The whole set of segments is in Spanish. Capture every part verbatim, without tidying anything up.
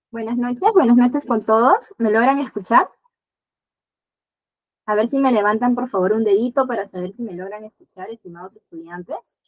Buenas noches, buenas noches con todos. ¿Me logran escuchar? A ver si me levantan por favor un dedito para saber si me logran escuchar, estimados estudiantes.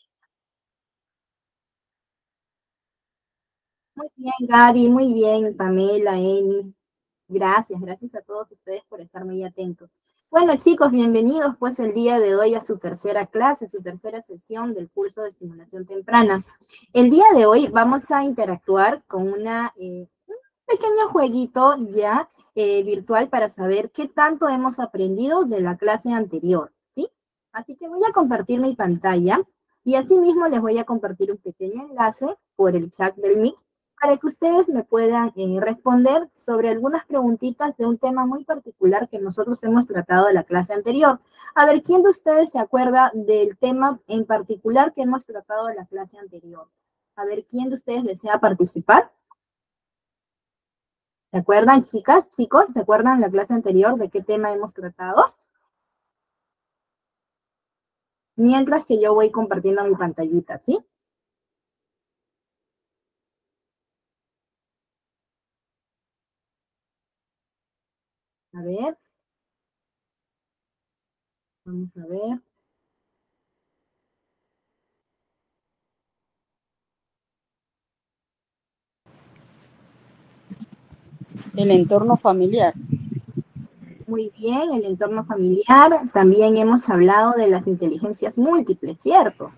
Muy bien, Gaby, muy bien, Pamela, Emi. Gracias, gracias a todos ustedes por estar muy atentos. Bueno, chicos, bienvenidos pues el día de hoy a su tercera clase, su tercera sesión del curso de estimulación temprana. El día de hoy vamos a interactuar con una, eh, un pequeño jueguito ya eh, virtual para saber qué tanto hemos aprendido de la clase anterior, ¿sí? Así que voy a compartir mi pantalla y asimismo les voy a compartir un pequeño enlace por el chat del Meet para que ustedes me puedan eh, responder sobre algunas preguntitas de un tema muy particular que nosotros hemos tratado en la clase anterior. A ver, ¿quién de ustedes se acuerda del tema en particular que hemos tratado en la clase anterior? A ver, ¿quién de ustedes desea participar? ¿Se acuerdan, chicas, chicos? ¿Se acuerdan la clase anterior de qué tema hemos tratado? Mientras que yo voy compartiendo mi pantallita, ¿sí? A ver, vamos a ver. El entorno familiar. Muy bien, el entorno familiar. También hemos hablado de las inteligencias múltiples, ¿cierto?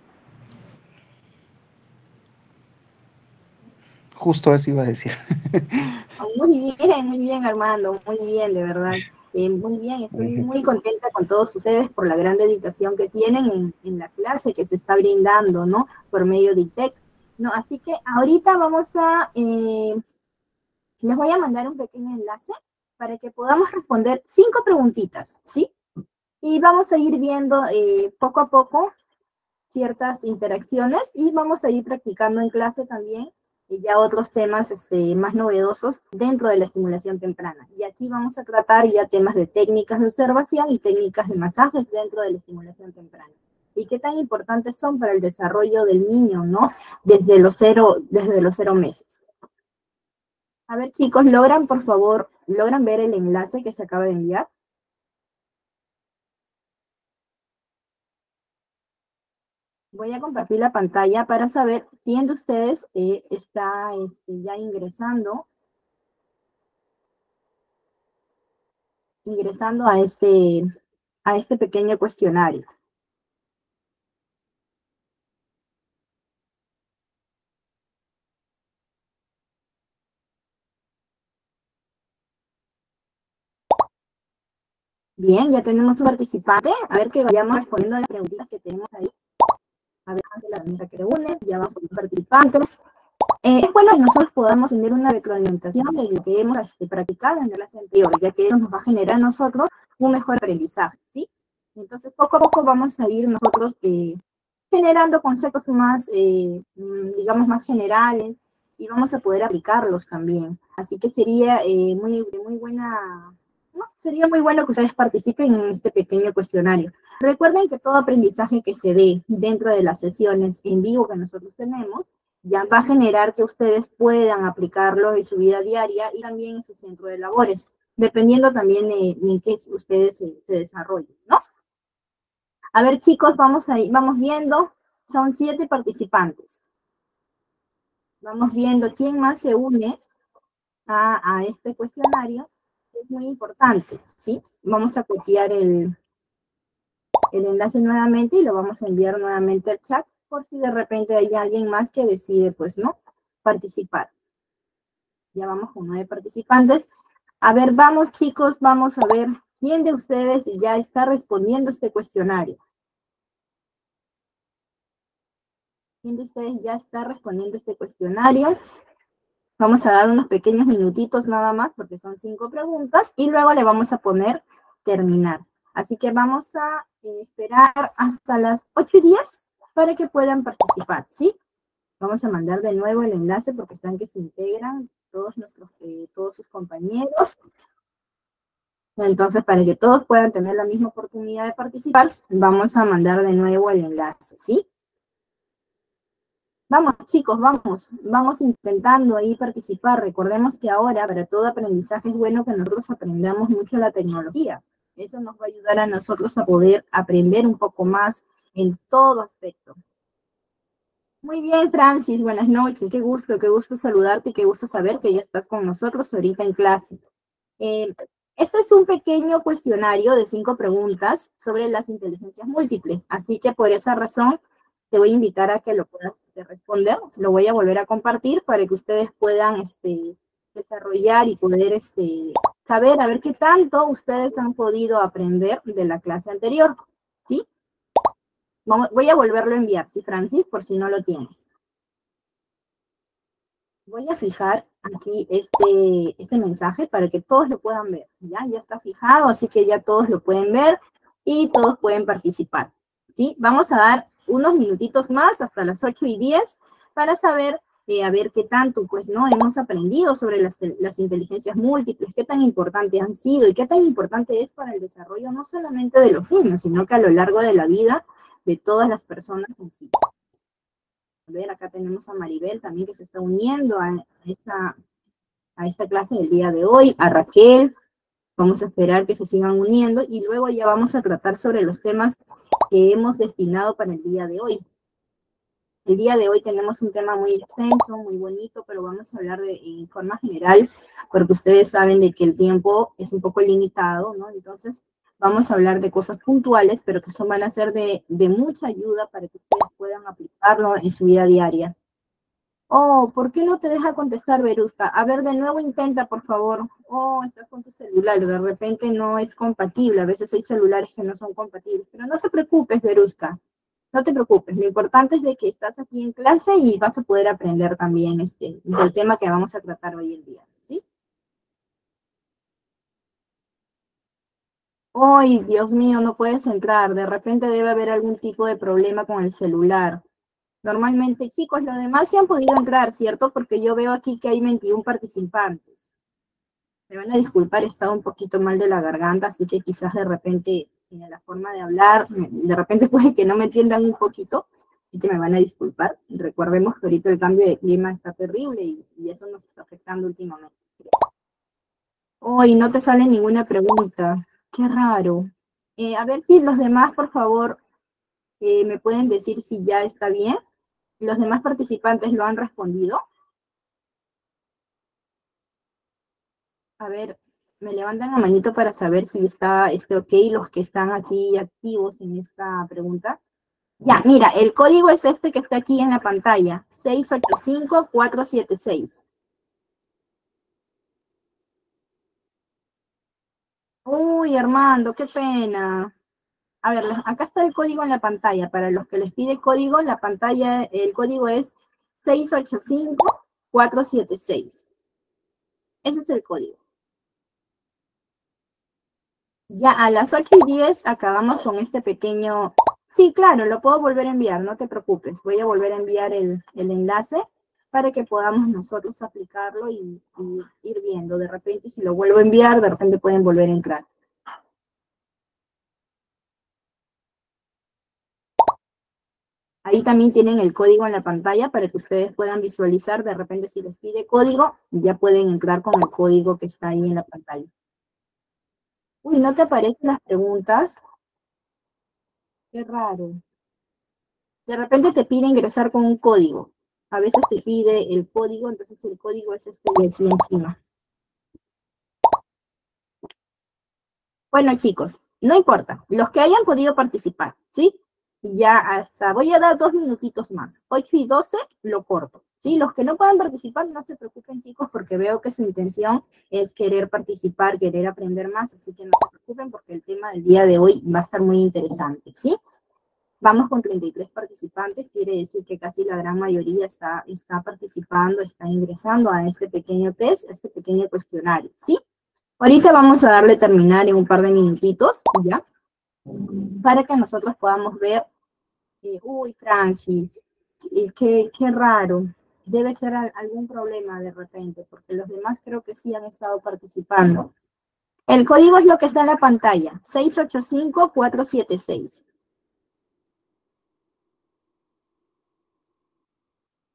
Justo eso iba a decir. Muy bien, muy bien, Armando, muy bien, de verdad. Eh, muy bien, estoy muy contenta con todos ustedes por la gran dedicación que tienen en, en la clase que se está brindando, ¿no? Por medio de I T E C. ¿No? Así que ahorita vamos a, eh, les voy a mandar un pequeño enlace para que podamos responder cinco preguntitas, ¿sí? Y vamos a ir viendo eh, poco a poco ciertas interacciones y vamos a ir practicando en clase también eh, ya otros temas este, más novedosos dentro de la estimulación temprana. Y aquí vamos a tratar ya temas de técnicas de observación y técnicas de masajes dentro de la estimulación temprana. Y qué tan importantes son para el desarrollo del niño, ¿no? Desde los cero, desde los cero meses. A ver, chicos, ¿logran, por favor, logran ver el enlace que se acaba de enviar? Voy a compartir la pantalla para saber quién de ustedes eh, está este, ya ingresando, ingresando a este, a este pequeño cuestionario. Bien, ya tenemos un participante. A ver que vayamos respondiendo a las preguntitas que tenemos ahí. A ver, la mesa que reúne, ya vamos con los participantes. Eh, es bueno que nosotros podamos tener una retroalimentación de lo que hemos este, practicado en la clase anterior, ya que eso nos va a generar a nosotros un mejor aprendizaje, ¿sí? Entonces, poco a poco vamos a ir nosotros eh, generando conceptos más, eh, digamos, más generales y vamos a poder aplicarlos también. Así que sería eh, muy, muy buena, ¿no? Sería muy bueno que ustedes participen en este pequeño cuestionario. Recuerden que todo aprendizaje que se dé dentro de las sesiones en vivo que nosotros tenemos, ya va a generar que ustedes puedan aplicarlo en su vida diaria y también en su centro de labores, dependiendo también de, de en qué ustedes se, se desarrollen, ¿no? A ver, chicos, vamos, a, vamos viendo, son siete participantes. Vamos viendo quién más se une a, a este cuestionario, es muy importante, ¿sí? Vamos a copiar el, el enlace nuevamente y lo vamos a enviar nuevamente al chat por si de repente hay alguien más que decide, pues, ¿no? Participar. Ya vamos con nueve participantes. A ver, vamos, chicos, vamos a ver quién de ustedes ya está respondiendo este cuestionario. ¿Quién de ustedes ya está respondiendo este cuestionario? Vamos a dar unos pequeños minutitos nada más porque son cinco preguntas y luego le vamos a poner terminar. Así que vamos a esperar hasta las ocho y diez para que puedan participar, ¿sí? Vamos a mandar de nuevo el enlace porque están que se integran todos, nuestros, eh, todos sus compañeros. Entonces, para que todos puedan tener la misma oportunidad de participar, vamos a mandar de nuevo el enlace, ¿sí? Vamos, chicos, vamos, vamos intentando ahí participar. Recordemos que ahora para todo aprendizaje es bueno que nosotros aprendamos mucho la tecnología. Eso nos va a ayudar a nosotros a poder aprender un poco más en todo aspecto. Muy bien, Francis, buenas noches. Qué gusto, qué gusto saludarte y qué gusto saber que ya estás con nosotros ahorita en clase. Eh, este es un pequeño cuestionario de cinco preguntas sobre las inteligencias múltiples, así que por esa razón te voy a invitar a que lo puedas responder. Lo voy a volver a compartir para que ustedes puedan este, desarrollar y poder este, saber a ver qué tanto ustedes han podido aprender de la clase anterior, ¿sí? Vamos, voy a volverlo a enviar, ¿sí, Francis? Por si no lo tienes. Voy a fijar aquí este, este mensaje para que todos lo puedan ver. ¿Ya? Ya está fijado, así que ya todos lo pueden ver y todos pueden participar. ¿Sí? Vamos a dar unos minutitos más hasta las ocho y diez para saber, eh, a ver qué tanto pues, ¿no? hemos aprendido sobre las, las inteligencias múltiples, qué tan importantes han sido y qué tan importante es para el desarrollo no solamente de los niños, sino que a lo largo de la vida de todas las personas en sí. A ver, acá tenemos a Maribel también que se está uniendo a esta, a esta clase del día de hoy, a Raquel, vamos a esperar que se sigan uniendo y luego ya vamos a tratar sobre los temas que hemos destinado para el día de hoy. El día de hoy tenemos un tema muy extenso, muy bonito, pero vamos a hablar de en forma general, porque ustedes saben de que el tiempo es un poco limitado, ¿no? Entonces, vamos a hablar de cosas puntuales, pero que son, van a ser de, de mucha ayuda para que ustedes puedan aplicarlo en su vida diaria. Oh, ¿por qué no te deja contestar, Verusta? A ver, de nuevo intenta, por favor. Oh, estás con tu celular, de repente no es compatible. A veces hay celulares que no son compatibles. Pero no te preocupes, Verusta. No te preocupes. Lo importante es de que estás aquí en clase y vas a poder aprender también este, del tema que vamos a tratar hoy en día, ¿sí? Ay, Dios mío, no puedes entrar. De repente debe haber algún tipo de problema con el celular. Normalmente, chicos, los demás se han podido entrar, ¿cierto? Porque yo veo aquí que hay veintiún participantes. Me van a disculpar, he estado un poquito mal de la garganta, así que quizás de repente, en la forma de hablar, de repente puede que no me entiendan un poquito, así que me van a disculpar. Recordemos que ahorita el cambio de clima está terrible y, y eso nos está afectando últimamente. Hoy no te sale ninguna pregunta. Qué raro. Eh, a ver si los demás, por favor, eh, me pueden decir si ya está bien. ¿Los demás participantes lo han respondido? A ver, me levantan la manito para saber si está este, ok los que están aquí activos en esta pregunta. Ya, mira, el código es este que está aquí en la pantalla, seis ocho cinco cuatro siete seis. Uy, Armando, qué pena. A ver, acá está el código en la pantalla. Para los que les pide código, la pantalla, el código es seis ocho cinco cuatro siete seis. Ese es el código. Ya a las ocho y diez acabamos con este pequeño... Sí, claro, lo puedo volver a enviar, no te preocupes. Voy a volver a enviar el, el enlace para que podamos nosotros aplicarlo y, y ir viendo. De repente, si lo vuelvo a enviar, de repente pueden volver a entrar. Ahí también tienen el código en la pantalla para que ustedes puedan visualizar. De repente, si les pide código, ya pueden entrar con el código que está ahí en la pantalla. Uy, ¿no te aparecen las preguntas? Qué raro. De repente te pide ingresar con un código. A veces te pide el código, entonces el código es este de aquí encima. Bueno, chicos, no importa. Los que hayan podido participar, ¿sí? Ya hasta, voy a dar dos minutitos más. ocho y doce lo corto, ¿sí? Los que no puedan participar, no se preocupen, chicos, porque veo que su intención es querer participar, querer aprender más, así que no se preocupen porque el tema del día de hoy va a estar muy interesante, ¿sí? Vamos con treinta y tres participantes, quiere decir que casi la gran mayoría está, está participando, está ingresando a este pequeño test, a este pequeño cuestionario, ¿sí? Ahorita vamos a darle terminar en un par de minutitos, ¿ya? Para que nosotros podamos ver, eh, uy, Francis, eh, qué, qué raro, debe ser a, algún problema de repente, porque los demás creo que sí han estado participando. El código es lo que está en la pantalla, seis ocho cinco cuatro siete seis.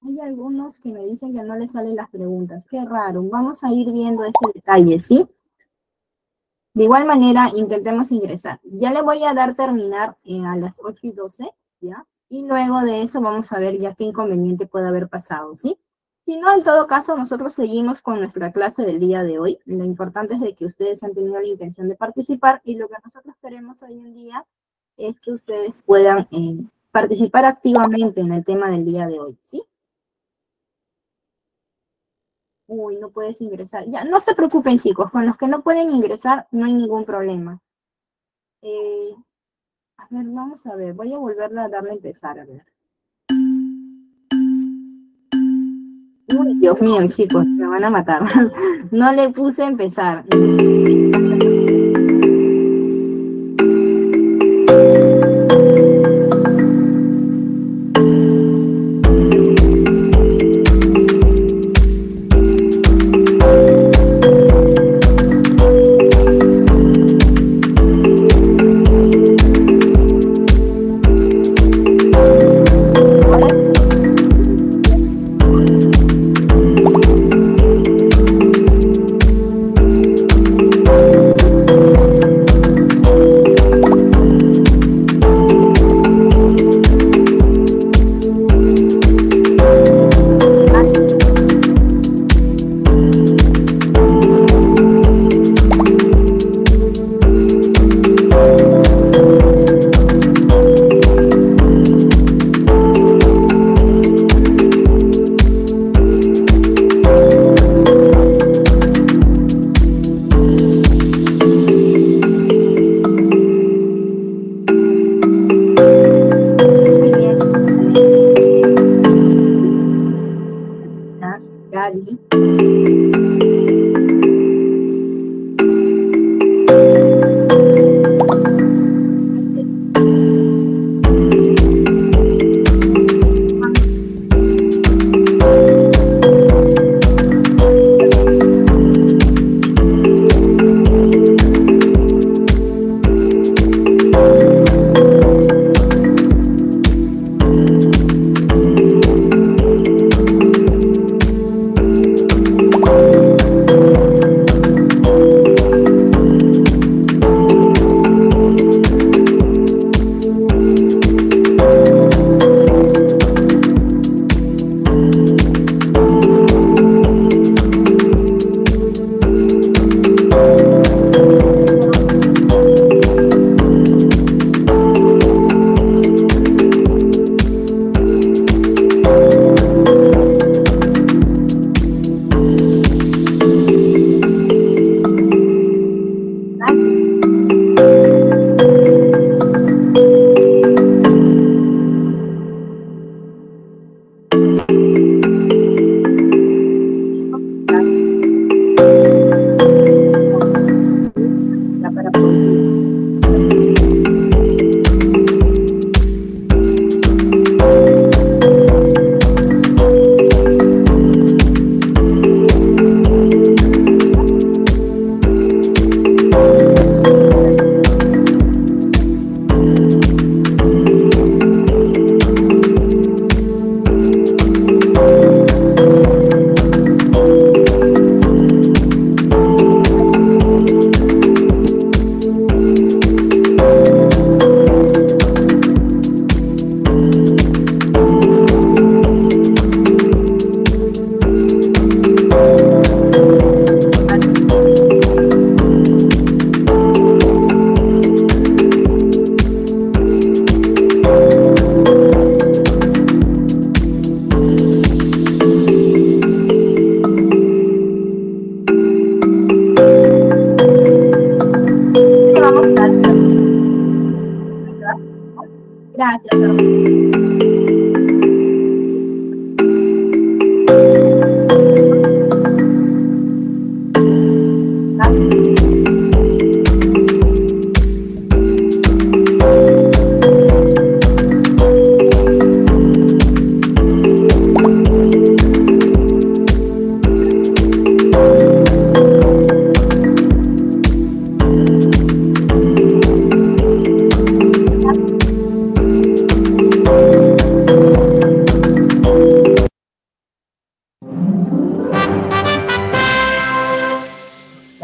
Hay algunos que me dicen que no les salen las preguntas. Qué raro. Vamos a ir viendo ese detalle, ¿sí? De igual manera, intentemos ingresar. Ya le voy a dar terminar eh, a las ocho y doce, ¿ya? Y luego de eso vamos a ver ya qué inconveniente puede haber pasado, ¿sí? Si no, en todo caso, nosotros seguimos con nuestra clase del día de hoy. Lo importante es de que ustedes han tenido la intención de participar y lo que nosotros queremos hoy en día es que ustedes puedan eh, participar activamente en el tema del día de hoy, ¿sí? Uy, no puedes ingresar. Ya, no se preocupen, chicos. Con los que no pueden ingresar no hay ningún problema. Eh, a ver, vamos a ver. Voy a volverle a darle a empezar, a ver. Uy, Dios mío, chicos, me van a matar. No le puse a empezar.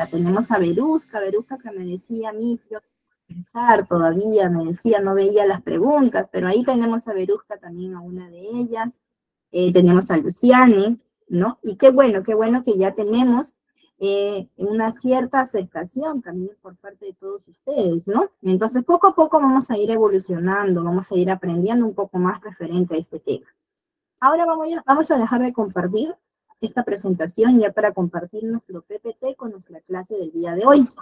mira, tenemos a Verusca, Verusca que me decía, Miss, yo pensar todavía, me decía, no veía las preguntas, pero ahí tenemos a Verusca también, a una de ellas, eh, tenemos a Luciane, ¿no? Y qué bueno, qué bueno que ya tenemos eh, una cierta aceptación también por parte de todos ustedes, ¿no? Entonces, poco a poco vamos a ir evolucionando, vamos a ir aprendiendo un poco más referente a este tema. Ahora vamos a, vamos a dejar de compartir esta presentación ya para compartir nuestro P P T con nuestra clase del día de hoy.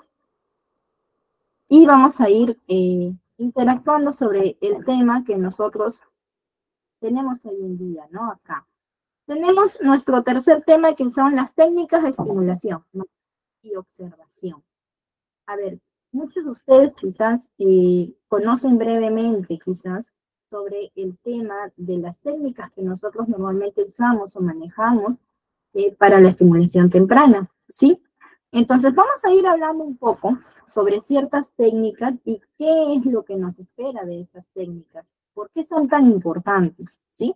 Y vamos a ir eh, interactuando sobre el tema que nosotros tenemos hoy en día, ¿no? Acá. Tenemos nuestro tercer tema, que son las técnicas de estimulación, ¿no? Y observación. A ver, muchos de ustedes quizás eh, conocen brevemente, quizás, sobre el tema de las técnicas que nosotros normalmente usamos o manejamos eh, para la estimulación temprana, ¿sí? Entonces vamos a ir hablando un poco sobre ciertas técnicas y qué es lo que nos espera de estas técnicas, por qué son tan importantes, ¿sí?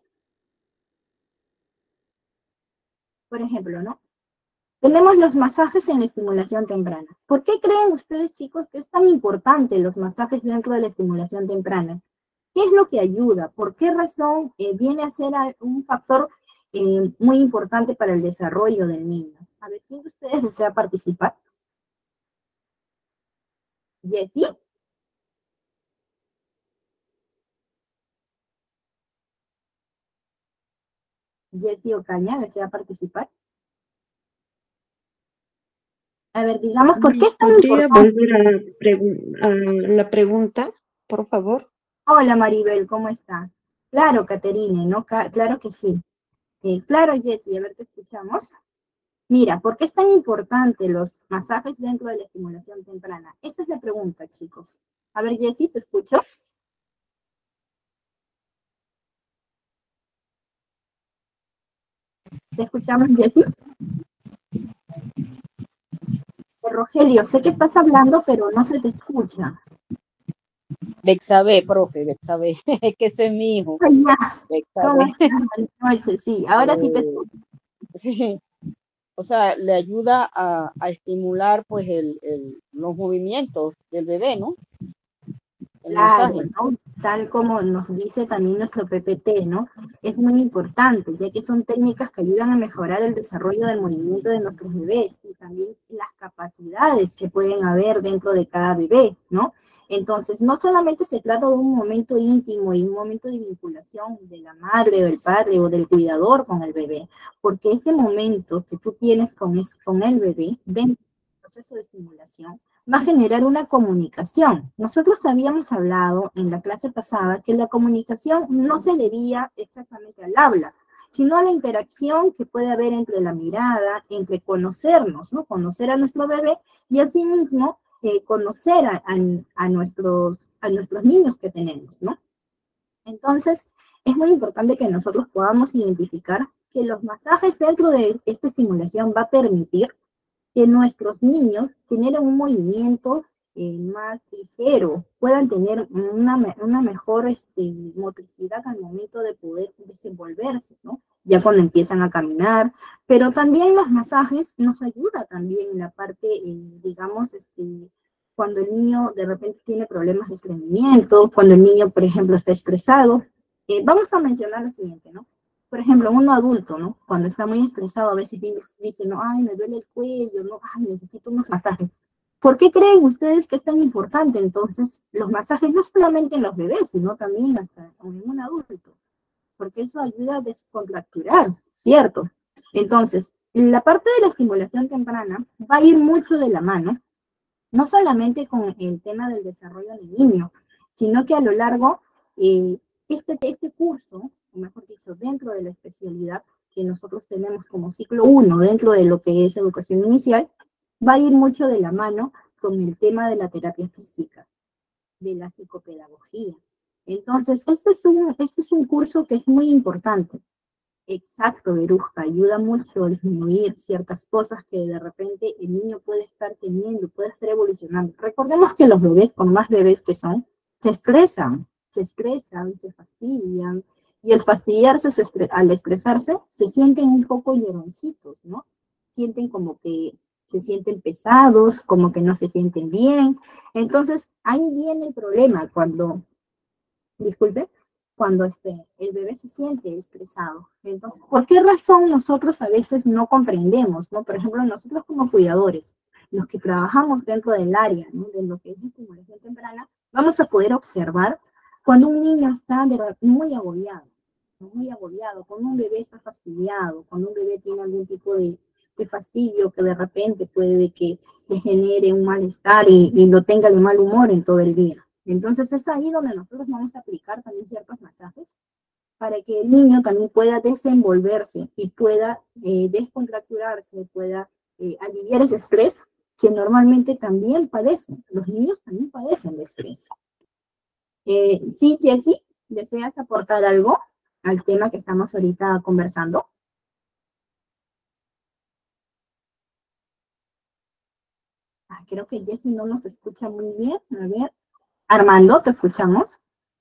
Por ejemplo, ¿no? Tenemos los masajes en la estimulación temprana. ¿Por qué creen ustedes, chicos, que es tan importante los masajes dentro de la estimulación temprana? ¿Qué es lo que ayuda? ¿Por qué razón eh, viene a ser un factor eh, muy importante para el desarrollo del niño? A ver, ¿quién de ustedes desea participar? ¿Jessie? ¿Jessie Ocaña desea participar? A ver, digamos, ¿por qué es tan ¿Podría importante? volver a la, pregu a la pregunta, por favor? Hola, Maribel, ¿cómo está? Claro, Caterine, ¿no? Ca claro que sí. Eh, claro, Jessie, a ver, te escuchamos. Mira, ¿por qué es tan importante los masajes dentro de la estimulación temprana? Esa es la pregunta, chicos. A ver, Jessie, ¿te escucho? ¿Te escuchamos, Jessie? Rogelio, sé que estás hablando, pero no se te escucha. Bexabe, profe, Bexabe, que ese es mi hijo. Ay, ya. ¿Cómo Bexabe. estás? Buenas noches, sí, ahora eh, sí te escucho. Sí. O sea, le ayuda a, a estimular pues el, el, los movimientos del bebé, ¿no? El claro, masaje. ¿no? Tal como nos dice también nuestro P P T, ¿no? Es muy importante, ya que son técnicas que ayudan a mejorar el desarrollo del movimiento de nuestros bebés y también las capacidades que pueden haber dentro de cada bebé, ¿no? Entonces, no solamente se trata de un momento íntimo y un momento de vinculación de la madre o del padre o del cuidador con el bebé, porque ese momento que tú tienes con, es, con el bebé dentro del proceso de estimulación va a generar una comunicación. Nosotros habíamos hablado en la clase pasada que la comunicación no se debía exactamente al habla, sino a la interacción que puede haber entre la mirada, entre conocernos, ¿no? Conocer a nuestro bebé y asimismo eh, conocer a, a, a, nuestros, a nuestros niños que tenemos, ¿no? Entonces, es muy importante que nosotros podamos identificar que los masajes dentro de esta simulación va a permitir que nuestros niños generen un movimiento eh, más ligero, puedan tener una, una mejor este, motricidad al momento de poder desenvolverse, ¿no? Ya cuando empiezan a caminar, pero también los masajes nos ayuda también en la parte, eh, digamos, este, cuando el niño de repente tiene problemas de estreñimiento, cuando el niño, por ejemplo, está estresado. Eh, vamos a mencionar lo siguiente, ¿no? Por ejemplo, uno adulto, ¿no? Cuando está muy estresado, a veces dice, no, ay, me duele el cuello, no, ay, necesito unos masajes. ¿Por qué creen ustedes que es tan importante entonces los masajes, no solamente en los bebés, sino también hasta en un adulto? Porque eso ayuda a descontracturar, ¿cierto? Entonces, la parte de la estimulación temprana va a ir mucho de la mano, no solamente con el tema del desarrollo del niño, sino que a lo largo, eh, este, este curso, o mejor dicho, dentro de la especialidad que nosotros tenemos como ciclo uno, dentro de lo que es educación inicial, va a ir mucho de la mano con el tema de la terapia física, de la psicopedagogía. Entonces, este es un, este es un curso que es muy importante. Exacto, Verusca, ayuda mucho a disminuir ciertas cosas que de repente el niño puede estar teniendo, puede estar evolucionando. Recordemos que los bebés, por más bebés que son, se estresan, se estresan, se fastidian, y al fastidiarse, se estre- al estresarse, se sienten un poco lloroncitos, ¿no? Sienten como que se sienten pesados, como que no se sienten bien. Entonces, ahí viene el problema cuando, disculpe, cuando este, el bebé se siente estresado. Entonces, ¿por qué razón nosotros a veces no comprendemos, ¿no? Por ejemplo, nosotros como cuidadores, los que trabajamos dentro del área, ¿no? De lo que es la estimulación temprana, vamos a poder observar cuando un niño está de, muy agobiado, muy agobiado, cuando un bebé está fastidiado, cuando un bebé tiene algún tipo de, de fastidio que de repente puede que le genere un malestar y, y lo tenga de mal humor en todo el día. Entonces es ahí donde nosotros vamos a aplicar también ciertos masajes para que el niño también pueda desenvolverse y pueda eh, descontracturarse, pueda eh, aliviar ese estrés que normalmente también padecen. Los niños también padecen de estrés. Eh, sí, Jessie, ¿deseas aportar algo al tema que estamos ahorita conversando? Ah, creo que Jessie no nos escucha muy bien. A ver, Armando, ¿te escuchamos?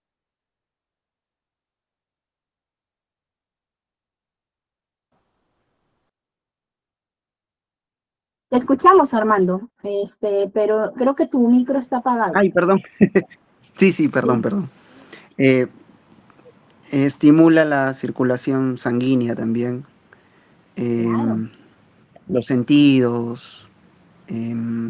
Te escuchamos, Armando, este, pero creo que tu micro está apagado. Ay, perdón. Sí, sí, perdón, sí. perdón. Eh, estimula la circulación sanguínea también. Eh, claro. Los sentidos. Eh,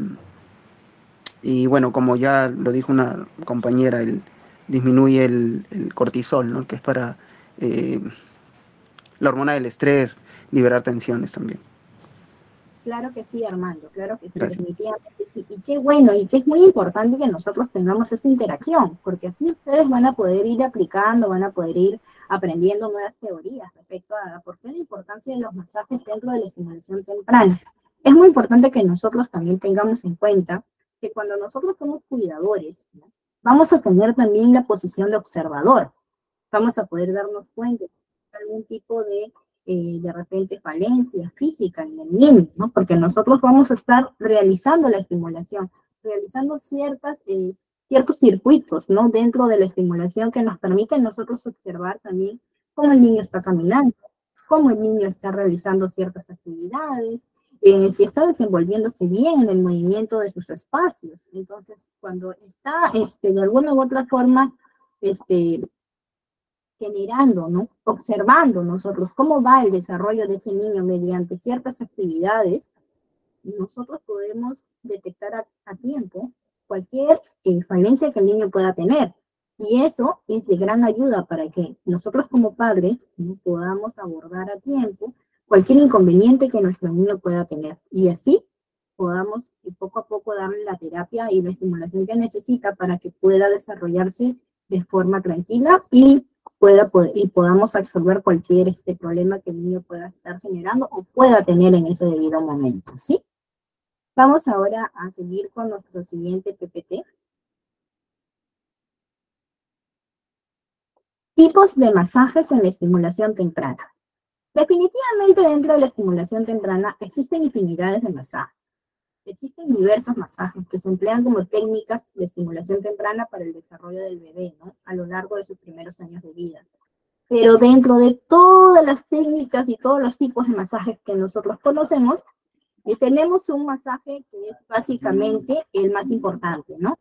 y bueno, como ya lo dijo una compañera, el, disminuye el, el cortisol, ¿no? Que es para eh, la hormona del estrés, liberar tensiones también. Claro que sí, Armando, claro que sí, Gracias. Definitivamente sí. Y qué bueno, y que es muy importante que nosotros tengamos esa interacción, porque así ustedes van a poder ir aplicando, van a poder ir aprendiendo nuevas teorías respecto a por qué la importancia de los masajes dentro de la estimulación temprana. Es muy importante que nosotros también tengamos en cuenta que cuando nosotros somos cuidadores, ¿no? Vamos a tener también la posición de observador. Vamos a poder darnos cuenta de algún tipo de Eh, de repente falencia física en el niño, ¿no? Porque nosotros vamos a estar realizando la estimulación, realizando ciertas, eh, ciertos circuitos, ¿no? Dentro de la estimulación que nos permiten nosotros observar también cómo el niño está caminando, cómo el niño está realizando ciertas actividades, eh, si está desenvolviéndose bien en el movimiento de sus espacios. Entonces, cuando está este, de alguna u otra forma, este, generando, ¿no? Observando nosotros cómo va el desarrollo de ese niño mediante ciertas actividades, nosotros podemos detectar a, a tiempo cualquier eh, falencia que el niño pueda tener. Y eso es de gran ayuda para que nosotros como padres, ¿no? Podamos abordar a tiempo cualquier inconveniente que nuestro niño pueda tener. Y así podamos y poco a poco darle la terapia y la estimulación que necesita para que pueda desarrollarse de forma tranquila y pueda poder, y podamos absorber cualquier este problema que el niño pueda estar generando o pueda tener en ese debido momento, ¿sí? Vamos ahora a seguir con nuestro siguiente P P T. Tipos de masajes en la estimulación temprana. Definitivamente dentro de la estimulación temprana existen infinidades de masajes. Existen diversos masajes que se emplean como técnicas de estimulación temprana para el desarrollo del bebé, ¿no? A lo largo de sus primeros años de vida. Pero dentro de todas las técnicas y todos los tipos de masajes que nosotros conocemos, eh, tenemos un masaje que es básicamente el más importante, ¿no?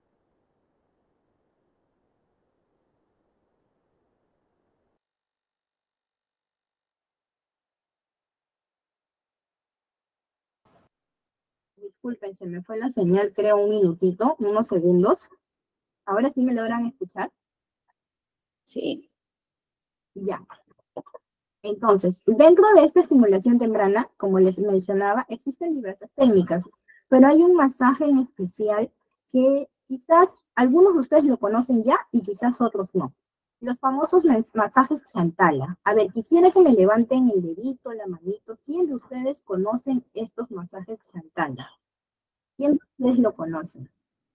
Disculpen, se me fue la señal, creo un minutito, unos segundos. ¿Ahora sí me logran escuchar? Sí. Ya. Entonces, dentro de esta estimulación temprana, como les mencionaba, existen diversas técnicas, pero hay un masaje en especial que quizás algunos de ustedes lo conocen ya y quizás otros no. Los famosos masajes Chantala. A ver, quisiera que me levanten el dedito, la manito. ¿Quién de ustedes conocen estos masajes Chantala? ¿Quién de ustedes lo conocen?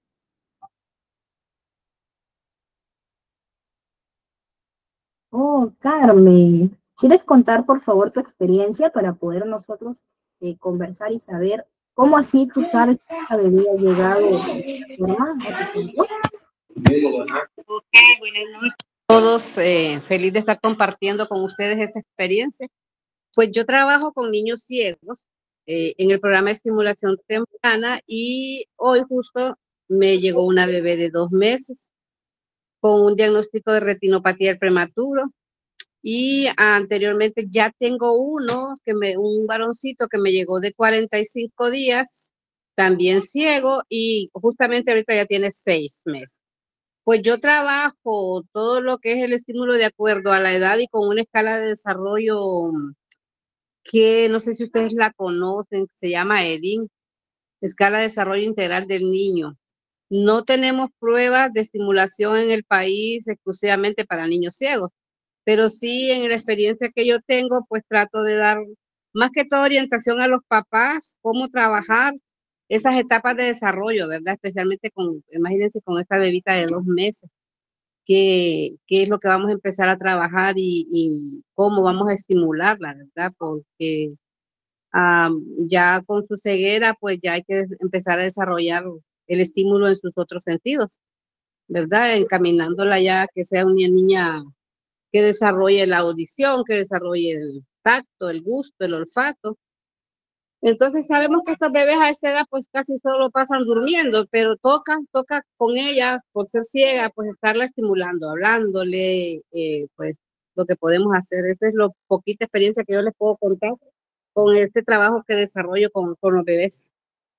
Oh, Carmen, ¿quieres contar por favor tu experiencia para poder nosotros eh, conversar y saber cómo así tú sabes que esta bebida ha llegado de forma a tu centro? Ok, buenas noches a todos. Eh, feliz de estar compartiendo con ustedes esta experiencia. Pues yo trabajo con niños ciegos eh, en el programa de estimulación temprana y hoy justo me llegó una bebé de dos meses con un diagnóstico de retinopatía del prematuro. Y anteriormente ya tengo uno, que me, un varoncito que me llegó de cuarenta y cinco días, también ciego, y justamente ahorita ya tiene seis meses. Pues yo trabajo todo lo que es el estímulo de acuerdo a la edad y con una escala de desarrollo que no sé si ustedes la conocen, se llama E D I N, Escala de Desarrollo Integral del Niño. No tenemos pruebas de estimulación en el país exclusivamente para niños ciegos, pero sí en la experiencia que yo tengo, pues trato de dar más que todo orientación a los papás, cómo trabajar esas etapas de desarrollo, ¿verdad? Especialmente con, imagínense con esta bebita de dos meses, qué, qué es lo que vamos a empezar a trabajar y, y cómo vamos a estimularla, ¿verdad? Porque um, ya con su ceguera, pues ya hay que empezar a desarrollar el estímulo en sus otros sentidos, ¿verdad? Encaminándola ya a que sea una niña que desarrolle la audición, que desarrolle el tacto, el gusto, el olfato. Entonces sabemos que estos bebés a esta edad pues casi solo pasan durmiendo, pero toca, toca con ella, por ser ciega, pues estarla estimulando, hablándole, eh, pues lo que podemos hacer. Esa es lo poquita experiencia que yo les puedo contar con este trabajo que desarrollo con, con los bebés.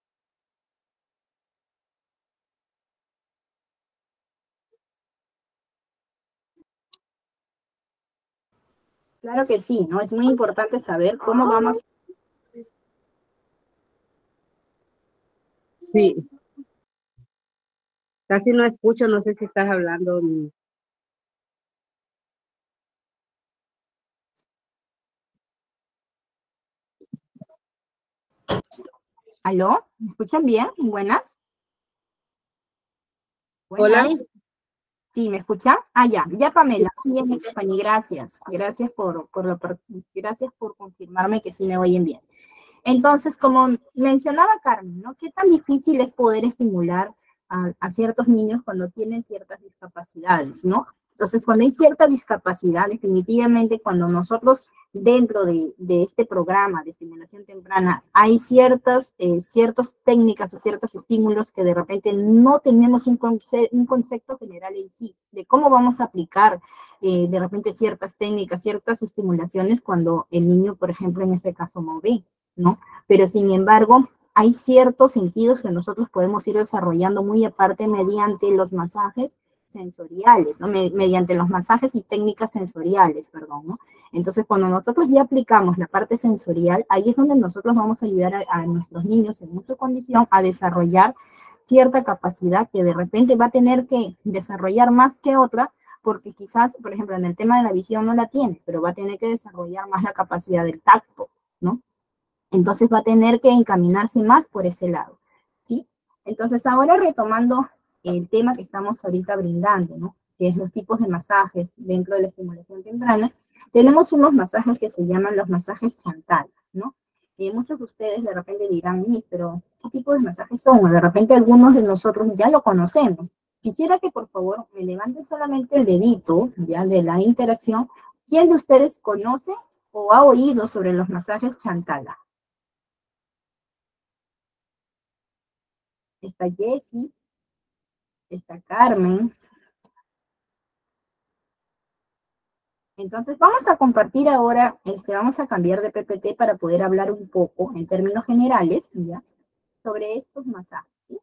Claro que sí, ¿no? Es muy importante saber cómo vamos. Sí. Casi no escucho, no sé si estás hablando. ¿Aló? ¿Me escuchan bien? ¿Buenas? Hola. Buenas. Sí, ¿me escucha? Ah, ya, ya Pamela. Bien, Stephanie, gracias. Gracias por, por lo, por, gracias por confirmarme que sí me oyen bien. Entonces, como mencionaba Carmen, ¿no? ¿Qué tan difícil es poder estimular a, a ciertos niños cuando tienen ciertas discapacidades, ¿no? Entonces, cuando hay cierta discapacidad, definitivamente cuando nosotros dentro de, de este programa de estimulación temprana hay ciertas, eh, ciertas técnicas o ciertos estímulos que de repente no tenemos un, conce un concepto general en sí de cómo vamos a aplicar eh, de repente ciertas técnicas, ciertas estimulaciones cuando el niño, por ejemplo, en este caso no ve, ¿no? Pero sin embargo, hay ciertos sentidos que nosotros podemos ir desarrollando muy aparte mediante los masajes sensoriales, ¿no? Mediante los masajes y técnicas sensoriales, perdón, ¿no? Entonces, cuando nosotros ya aplicamos la parte sensorial, ahí es donde nosotros vamos a ayudar a, a nuestros niños en nuestra condición a desarrollar cierta capacidad que de repente va a tener que desarrollar más que otra, porque quizás, por ejemplo, en el tema de la visión no la tiene, pero va a tener que desarrollar más la capacidad del tacto, ¿no? Entonces va a tener que encaminarse más por ese lado, ¿sí? Entonces ahora retomando el tema que estamos ahorita brindando, ¿no? Que es los tipos de masajes dentro de la estimulación temprana, tenemos unos masajes que se llaman los masajes Chantal, ¿no? Y muchos de ustedes de repente dirán, Miss, pero ¿qué tipo de masajes son? O de repente algunos de nosotros ya lo conocemos. Quisiera que por favor me levanten solamente el dedito, ya, de la interacción. ¿Quién de ustedes conoce o ha oído sobre los masajes Chantala? Está Jessie, está Carmen. Entonces vamos a compartir ahora, este, vamos a cambiar de P P T para poder hablar un poco en términos generales, ¿ya? Sobre estos masajes, ¿sí?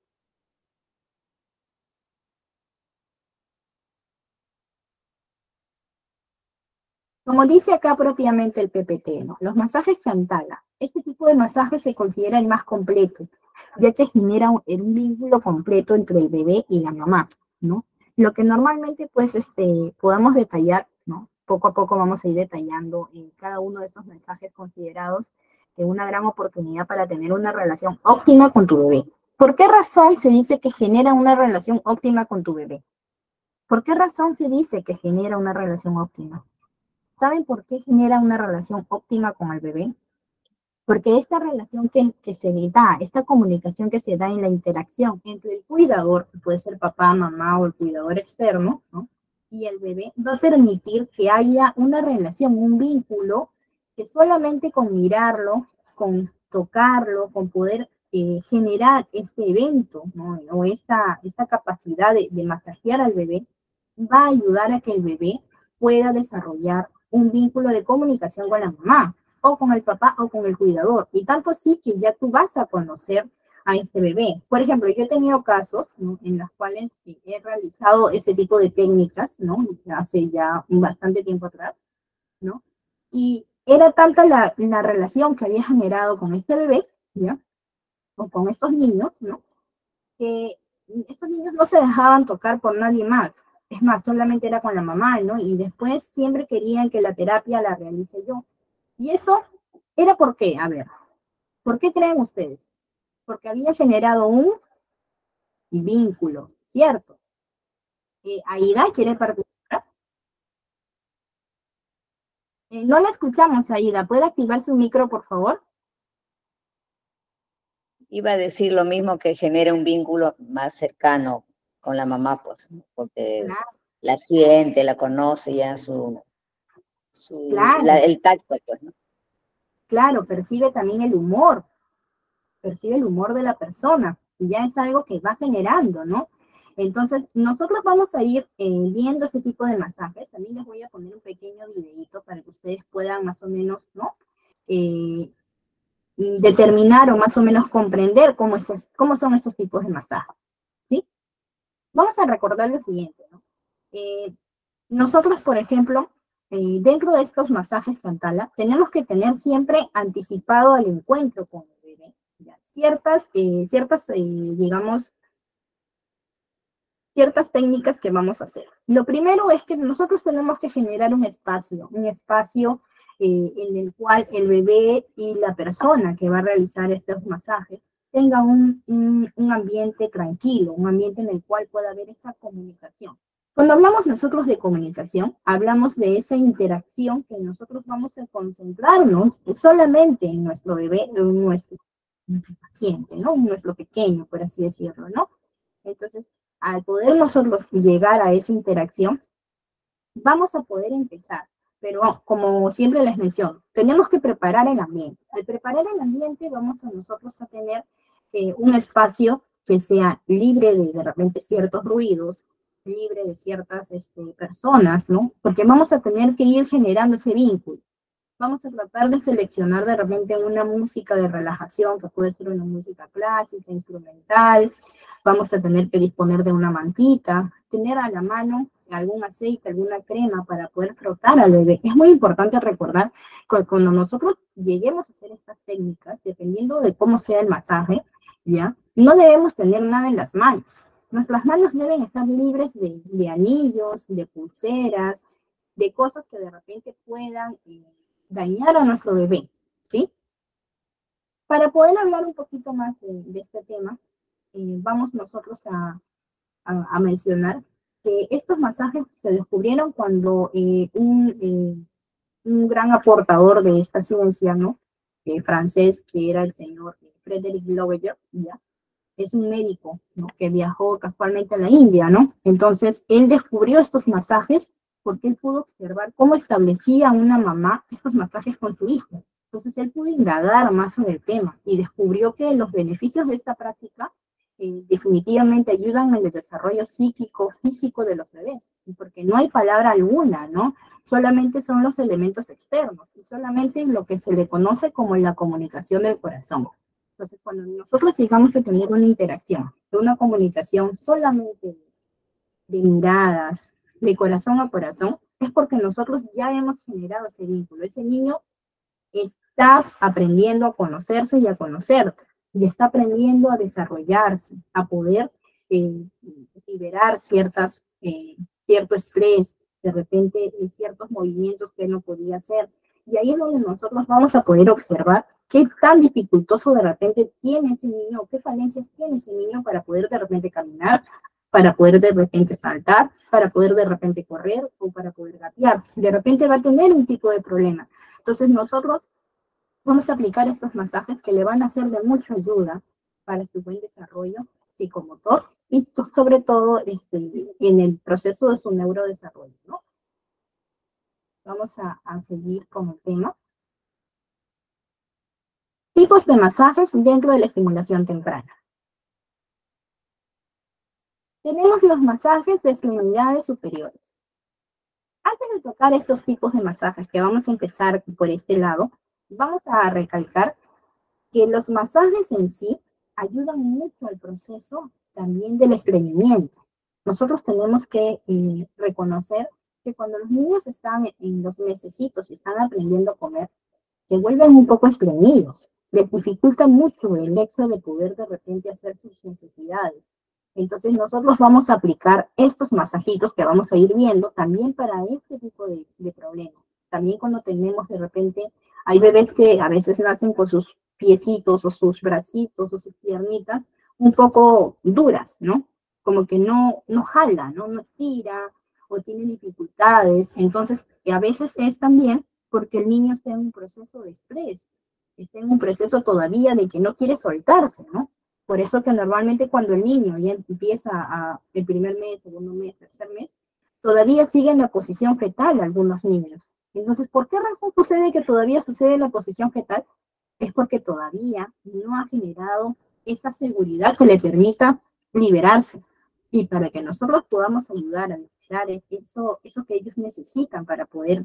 Como dice acá propiamente el P P T, ¿no? Los masajes Chantala. Este tipo de masaje se considera el más completo, ya que genera un, un vínculo completo entre el bebé y la mamá, ¿no? Lo que normalmente, pues, este, podamos detallar, ¿no? Poco a poco vamos a ir detallando en cada uno de estos mensajes considerados de una gran oportunidad para tener una relación óptima con tu bebé. ¿Por qué razón se dice que genera una relación óptima con tu bebé? ¿Por qué razón se dice que genera una relación óptima? ¿Saben por qué genera una relación óptima con el bebé? Porque esta relación que, que se da, esta comunicación que se da en la interacción entre el cuidador, que puede ser papá, mamá o el cuidador externo, ¿no? Y el bebé, va a permitir que haya una relación, un vínculo, que solamente con mirarlo, con tocarlo, con poder eh, generar este evento, ¿no? O esta, esta capacidad de, de masajear al bebé, va a ayudar a que el bebé pueda desarrollar un vínculo de comunicación con la mamá, o con el papá, o con el cuidador. Y tanto así que ya tú vas a conocer a este bebé. Por ejemplo, yo he tenido casos, ¿no?, en los cuales he realizado este tipo de técnicas, ¿no?, hace ya bastante tiempo atrás, ¿no? Y era tanta la, la relación que había generado con este bebé, ¿ya?, o con estos niños, ¿no?, que estos niños no se dejaban tocar por nadie más. Es más, solamente era con la mamá, ¿no? Y después siempre querían que la terapia la realice yo. Y eso era por qué, a ver, ¿por qué creen ustedes? Porque había generado un vínculo, ¿cierto? Eh, Aida, ¿quiere participar? Eh, no la escuchamos, Aida. ¿Puede activar su micro, por favor? Iba a decir lo mismo, que genera un vínculo más cercano con la mamá, pues, ¿no? Porque Claro, la siente, la conoce ya, su, su claro, la- el tacto, pues, ¿no? claro, percibe también el humor, percibe el humor de la persona, y ya es algo que va generando, ¿no? Entonces, nosotros vamos a ir eh, viendo ese tipo de masajes. También les voy a poner un pequeño videito para que ustedes puedan más o menos, ¿no?, Eh, determinar o más o menos comprender cómo, es, cómo son estos tipos de masajes, ¿sí? Vamos a recordar lo siguiente, ¿no? Eh, nosotros, por ejemplo, eh, dentro de estos masajes Cantala, tenemos que tener siempre anticipado el encuentro con el bebé, ¿ya? Ciertas, eh, ciertas, eh, digamos, ciertas técnicas que vamos a hacer. Lo primero es que nosotros tenemos que generar un espacio, un espacio eh, en el cual el bebé y la persona que va a realizar estos masajes tenga un, un, un ambiente tranquilo, un ambiente en el cual pueda haber esa comunicación. Cuando hablamos nosotros de comunicación, hablamos de esa interacción que nosotros vamos a concentrarnos solamente en nuestro bebé, en nuestro, nuestro paciente, ¿no? En nuestro pequeño, por así decirlo, ¿no? Entonces, al poder nosotros llegar a esa interacción, vamos a poder empezar. Pero como siempre les menciono, tenemos que preparar el ambiente. Al preparar el ambiente vamos a nosotros a tener eh, un espacio que sea libre de de repente ciertos ruidos, libre de ciertas este, personas, ¿no? Porque vamos a tener que ir generando ese vínculo. Vamos a tratar de seleccionar de repente una música de relajación, que puede ser una música clásica, instrumental. Vamos a tener que disponer de una mantita, tener a la mano algún aceite, alguna crema para poder frotar al bebé. Es muy importante recordar que cuando nosotros lleguemos a hacer estas técnicas, dependiendo de cómo sea el masaje, ¿ya?, no debemos tener nada en las manos. Nuestras manos deben estar libres de, de anillos, de pulseras, de cosas que de repente puedan eh, dañar a nuestro bebé, ¿sí? Para poder hablar un poquito más de, de este tema, eh, vamos nosotros a, a, a mencionar que estos masajes se descubrieron cuando eh, un, eh, un gran aportador de esta ciencia, ¿no?, eh, francés, que era el señor Frédéric Loeyer, ¿ya?, es un médico, ¿no?, que viajó casualmente a la India, ¿no? Entonces, él descubrió estos masajes porque él pudo observar cómo establecía una mamá estos masajes con su hijo. Entonces, él pudo indagar más sobre el tema y descubrió que los beneficios de esta práctica eh, definitivamente ayudan en el desarrollo psíquico, físico de los bebés, porque no hay palabra alguna, ¿no? Solamente son los elementos externos y solamente lo que se le conoce como la comunicación del corazón. Entonces, cuando nosotros llegamos a tener una interacción, una comunicación solamente de miradas, de corazón a corazón, es porque nosotros ya hemos generado ese vínculo. Ese niño está aprendiendo a conocerse y a conocerte, y está aprendiendo a desarrollarse, a poder eh, liberar ciertas, eh, cierto estrés, de repente eh, ciertos movimientos que él no podía hacer. Y ahí es donde nosotros vamos a poder observar qué tan dificultoso de repente tiene ese niño, qué falencias tiene ese niño para poder de repente caminar, para poder de repente saltar, para poder de repente correr o para poder gatear. De repente va a tener un tipo de problema. Entonces nosotros vamos a aplicar estos masajes que le van a ser de mucha ayuda para su buen desarrollo psicomotor y sobre todo este, en el proceso de su neurodesarrollo, ¿no? Vamos a, a seguir con el tema. Tipos de masajes dentro de la estimulación temprana. Tenemos los masajes de extremidades superiores. Antes de tocar estos tipos de masajes, que vamos a empezar por este lado, vamos a recalcar que los masajes en sí ayudan mucho al proceso también del estreñimiento. Nosotros tenemos que eh, reconocer que cuando los niños están en los mesecitos y están aprendiendo a comer, se vuelven un poco estreñidos. Les dificulta mucho el hecho de poder de repente hacer sus necesidades. Entonces nosotros vamos a aplicar estos masajitos que vamos a ir viendo también para este tipo de, de problemas. También cuando tenemos de repente, hay bebés que a veces nacen con sus piecitos o sus bracitos o sus piernitas un poco duras, ¿no? Como que no, no jala, ¿no? No estira o tiene dificultades. Entonces a veces es también porque el niño está en un proceso de estrés, está en un proceso todavía de que no quiere soltarse, ¿no? Por eso que normalmente cuando el niño ya empieza a, el primer mes, segundo mes, tercer mes, todavía sigue en la posición fetal algunos niños. Entonces, ¿por qué razón sucede que todavía sucede en la posición fetal? Es porque todavía no ha generado esa seguridad que le permita liberarse. Y para que nosotros podamos ayudar a liberar eso, eso que ellos necesitan para poder...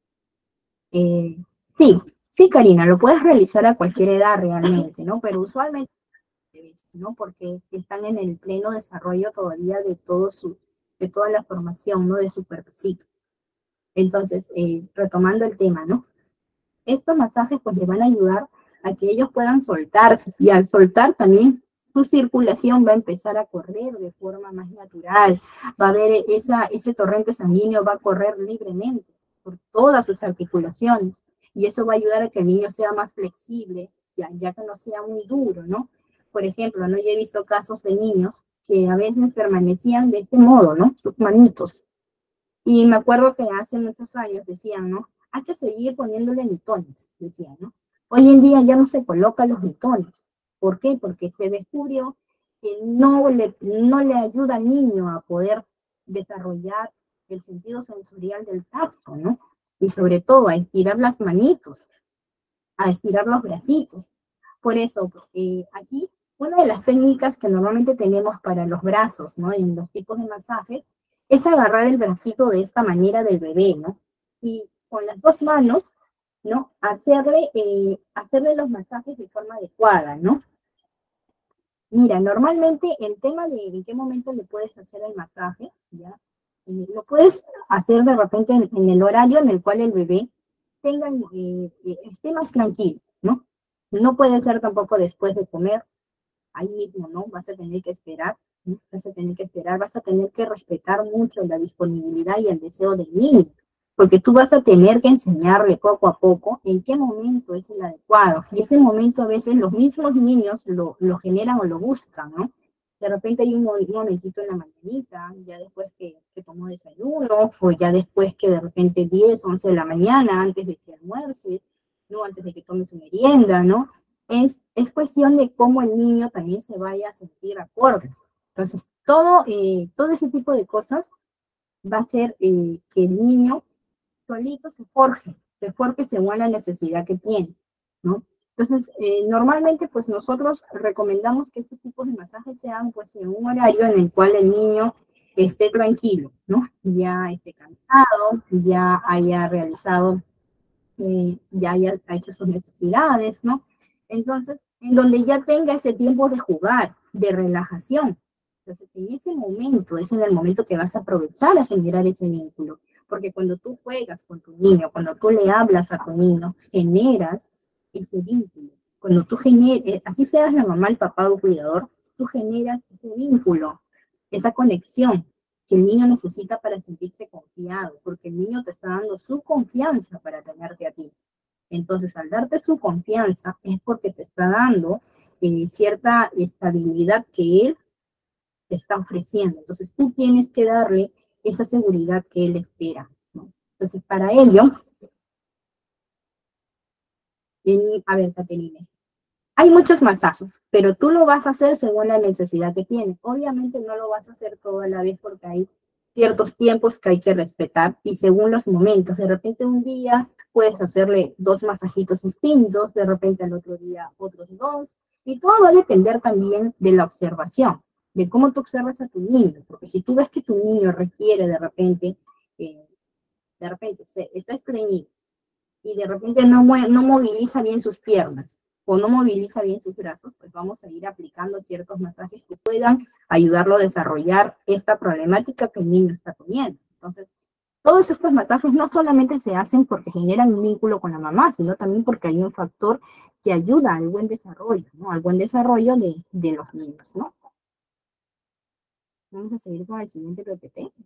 Eh, sí, sí, Karina, lo puedes realizar a cualquier edad realmente, ¿no? Pero usualmente, ¿no? Porque están en el pleno desarrollo todavía de, todo su, de toda la formación, ¿no? De su cuerpecito. Entonces, eh, retomando el tema, ¿no? Estos masajes pues les van a ayudar a que ellos puedan soltarse, y al soltar también su circulación va a empezar a correr de forma más natural, va a haber esa, ese torrente sanguíneo, va a correr libremente por todas sus articulaciones, y eso va a ayudar a que el niño sea más flexible, ya, ya que no sea muy duro, ¿no? Por ejemplo, ¿no? Yo he visto casos de niños que a veces permanecían de este modo, ¿no? Sus manitos. Y me acuerdo que hace muchos años decían, ¿no? Hay que seguir poniéndole mitones, decían, ¿no? Hoy en día ya no se colocan los mitones. ¿Por qué? Porque se descubrió que no le, no le ayuda al niño a poder desarrollar el sentido sensorial del tacto, ¿no? Y sobre todo a estirar las manitos, a estirar los bracitos. Por eso, eh, aquí, una de las técnicas que normalmente tenemos para los brazos, ¿no? En los tipos de masajes, es agarrar el bracito de esta manera del bebé, ¿no? Y con las dos manos, ¿no? Hacerle, eh, hacerle los masajes de forma adecuada, ¿no? Mira, normalmente el tema de en qué momento le puedes hacer el masaje, ¿ya? Eh, lo puedes hacer de repente en, en el horario en el cual el bebé tenga, eh, eh, esté más tranquilo, ¿no? No puede ser tampoco después de comer, ahí mismo, ¿no? Vas a tener que esperar, ¿no? Vas a tener que esperar, vas a tener que respetar mucho la disponibilidad y el deseo del niño, porque tú vas a tener que enseñarle poco a poco en qué momento es el adecuado, y ese momento a veces los mismos niños lo, lo generan o lo buscan, ¿no? De repente hay un, un momentito en la mañanita, ya después que, que tomó desayuno, o ya después que de repente diez, once de la mañana, antes de que almuerce, ¿no? Antes de que tome su merienda, ¿no? Es, es cuestión de cómo el niño también se vaya a sentir acorde. Entonces, todo, eh, todo ese tipo de cosas va a hacer eh, que el niño solito se forje, se forje según la necesidad que tiene, ¿no? Entonces, eh, normalmente, pues nosotros recomendamos que estos tipos de masajes sean, pues, en un horario en el cual el niño esté tranquilo, ¿no? Ya esté cansado, ya haya realizado, eh, ya haya hecho sus necesidades, ¿no? Entonces, en donde ya tenga ese tiempo de jugar, de relajación. Entonces, en ese momento, es en el momento que vas a aprovechar a generar ese vínculo. Porque cuando tú juegas con tu niño, cuando tú le hablas a tu niño, generas ese vínculo. Cuando tú generas, así seas la mamá, el papá o cuidador, tú generas ese vínculo, esa conexión que el niño necesita para sentirse confiado, porque el niño te está dando su confianza para tenerte a ti. Entonces, al darte su confianza, es porque te está dando eh, cierta estabilidad que él te está ofreciendo. Entonces, tú tienes que darle esa seguridad que él espera, ¿no? Entonces, para ello, en, a ver, Caterine, hay muchos masajes, pero tú lo vas a hacer según la necesidad que tienes. Obviamente no lo vas a hacer toda la vez porque hay ciertos tiempos que hay que respetar y según los momentos. De repente un día puedes hacerle dos masajitos distintos, de repente al otro día otros dos, y todo va a depender también de la observación, de cómo tú observas a tu niño, porque si tú ves que tu niño requiere de repente, eh, de repente se, está estreñido, y de repente no, no moviliza bien sus piernas, o no moviliza bien sus brazos, pues vamos a ir aplicando ciertos masajes que puedan ayudarlo a desarrollar esta problemática que el niño está teniendo. Entonces, todos estos masajes no solamente se hacen porque generan un vínculo con la mamá, sino también porque hay un factor que ayuda al buen desarrollo, ¿no? Al buen desarrollo de, de los niños, ¿no? Vamos a seguir con el siguiente P P T.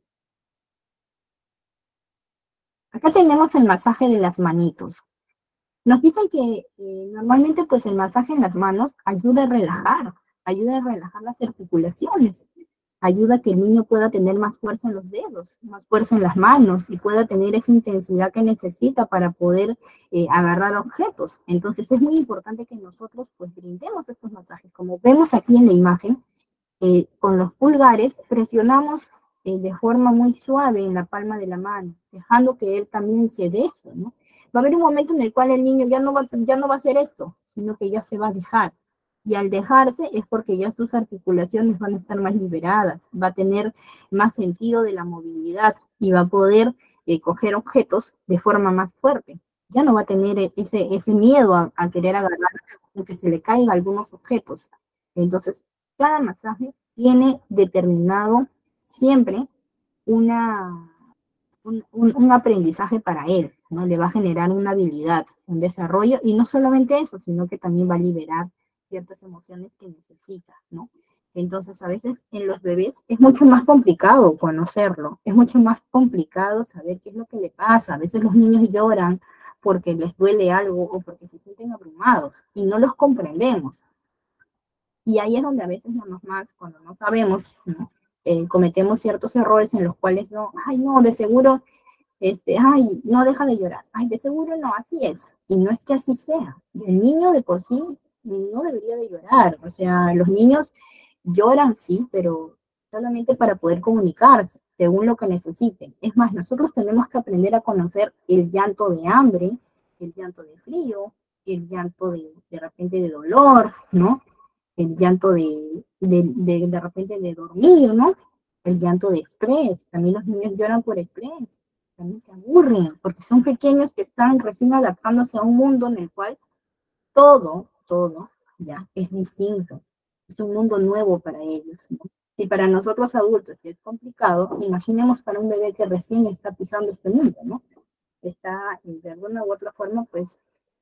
Acá tenemos el masaje de las manitos. Nos dicen que eh, normalmente pues el masaje en las manos ayuda a relajar, ayuda a relajar las articulaciones, ayuda a que el niño pueda tener más fuerza en los dedos, más fuerza en las manos y pueda tener esa intensidad que necesita para poder eh, agarrar objetos. Entonces es muy importante que nosotros pues brindemos estos masajes. Como vemos aquí en la imagen, eh, con los pulgares presionamos eh, de forma muy suave en la palma de la mano, dejando que él también se deje, ¿no? Va a haber un momento en el cual el niño ya no, va, ya no va a hacer esto, sino que ya se va a dejar. Y al dejarse es porque ya sus articulaciones van a estar más liberadas, va a tener más sentido de la movilidad y va a poder eh, coger objetos de forma más fuerte. Ya no va a tener ese, ese miedo a, a querer agarrar o que se le caigan algunos objetos. Entonces, cada masaje tiene determinado siempre una... Un, un, un aprendizaje para él, ¿no? Le va a generar una habilidad, un desarrollo, y no solamente eso, sino que también va a liberar ciertas emociones que necesita, ¿no? Entonces, a veces en los bebés es mucho más complicado conocerlo, es mucho más complicado saber qué es lo que le pasa. A veces los niños lloran porque les duele algo o porque se sienten abrumados y no los comprendemos. Y ahí es donde a veces las mamás, cuando no sabemos, ¿no? Eh, cometemos ciertos errores en los cuales no, ay no, de seguro, este, ay, no deja de llorar, ay, de seguro no, así es, y no es que así sea, el niño de por sí no debería de llorar, o sea, los niños lloran sí, pero solamente para poder comunicarse, según lo que necesiten. Es más, nosotros tenemos que aprender a conocer el llanto de hambre, el llanto de frío, el llanto de, de repente de dolor, ¿no? El llanto de, de, de, de repente de dormir, ¿no? El llanto de estrés. También los niños lloran por estrés. También se aburren, porque son pequeños que están recién adaptándose a un mundo en el cual todo, todo, ya, es distinto. Es un mundo nuevo para ellos, ¿no? Si para nosotros adultos es complicado, imaginemos para un bebé que recién está pisando este mundo, ¿no? Está, de alguna u otra forma, pues,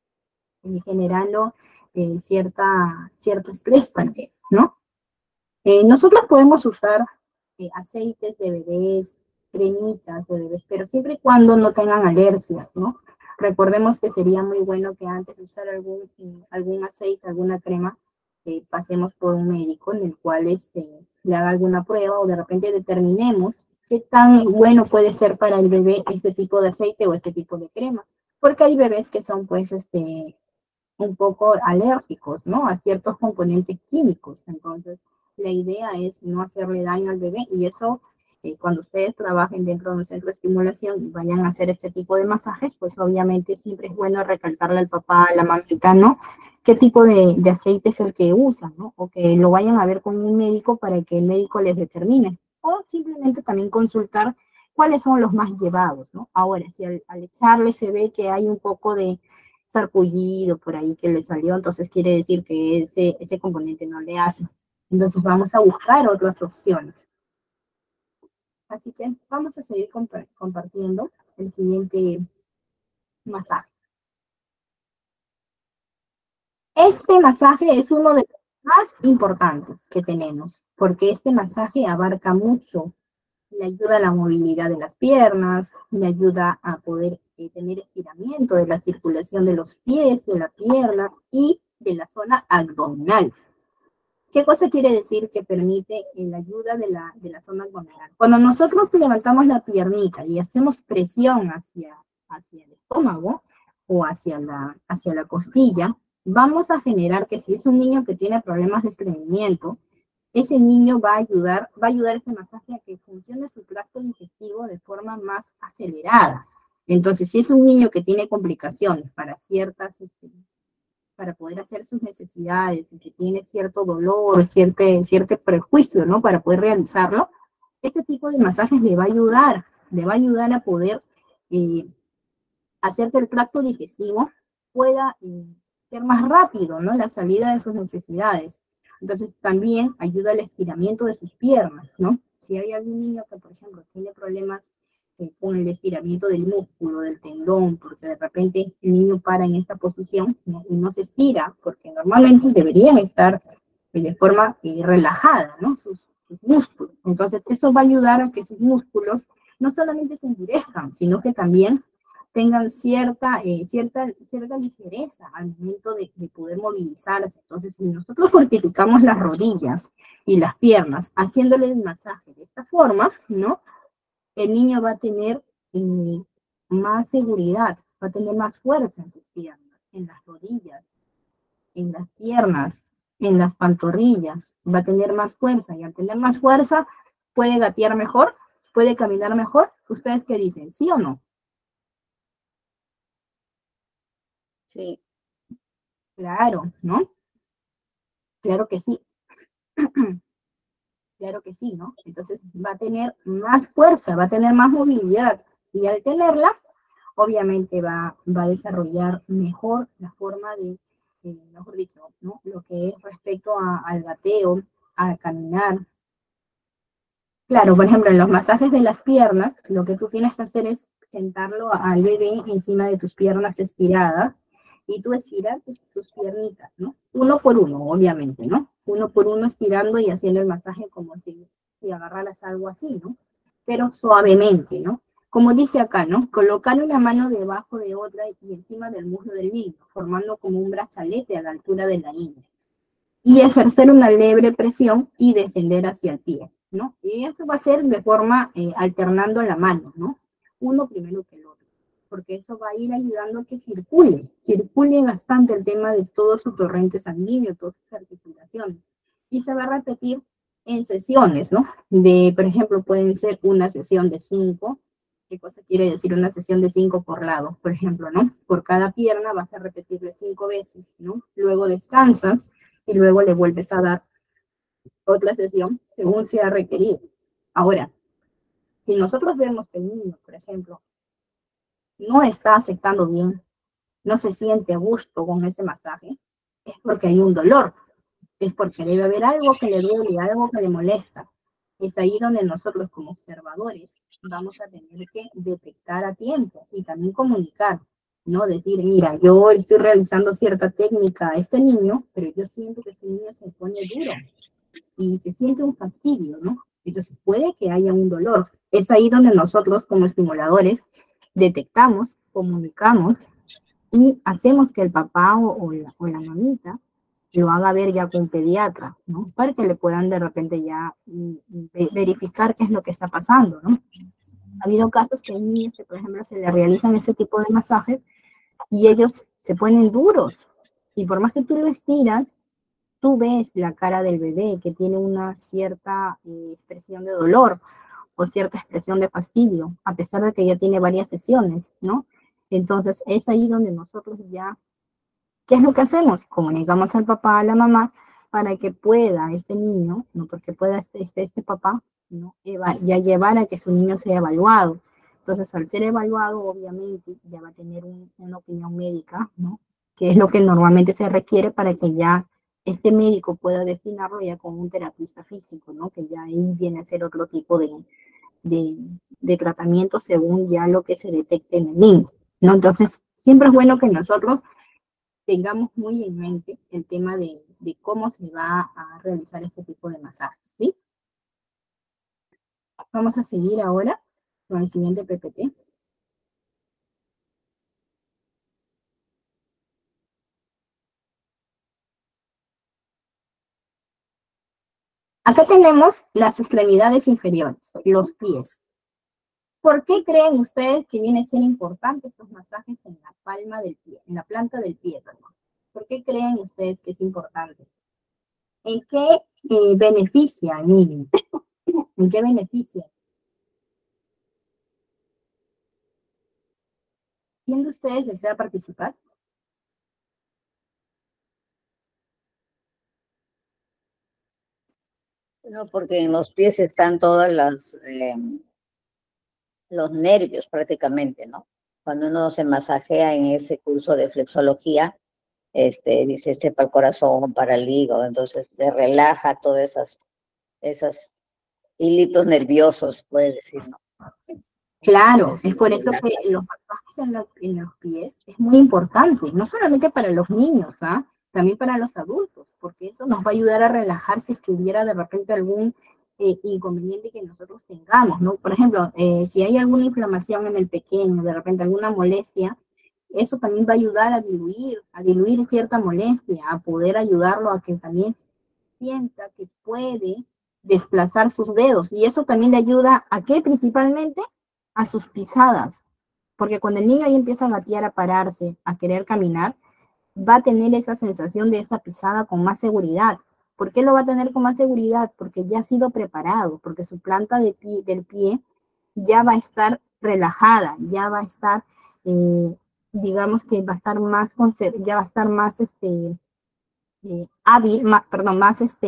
generando eh, cierta, cierto estrés también, ¿no? Eh, nosotros podemos usar eh, aceites de bebés, cremitas de bebés, pero siempre y cuando no tengan alergias, ¿no? Recordemos que sería muy bueno que antes de usar algún, eh, algún aceite, alguna crema, eh, pasemos por un médico en el cual este, le haga alguna prueba o de repente determinemos qué tan bueno puede ser para el bebé este tipo de aceite o este tipo de crema, porque hay bebés que son pues este un poco alérgicos, ¿no? A ciertos componentes químicos. Entonces, la idea es no hacerle daño al bebé y eso, eh, cuando ustedes trabajen dentro de un centro de estimulación y vayan a hacer este tipo de masajes, pues obviamente siempre es bueno recalcarle al papá, a la mamita, ¿no? ¿Qué tipo de, de aceite es el que usan, ¿no? O que lo vayan a ver con un médico para que el médico les determine. O simplemente también consultar cuáles son los más llevados, ¿no? Ahora, si al, al echarle se ve que hay un poco de sarpullido por ahí que le salió, entonces quiere decir que ese, ese componente no le hace. Entonces vamos a buscar otras opciones. Así que vamos a seguir comp compartiendo el siguiente masaje. Este masaje es uno de los más importantes que tenemos, porque este masaje abarca mucho. Le ayuda a la movilidad de las piernas, le ayuda a poder eh, tener estiramiento de la circulación de los pies, de la pierna y de la zona abdominal. ¿Qué cosa quiere decir que permite la ayuda de la, de la zona abdominal? Cuando nosotros levantamos la piernita y hacemos presión hacia, hacia el estómago o hacia la, hacia la costilla, vamos a generar que si es un niño que tiene problemas de estreñimiento, ese niño va a ayudar, va a ayudar este masaje a que funcione su tracto digestivo de forma más acelerada. Entonces, si es un niño que tiene complicaciones para ciertas, este, para poder hacer sus necesidades, que tiene cierto dolor, cierto, cierto prejuicio, ¿no? Para poder realizarlo, este tipo de masajes le va a ayudar, le va a ayudar a poder eh, hacer que el tracto digestivo pueda eh, ser más rápido, ¿no? La salida de sus necesidades. Entonces también ayuda al estiramiento de sus piernas, ¿no? Si hay algún niño que, por ejemplo, tiene problemas eh, con el estiramiento del músculo, del tendón, porque de repente el niño para en esta posición, ¿no? Y no se estira, porque normalmente deberían estar eh, de forma eh, relajada, ¿no? Sus, sus músculos. Entonces eso va a ayudar a que sus músculos no solamente se endurezcan, sino que también tengan cierta, eh, cierta, cierta ligereza al momento de, de poder movilizarse. Entonces, si nosotros fortificamos las rodillas y las piernas, haciéndole el masaje de esta forma, ¿no? El niño va a tener eh, más seguridad, va a tener más fuerza en sus piernas, en las rodillas, en las piernas, en las pantorrillas, va a tener más fuerza, y al tener más fuerza puede gatear mejor, puede caminar mejor. ¿Ustedes qué dicen? ¿Sí o no? Sí. Claro, ¿no? Claro que sí. Claro que sí, ¿no? Entonces va a tener más fuerza, va a tener más movilidad, y al tenerla, obviamente va, va a desarrollar mejor la forma de, eh, mejor dicho, ¿no? Lo que es respecto a, al gateo, a caminar. Claro, por ejemplo, en los masajes de las piernas, lo que tú tienes que hacer es sentarlo al bebé encima de tus piernas estiradas, y tú estirar tus, tus piernitas, ¿no? Uno por uno, obviamente, ¿no? Uno por uno estirando y haciendo el masaje como si, si agarraras algo así, ¿no? Pero suavemente, ¿no? Como dice acá, ¿no? Colocar una mano debajo de otra y encima del muslo del niño, formando como un brazalete a la altura de la ingle. Y ejercer una leve presión y descender hacia el pie, ¿no? Y eso va a ser de forma eh, alternando la mano, ¿no? Uno primero que el otro, porque eso va a ir ayudando a que circule, circule bastante el tema de todo su torrente sanguíneo, todas sus articulaciones. Y se va a repetir en sesiones, ¿no? De, por ejemplo, pueden ser una sesión de cinco. ¿Qué cosa quiere decir una sesión de cinco por lado? Por ejemplo, ¿no? Por cada pierna vas a repetirle cinco veces, ¿no? Luego descansas y luego le vuelves a dar otra sesión según sea requerido. Ahora, si nosotros vemos que el niño, por ejemplo, no está aceptando bien, no se siente a gusto con ese masaje, es porque hay un dolor, es porque debe haber algo que le duele, algo que le molesta. Es ahí donde nosotros como observadores vamos a tener que detectar a tiempo y también comunicar, ¿no? Decir, mira, yo estoy realizando cierta técnica a este niño, pero yo siento que este niño se pone duro y se siente un fastidio, ¿no? Entonces puede que haya un dolor. Es ahí donde nosotros como estimuladores detectamos, comunicamos y hacemos que el papá o, o, la, o la mamita lo haga ver ya con un pediatra, ¿no? Para que le puedan de repente ya mm, verificar qué es lo que está pasando, ¿no? Ha habido casos que hay niños que, por ejemplo, se le realizan ese tipo de masajes y ellos se ponen duros. Y por más que tú lo estiras, tú ves la cara del bebé que tiene una cierta eh, expresión de dolor o cierta expresión de fastidio, a pesar de que ya tiene varias sesiones, ¿no? Entonces es ahí donde nosotros ya, ¿qué es lo que hacemos? Comunicamos al papá, a la mamá, para que pueda este niño, ¿no? Porque pueda este, este, este papá, ¿no? Eva, ya llevar a que su niño sea evaluado. Entonces, al ser evaluado, obviamente, ya va a tener un, una opinión médica, ¿no? Que es lo que normalmente se requiere para que ya este médico pueda destinarlo ya con un terapista físico, ¿no? Que ya ahí viene a ser otro tipo de, de, de tratamiento según ya lo que se detecte en el niño, ¿no? Entonces, siempre es bueno que nosotros tengamos muy en mente el tema de, de cómo se va a realizar este tipo de masajes, ¿sí? Vamos a seguir ahora con el siguiente P P T. Acá tenemos las extremidades inferiores, los pies. ¿Por qué creen ustedes que viene a ser importante estos masajes en la palma del pie, en la planta del pie, perdón? ¿Por qué creen ustedes que es importante? ¿En qué eh, beneficia al niño? ¿En qué beneficia? ¿Quién de ustedes desea participar? No, porque en los pies están todas las, eh, los nervios prácticamente, ¿no? Cuando uno se masajea en ese curso de flexología, este, dice este para el corazón, para el hígado, entonces le relaja todas esas, esas hilitos nerviosos, puede decir, ¿no? Claro, Entonces, es por eso relaja. que los masajes en, la- en los pies es muy importante, no solamente para los niños, ¿ah? También para los adultos, porque eso nos va a ayudar a relajar si es que hubiera de repente algún eh, inconveniente que nosotros tengamos, ¿no? Por ejemplo, eh, si hay alguna inflamación en el pequeño, de repente alguna molestia, eso también va a ayudar a diluir, a diluir cierta molestia, a poder ayudarlo a que también sienta que puede desplazar sus dedos. Y eso también le ayuda a qué principalmente a sus pisadas. Porque cuando el niño ahí empieza a gatear, a pararse, a querer caminar, va a tener esa sensación de esa pisada con más seguridad. ¿Por qué lo va a tener con más seguridad? Porque ya ha sido preparado, porque su planta de pie, del pie ya va a estar relajada, ya va a estar, eh, digamos que va a estar más, ya va a estar más, este, eh, hábil, más, perdón, más, este,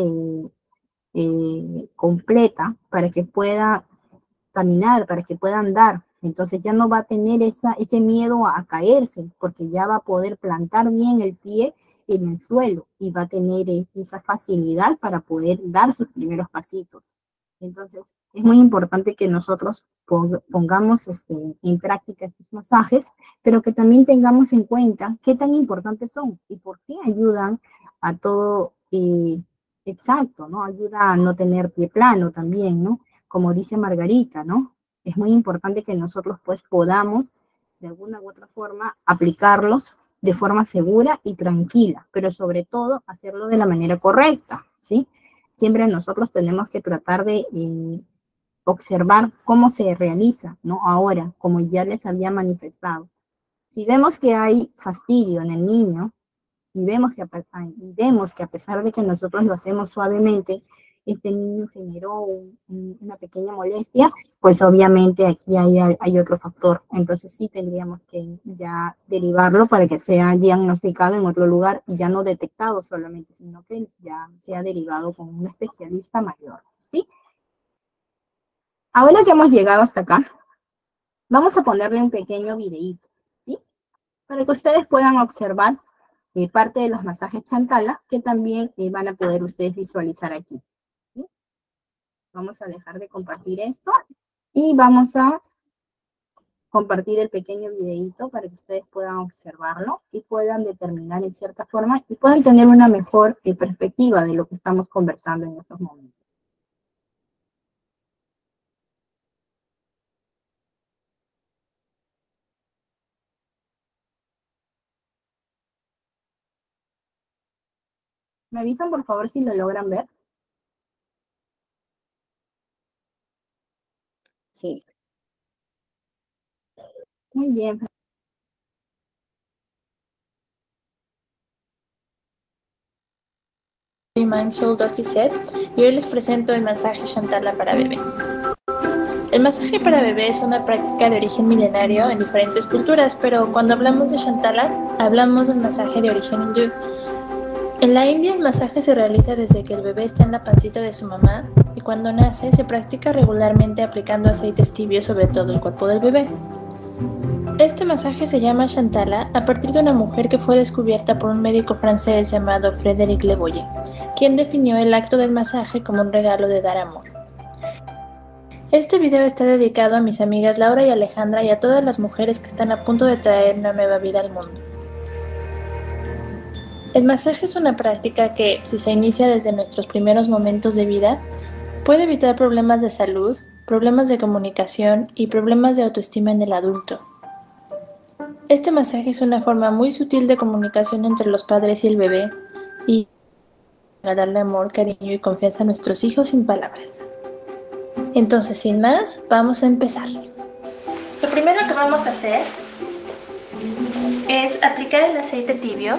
eh, completa para que pueda caminar, para que pueda andar. Entonces ya no va a tener esa, ese miedo a, a caerse, porque ya va a poder plantar bien el pie en el suelo y va a tener esa facilidad para poder dar sus primeros pasitos. Entonces es muy importante que nosotros pongamos este, en práctica estos masajes, pero que también tengamos en cuenta qué tan importantes son y por qué ayudan a todo, eh, exacto, ¿no? Ayuda a no tener pie plano también, ¿no? Como dice Margarita, ¿no? Es muy importante que nosotros pues podamos de alguna u otra forma aplicarlos de forma segura y tranquila, pero sobre todo hacerlo de la manera correcta, ¿sí? Siempre nosotros tenemos que tratar de eh, observar cómo se realiza, ¿no? Ahora, como ya les había manifestado. Si vemos que hay fastidio en el niño y vemos que a, y vemos que a pesar de que nosotros lo hacemos suavemente, este niño generó un, un, una pequeña molestia, pues obviamente aquí hay, hay otro factor. Entonces sí tendríamos que ya derivarlo para que sea diagnosticado en otro lugar y ya no detectado solamente, sino que ya sea derivado con un especialista mayor, ¿sí? Ahora que hemos llegado hasta acá, vamos a ponerle un pequeño videíto, ¿sí? Para que ustedes puedan observar eh, parte de los masajes Chantala que también eh, van a poder ustedes visualizar aquí. ¿Sí? Vamos a dejar de compartir esto y vamos a compartir el pequeño videíto para que ustedes puedan observarlo y puedan determinar en cierta forma y puedan tener una mejor eh, perspectiva de lo que estamos conversando en estos momentos. ¿Me avisan por favor si lo logran ver? Sí. Muy bien. Soy Mindsoul Dotiset y hoy les presento el masaje Chantala para bebé. El masaje para bebé es una práctica de origen milenario en diferentes culturas, pero cuando hablamos de Chantala, hablamos del masaje de origen hindú. En la India el masaje se realiza desde que el bebé está en la pancita de su mamá y cuando nace se practica regularmente aplicando aceites tibios sobre todo el cuerpo del bebé. Este masaje se llama Chantala a partir de una mujer que fue descubierta por un médico francés llamado Frédéric Le Boyer, quien definió el acto del masaje como un regalo de dar amor. Este video está dedicado a mis amigas Laura y Alejandra y a todas las mujeres que están a punto de traer una nueva vida al mundo. El masaje es una práctica que, si se inicia desde nuestros primeros momentos de vida, puede evitar problemas de salud, problemas de comunicación y problemas de autoestima en el adulto. Este masaje es una forma muy sutil de comunicación entre los padres y el bebé y a darle amor, cariño y confianza a nuestros hijos sin palabras. Entonces, sin más, vamos a empezar. Lo primero que vamos a hacer es aplicar el aceite tibio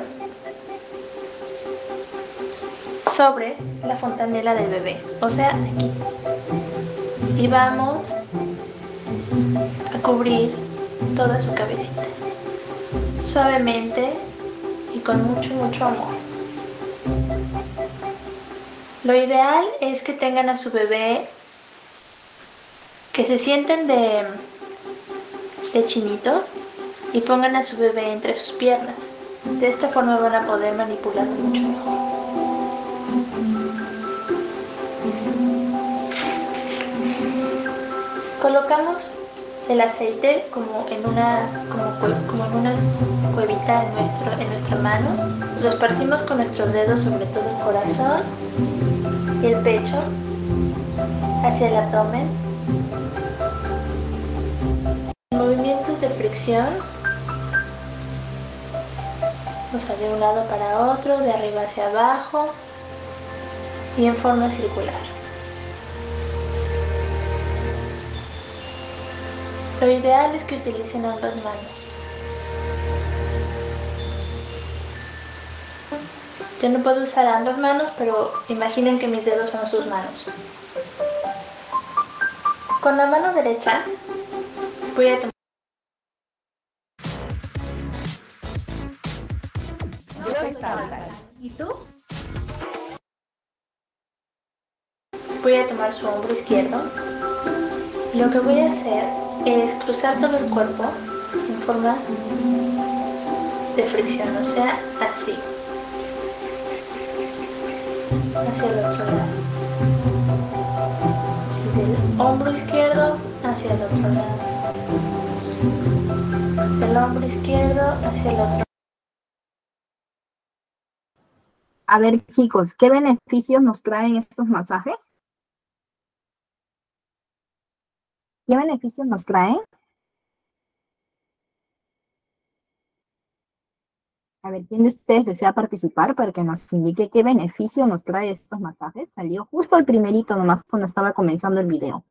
sobre la fontanela del bebé, o sea, aquí. Y vamos a cubrir toda su cabecita. suavemente y con mucho, mucho amor. Lo ideal es que tengan a su bebé, que se sienten de, de chinito y pongan a su bebé entre sus piernas. De esta forma van a poder manipularlo mucho mejor. Colocamos el aceite como en una, como, como en una cuevita en, nuestro, en nuestra mano. Lo esparcimos con nuestros dedos sobre todo el corazón y el pecho, hacia el abdomen. Movimientos de fricción, o sea, de un lado para otro, de arriba hacia abajo y en forma circular. Lo ideal es que utilicen ambas manos. Yo no puedo usar ambas manos, pero imaginen que mis dedos son sus manos. Con la mano derecha voy a tomar. ¿Y tú? Voy a tomar su hombro izquierdo. Lo que voy a hacer es cruzar todo el cuerpo en forma de fricción, o sea, así, hacia el otro lado, así del hombro izquierdo hacia el otro lado, del hombro izquierdo hacia el otro lado. A ver, chicos, ¿qué beneficios nos traen estos masajes? ¿Qué beneficios nos traen? A ver, ¿quién de ustedes desea participar para que nos indique qué beneficio nos trae estos masajes? Salió justo el primerito nomás cuando estaba comenzando el video.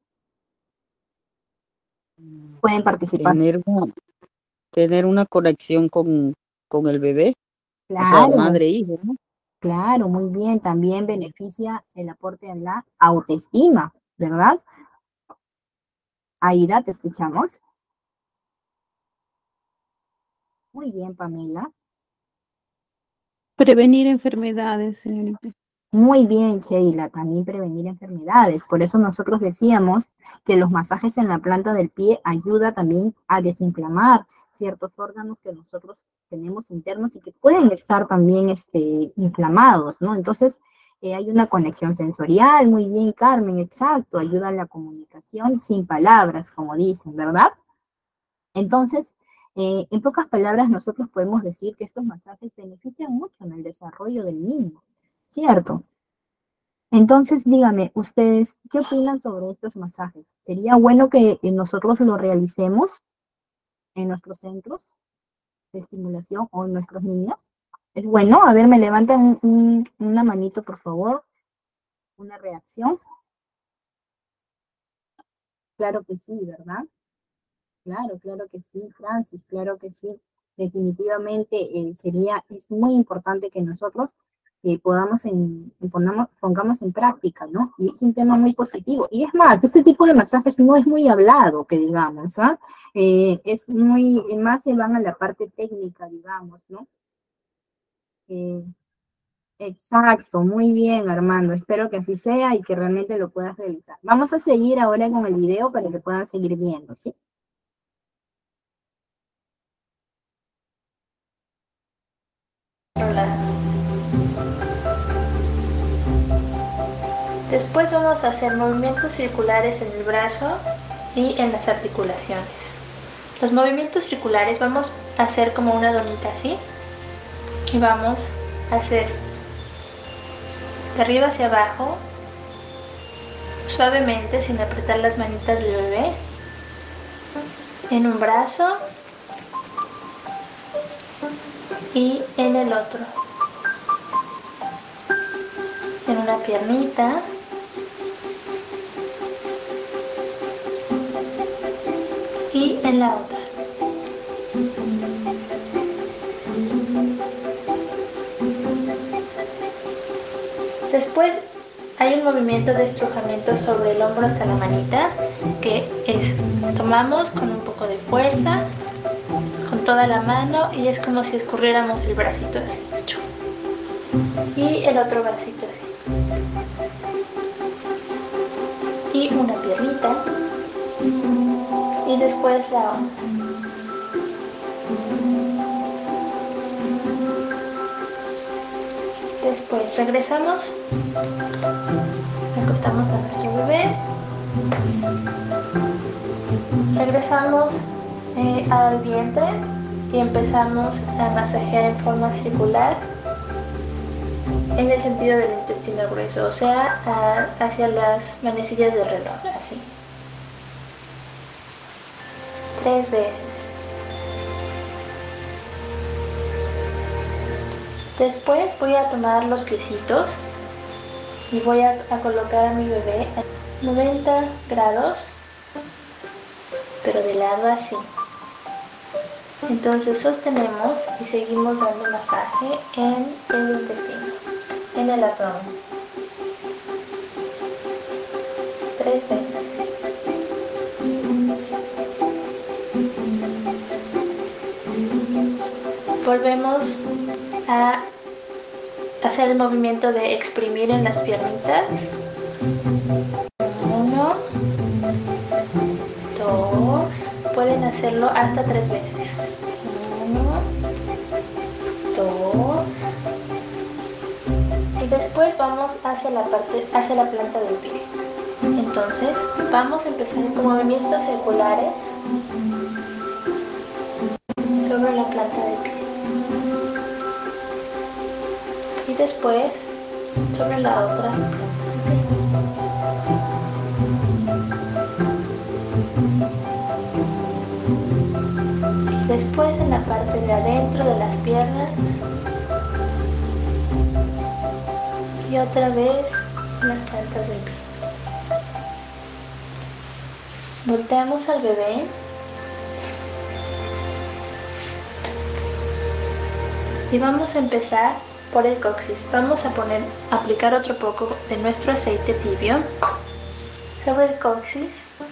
Pueden participar. Tener una, tener una conexión con, con el bebé, Claro, o sea, madre e hijo, ¿no? claro, muy bien. También beneficia el aporte a la autoestima, ¿verdad? Aida, ¿te escuchamos? Muy bien, Pamela. Prevenir enfermedades, señorita. Muy bien, Sheila, también prevenir enfermedades. Por eso nosotros decíamos que los masajes en la planta del pie ayuda también a desinflamar ciertos órganos que nosotros tenemos internos y que pueden estar también este, inflamados, ¿no? Entonces, eh, hay una conexión sensorial, muy bien, Carmen, exacto, ayuda a la comunicación sin palabras, como dicen, ¿verdad? Entonces, eh, en pocas palabras, nosotros podemos decir que estos masajes benefician mucho en el desarrollo del niño, ¿cierto? Entonces, dígame, ustedes, ¿qué opinan sobre estos masajes? ¿Sería bueno que eh, nosotros lo realicemos en nuestros centros de estimulación o en nuestros niños? ¿Es bueno? A ver, me levantan un, un, una manito, por favor. Una reacción. Claro que sí, ¿verdad? Claro, claro que sí, Francis, claro que sí. Definitivamente eh, sería, es muy importante que nosotros eh, podamos, en, ponamos, pongamos en práctica, ¿no? Y es un tema muy positivo. Y es más, este tipo de masajes no es muy hablado, que digamos, ¿ah? Eh, es muy, más se van a la parte técnica, digamos, ¿no? Eh, exacto, muy bien, Armando. Espero que así sea y que realmente lo puedas realizar. Vamos a seguir ahora con el video para que puedan seguir viendo, ¿sí? Después vamos a hacer movimientos circulares en el brazo y en las articulaciones. Los movimientos circulares vamos a hacer como una donita así y vamos a hacer de arriba hacia abajo, suavemente, sin apretar las manitas del bebé, en un brazo y en el otro, en una piernita, y en la otra. Después hay un movimiento de estrujamiento sobre el hombro hasta la manita, que es, tomamos con un poco de fuerza, con con toda la mano y es como si escurriéramos el bracito así. Y el otro bracito así. Y una piernita. Y después la otra. Después regresamos, acostamos a nuestro bebé, regresamos eh, al vientre y empezamos a masajear en forma circular en el sentido del intestino grueso, o sea, a, hacia las manecillas del reloj, así. Tres veces. Después voy a tomar los piecitos y voy a, a colocar a mi bebé a noventa grados, pero de lado así. Entonces sostenemos y seguimos dando masaje en el intestino, en el abdomen. Tres veces. Volvemos a hacer el movimiento de exprimir en las piernitas. Uno, dos, pueden hacerlo hasta tres veces. Uno, dos, y después vamos hacia la parte, hacia la planta del pie. Entonces vamos a empezar con movimientos circulares sobre la planta del pie. Y después sobre la otra. Y después en la parte de adentro de las piernas. Y otra vez en las plantas del pie. Volteamos al bebé. Y vamos a empezar por el coxis. Vamos a poner, aplicar otro poco de nuestro aceite tibio sobre el coxis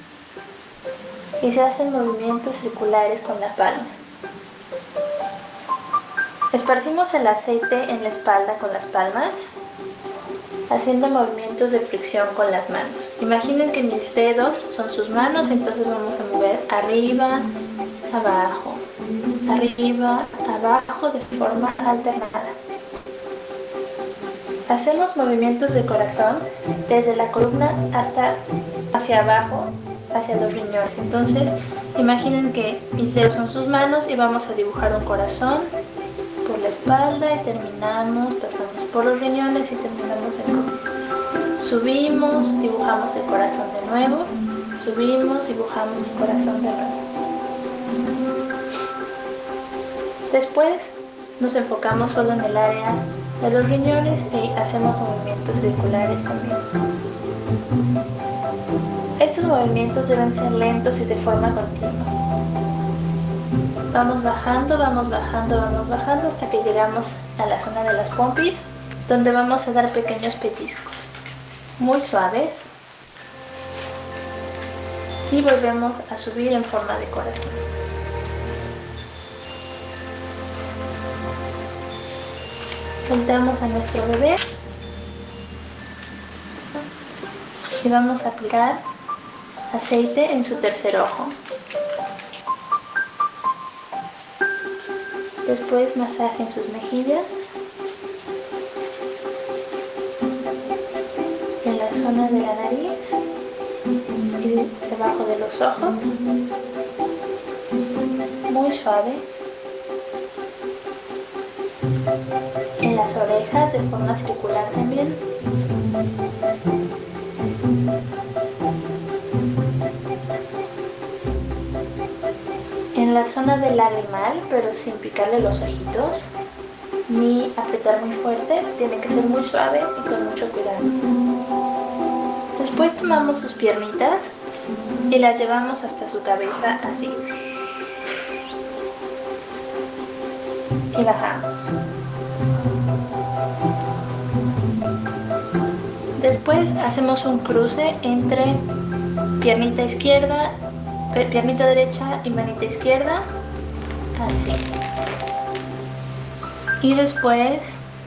y se hacen movimientos circulares con la palma. Esparcimos el aceite en la espalda con las palmas, haciendo movimientos de fricción con las manos. Imaginen que mis dedos son sus manos, entonces vamos a mover arriba, abajo, arriba, abajo de forma alternada. Hacemos movimientos de corazón desde la columna hasta hacia abajo, hacia los riñones. Entonces, imaginen que mis dedos son sus manos y vamos a dibujar un corazón por la espalda y terminamos, pasamos por los riñones y terminamos en coxis. Subimos, dibujamos el corazón de nuevo, subimos, dibujamos el corazón de nuevo. Después nos enfocamos solo en el área de los riñones y hacemos movimientos circulares también. Estos movimientos deben ser lentos y de forma continua. Vamos bajando, vamos bajando, vamos bajando hasta que llegamos a la zona de las pompis, donde vamos a dar pequeños pellizcos muy suaves y volvemos a subir en forma de corazón. Volteamos a nuestro bebé y vamos a aplicar aceite en su tercer ojo. Después masaje en sus mejillas, en la zona de la nariz y debajo de los ojos, muy suave. En las orejas de forma circular también. En la zona del lagrimal, pero sin picarle los ojitos ni apretar muy fuerte, tiene que ser muy suave y con mucho cuidado. Después tomamos sus piernitas y las llevamos hasta su cabeza así. Y bajamos. Después hacemos un cruce entre piernita izquierda, piernita derecha y manita izquierda, así. Y después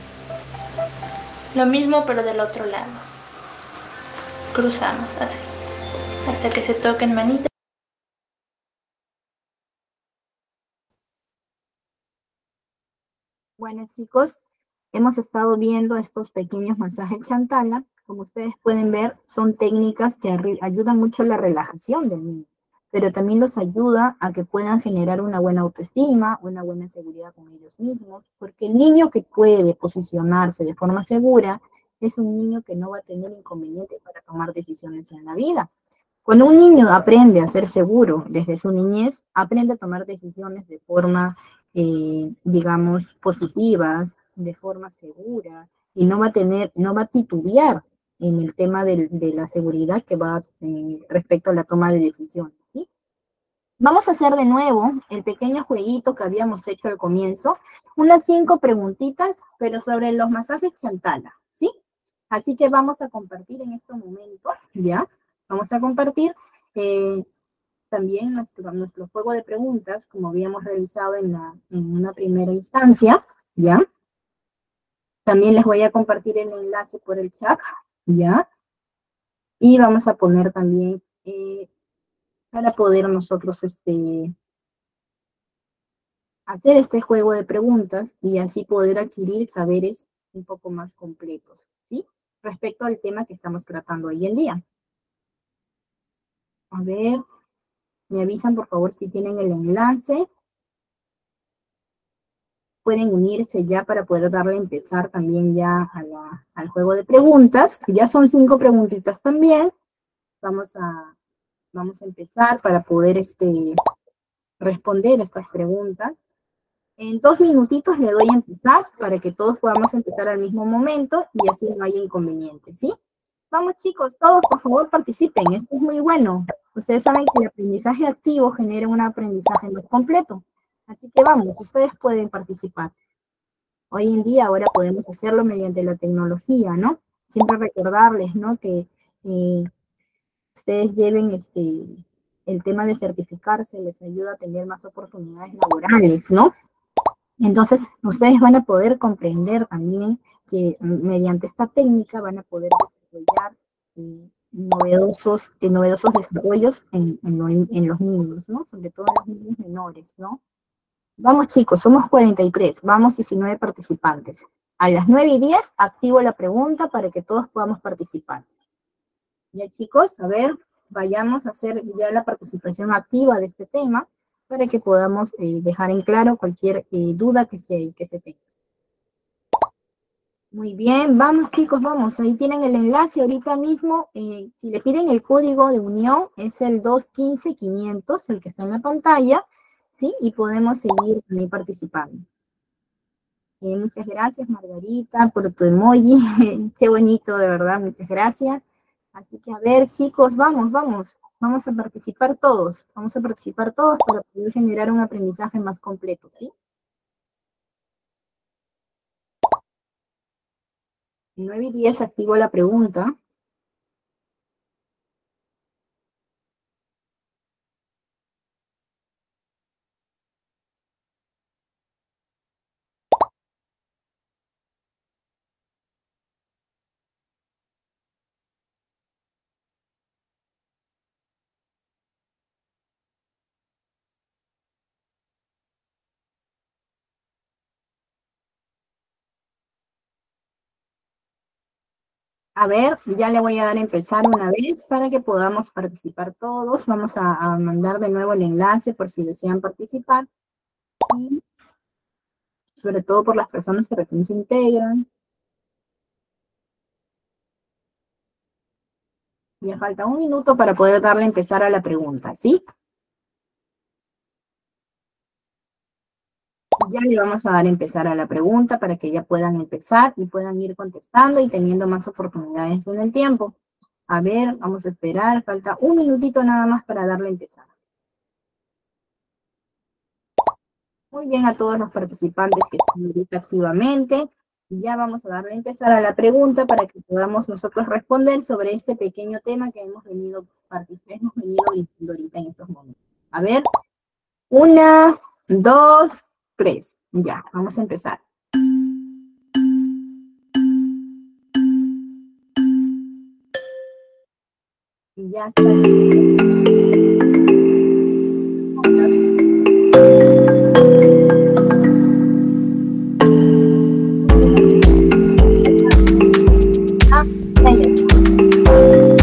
lo mismo pero del otro lado. Cruzamos así, hasta que se toquen manitas. Bueno, chicos, hemos estado viendo estos pequeños masajes Chantala. Como ustedes pueden ver, son técnicas que ayudan mucho a la relajación del niño, pero también los ayuda a que puedan generar una buena autoestima, una buena seguridad con ellos mismos, porque el niño que puede posicionarse de forma segura es un niño que no va a tener inconvenientes para tomar decisiones en la vida. Cuando un niño aprende a ser seguro desde su niñez, aprende a tomar decisiones de forma, eh, digamos, positivas, de forma segura, y no va a tener, no va a titubear en el tema de, de la seguridad que va eh, respecto a la toma de decisiones, ¿sí? Vamos a hacer de nuevo el pequeño jueguito que habíamos hecho al comienzo, unas cinco preguntitas, pero sobre los masajes Chantala, ¿sí? Así que vamos a compartir en este momento, ¿ya? Vamos a compartir eh, también nuestro, nuestro juego de preguntas, como habíamos realizado en, la, en una primera instancia, ¿ya? También les voy a compartir el enlace por el chat, ¿ya? Y vamos a poner también, eh, para poder nosotros este, hacer este juego de preguntas y así poder adquirir saberes un poco más completos, ¿sí? Respecto al tema que estamos tratando hoy en día. A ver, me avisan por favor si tienen el enlace. Pueden unirse ya para poder darle a empezar también ya a la, al juego de preguntas. Ya son cinco preguntitas también. Vamos a, vamos a empezar para poder este, responder estas preguntas. En dos minutitos le doy a empezar para que todos podamos empezar al mismo momento y así no haya inconvenientes, ¿sí? Vamos chicos, todos por favor participen, esto es muy bueno. Ustedes saben que el aprendizaje activo genera un aprendizaje más completo. Así que vamos, ustedes pueden participar. Hoy en día ahora podemos hacerlo mediante la tecnología, ¿no? Siempre recordarles, ¿no? Que eh, ustedes lleven este, el tema de certificarse, les ayuda a tener más oportunidades laborales, ¿no? Entonces, ustedes van a poder comprender también que mediante esta técnica van a poder desarrollar eh, novedosos, eh, novedosos desarrollos en, en, lo, en los niños, ¿no? Sobre todo en los niños menores, ¿no? Vamos chicos, somos cuarenta y tres, vamos diecinueve participantes. A las nueve y diez activo la pregunta para que todos podamos participar. Ya chicos, a ver, vayamos a hacer ya la participación activa de este tema para que podamos eh, dejar en claro cualquier eh, duda que se, que se tenga. Muy bien, vamos chicos, vamos, ahí tienen el enlace ahorita mismo. Eh, si le piden el código de unión, es el dos uno cinco quinientos, el que está en la pantalla, ¿sí? Y podemos seguir también participando. Eh, muchas gracias, Margarita, por tu emoji. Qué bonito, de verdad, muchas gracias. Así que, a ver, chicos, vamos, vamos. Vamos a participar todos. Vamos a participar todos para poder generar un aprendizaje más completo, ¿sí? nueve y diez activo la pregunta. A ver, ya le voy a dar a empezar una vez para que podamos participar todos. Vamos a, a mandar de nuevo el enlace por si desean participar. Y sobre todo por las personas que recién se integran. Ya falta un minuto para poder darle a empezar a la pregunta, ¿sí? Ya le vamos a dar a empezar a la pregunta para que ya puedan empezar y puedan ir contestando y teniendo más oportunidades en el tiempo. A ver, vamos a esperar, falta un minutito nada más para darle a empezar. Muy bien a todos los participantes que están ahorita activamente. Ya vamos a darle a empezar a la pregunta para que podamos nosotros responder sobre este pequeño tema que hemos venido, hemos venido viendo ahorita en estos momentos. A ver, una, dos, tres. Ya, vamos a empezar. Y ya está. Ah, ahí está.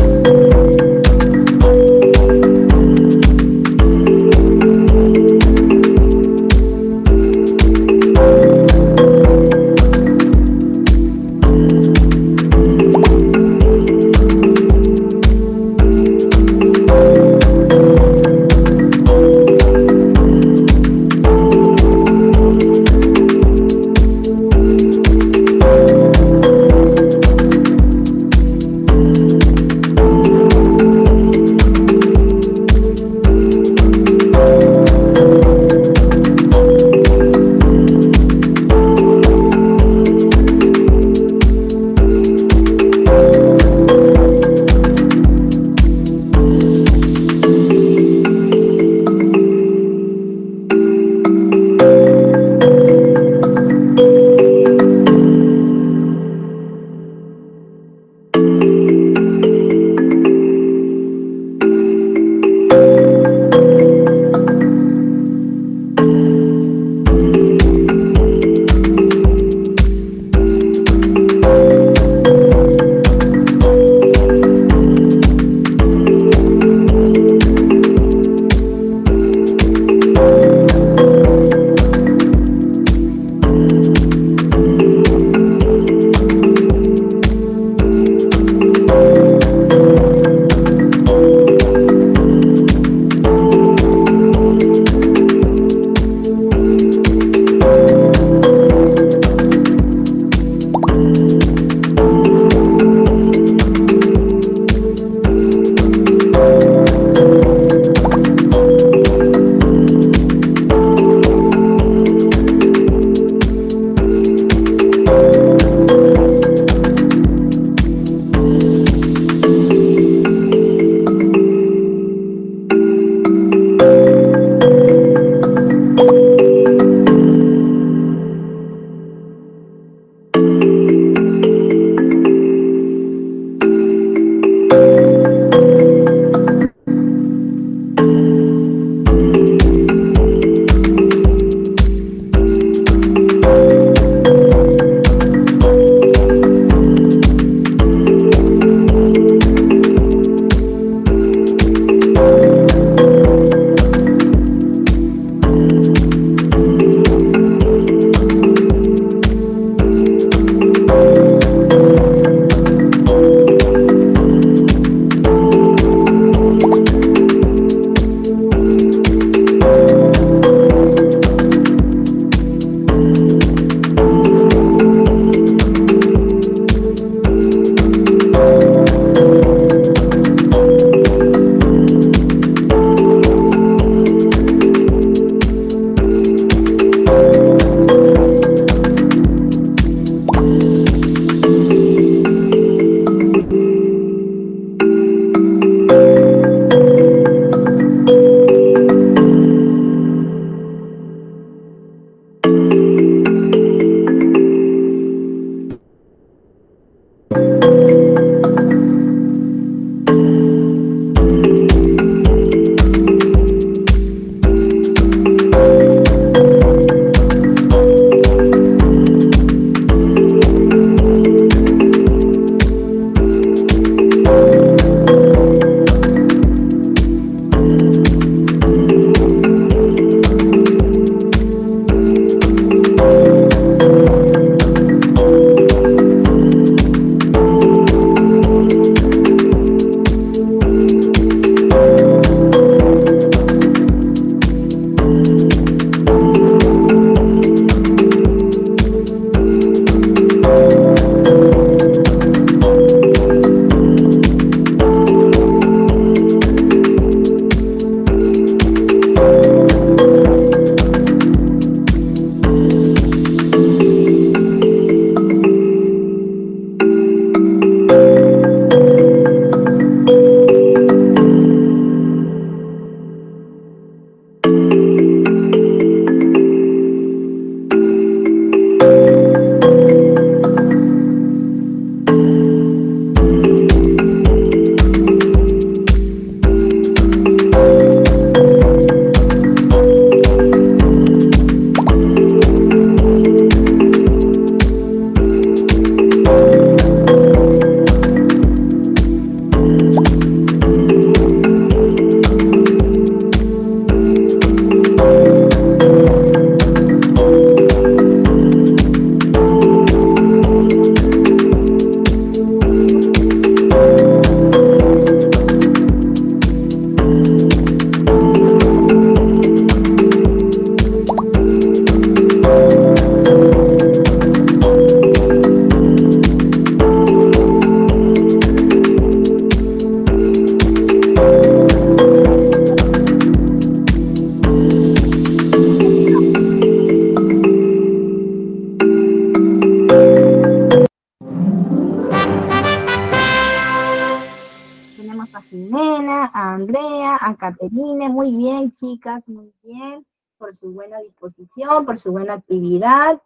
tenemos a Jimena, a Andrea, a Caterine. Muy bien, chicas, muy bien. Por su buena disposición, por su buena actividad.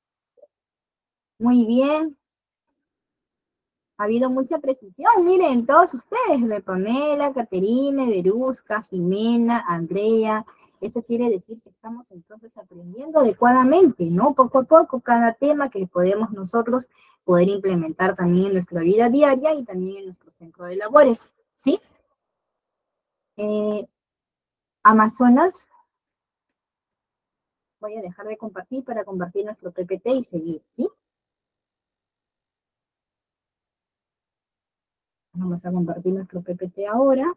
Muy bien. Ha habido mucha precisión, miren, todos ustedes, Pamela, Caterine, Verusca, Jimena, Andrea. Eso quiere decir que estamos entonces aprendiendo adecuadamente, ¿no? Poco a poco, cada tema que podemos nosotros poder implementar también en nuestra vida diaria y también en nuestro centro de labores, ¿sí? Eh, Amazonas, voy a dejar de compartir para compartir nuestro P P T y seguir, ¿sí? Vamos a compartir nuestro P P T ahora.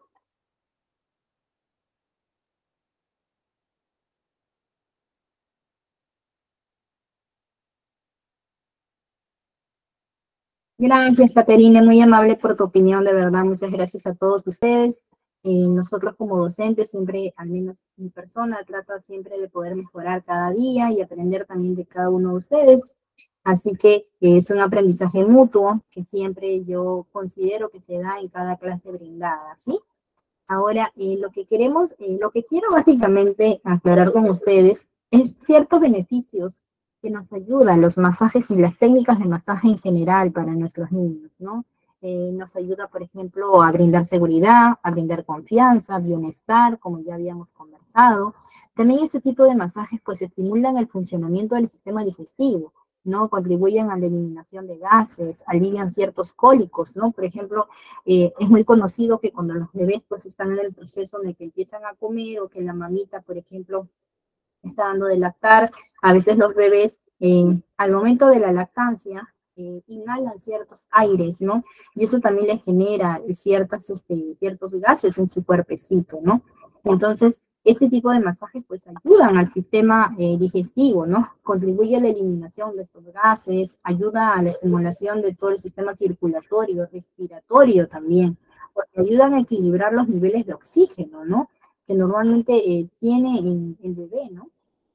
Gracias, Caterine, muy amable por tu opinión, de verdad, muchas gracias a todos ustedes. Eh, nosotros como docentes siempre, al menos mi persona, trata siempre de poder mejorar cada día y aprender también de cada uno de ustedes. Así que eh, es un aprendizaje mutuo que siempre yo considero que se da en cada clase brindada, ¿sí? Ahora, eh, lo que queremos, eh, lo que quiero básicamente aclarar con ustedes es ciertos beneficios que nos ayudan los masajes y las técnicas de masaje en general para nuestros niños, ¿no? Eh, nos ayuda, por ejemplo, a brindar seguridad, a brindar confianza, bienestar, como ya habíamos conversado. También este tipo de masajes pues estimulan el funcionamiento del sistema digestivo, ¿no? Contribuyen a la eliminación de gases, alivian ciertos cólicos, ¿no? Por ejemplo, eh, es muy conocido que cuando los bebés pues están en el proceso en el que empiezan a comer o que la mamita, por ejemplo, está dando de lactar, a veces los bebés eh, al momento de la lactancia eh, inhalan ciertos aires, ¿no? Y eso también les genera ciertas, este, ciertos gases en su cuerpecito, ¿no? Entonces, este tipo de masajes pues ayudan al sistema eh, digestivo, ¿no? Contribuye a la eliminación de estos gases, ayuda a la estimulación de todo el sistema circulatorio, respiratorio también, porque ayudan a equilibrar los niveles de oxígeno, ¿no? Que normalmente eh, tiene el, el bebé, ¿no?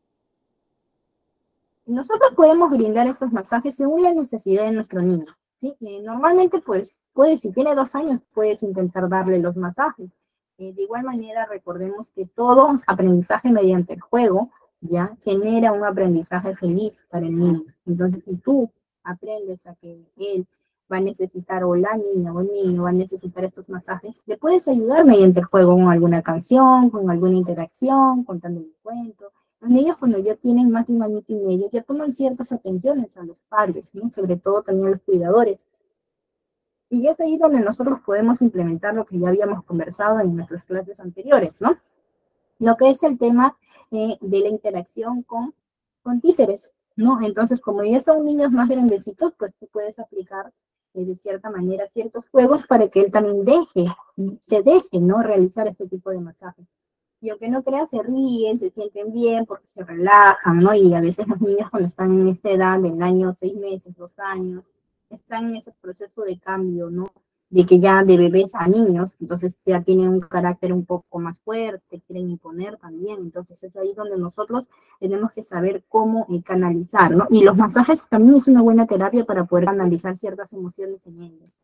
Nosotros podemos brindar estos masajes según la necesidad de nuestro niño, ¿sí? Eh, normalmente, pues, puedes, si tiene dos años, puedes intentar darle los masajes. Eh, de igual manera, recordemos que todo aprendizaje mediante el juego, ya, genera un aprendizaje feliz para el niño. Entonces, si tú aprendes a que él va a necesitar, o la niña o el niño va a necesitar estos masajes, le puedes ayudar mediante el juego con alguna canción, con alguna interacción, contando un cuento. Los niños cuando ya tienen más de un año y medio ya toman ciertas atenciones a los padres, ¿no? Sobre todo también a los cuidadores. Y es ahí donde nosotros podemos implementar lo que ya habíamos conversado en nuestras clases anteriores, ¿no? Lo que es el tema eh, de la interacción con, con títeres, ¿no? Entonces, como ya son niños más grandecitos, pues tú puedes aplicar eh, de cierta manera ciertos juegos para que él también deje, se deje, ¿no? Realizar este tipo de masajes. Y aunque no creas, se ríen, se sienten bien porque se relajan, ¿no? Y a veces los niños cuando están en esta edad, del año, seis meses, dos años, están en ese proceso de cambio, ¿no? De que ya de bebés a niños, entonces ya tienen un carácter un poco más fuerte, quieren imponer también, entonces es ahí donde nosotros tenemos que saber cómo eh, canalizar, ¿no? Y los masajes también es una buena terapia para poder canalizar ciertas emociones en ellos.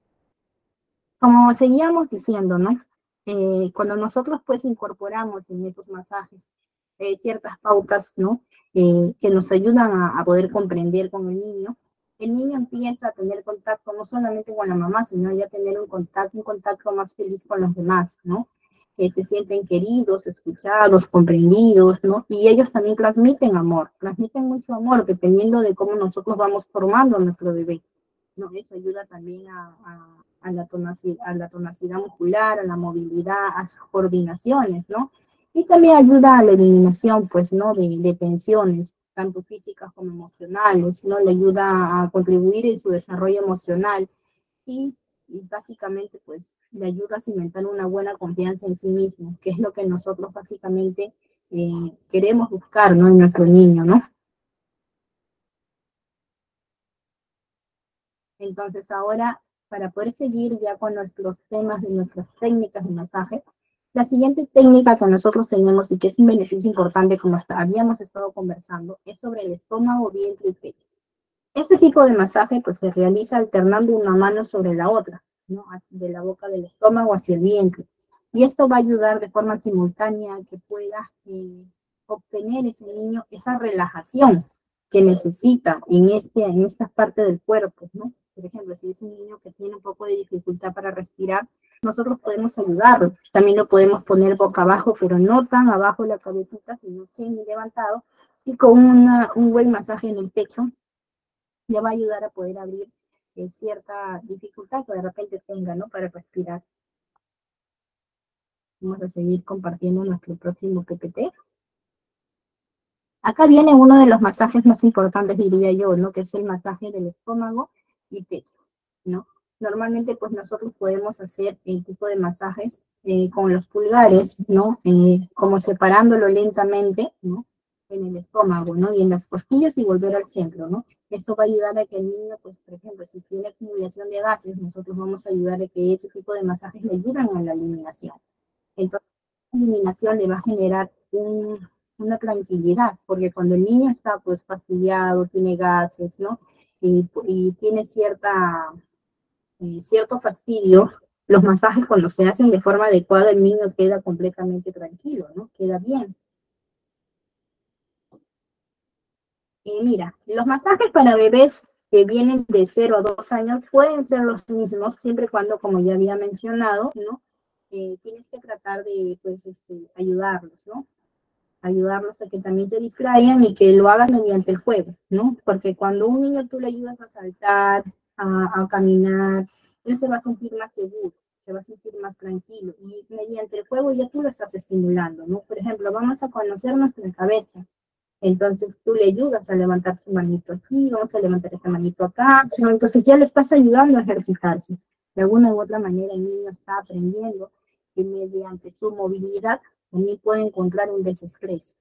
Como seguíamos diciendo, ¿no? Eh, cuando nosotros pues incorporamos en esos masajes eh, ciertas pautas, ¿no? Eh, que nos ayudan a, a poder comprender con el niño, el niño empieza a tener contacto no solamente con la mamá, sino ya tener un contacto, un contacto más feliz con los demás, ¿no? Que se sienten queridos, escuchados, comprendidos, ¿no? Y ellos también transmiten amor, transmiten mucho amor, dependiendo de cómo nosotros vamos formando a nuestro bebé, ¿no? Eso ayuda también a, a, a, la tonacidad, a la tonacidad muscular, a la movilidad, a sus coordinaciones, ¿no? Y también ayuda a la eliminación, pues, ¿no? De, de tensiones, tanto físicas como emocionales, ¿no? Le ayuda a contribuir en su desarrollo emocional y, y básicamente, pues, le ayuda a cimentar una buena confianza en sí mismo, que es lo que nosotros básicamente eh, queremos buscar, ¿no? En nuestro niño, ¿no? Entonces ahora, para poder seguir ya con nuestros temas de nuestras técnicas de masaje, la siguiente técnica que nosotros tenemos y que es un beneficio importante, como hasta habíamos estado conversando, es sobre el estómago, vientre y pecho. Este tipo de masaje pues se realiza alternando una mano sobre la otra, ¿no? De la boca del estómago hacia el vientre. Y esto va a ayudar de forma simultánea a que pueda eh, obtener ese niño esa relajación que necesita en, este, en esta parte del cuerpo, ¿no? Por ejemplo, si es un niño que tiene un poco de dificultad para respirar, nosotros podemos ayudarlo. También lo podemos poner boca abajo, pero no tan abajo la cabecita, sino semi levantado, y con una, un buen masaje en el pecho, le va a ayudar a poder abrir eh, cierta dificultad que de repente tenga, ¿no? Para respirar. Vamos a seguir compartiendo nuestro próximo P P T. Acá viene uno de los masajes más importantes, diría yo, ¿no? Que es el masaje del estómago y pecho, ¿no? Normalmente, pues nosotros podemos hacer el tipo de masajes eh, con los pulgares, ¿no? Eh, como separándolo lentamente, ¿no? En el estómago, ¿no? Y en las costillas y volver al centro, ¿no? Esto va a ayudar a que el niño, pues, por ejemplo, si tiene acumulación de gases, nosotros vamos a ayudar a que ese tipo de masajes le ayuden a la eliminación. Entonces, la eliminación le va a generar un, una tranquilidad, porque cuando el niño está, pues, fastidiado, tiene gases, ¿no? Y, y tiene cierta, eh, cierto fastidio, los masajes cuando se hacen de forma adecuada, el niño queda completamente tranquilo, ¿no? Queda bien. Y mira, los masajes para bebés que vienen de cero a dos años pueden ser los mismos, siempre y cuando, como ya había mencionado, ¿no? Eh, tienes que tratar de, pues, este, ayudarlos, ¿no? Ayudarlos a que también se distraigan y que lo hagas mediante el juego, ¿no? Porque cuando a un niño tú le ayudas a saltar, a, a caminar, él se va a sentir más seguro, se va a sentir más tranquilo, y mediante el juego ya tú lo estás estimulando, ¿no? Por ejemplo, vamos a conocer nuestra cabeza. Entonces tú le ayudas a levantar su manito aquí, vamos a levantar esta manito acá, ¿no? Entonces ya le estás ayudando a ejercitarse. De alguna u otra manera el niño está aprendiendo que mediante su movilidad también puede encontrar un desestrés.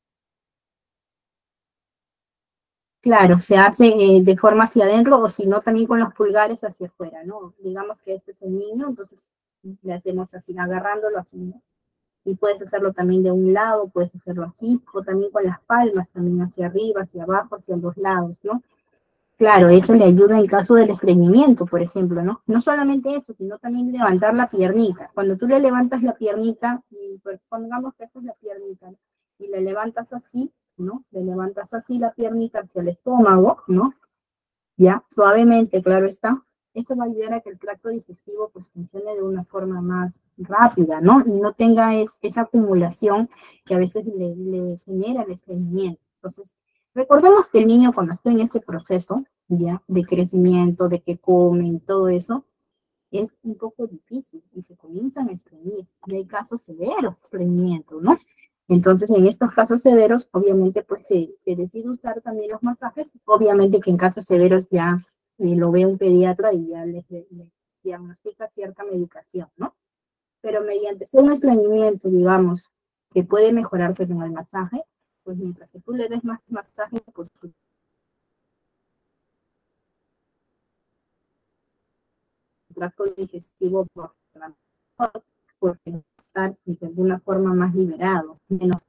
Claro, se hace eh, de forma hacia adentro, o si no también con los pulgares hacia afuera, ¿no? Digamos que este es un niño, entonces le hacemos así, agarrándolo así, ¿no? Y puedes hacerlo también de un lado, puedes hacerlo así, o también con las palmas, también hacia arriba, hacia abajo, hacia los lados, ¿no? Claro, eso le ayuda en caso del estreñimiento, por ejemplo, ¿no? No solamente eso, sino también levantar la piernita. Cuando tú le levantas la piernita, y pues pongamos que esta es la piernita, ¿no? Y le levantas así, ¿no? Le levantas así la piernita hacia el estómago, ¿no? Ya, suavemente, claro está. Eso va a ayudar a que el tracto digestivo pues funcione de una forma más rápida, ¿no? Y no tenga es, esa acumulación que a veces le, le genera el estreñimiento. Entonces, recordemos que el niño cuando está en ese proceso, ya, de crecimiento, de que comen, todo eso, es un poco difícil y se comienzan a estreñir. Y hay casos severos de estreñimiento, ¿no? Entonces, en estos casos severos, obviamente, pues se, se decide usar también los masajes. Obviamente que en casos severos ya eh, lo ve un pediatra y ya les, les, les diagnostica cierta medicación, ¿no? Pero mediante ser un estreñimiento, digamos, que puede mejorarse con el masaje, pues mientras que tú le des más masaje, pues tu tracto digestivo por porque estar de alguna forma más liberado, menos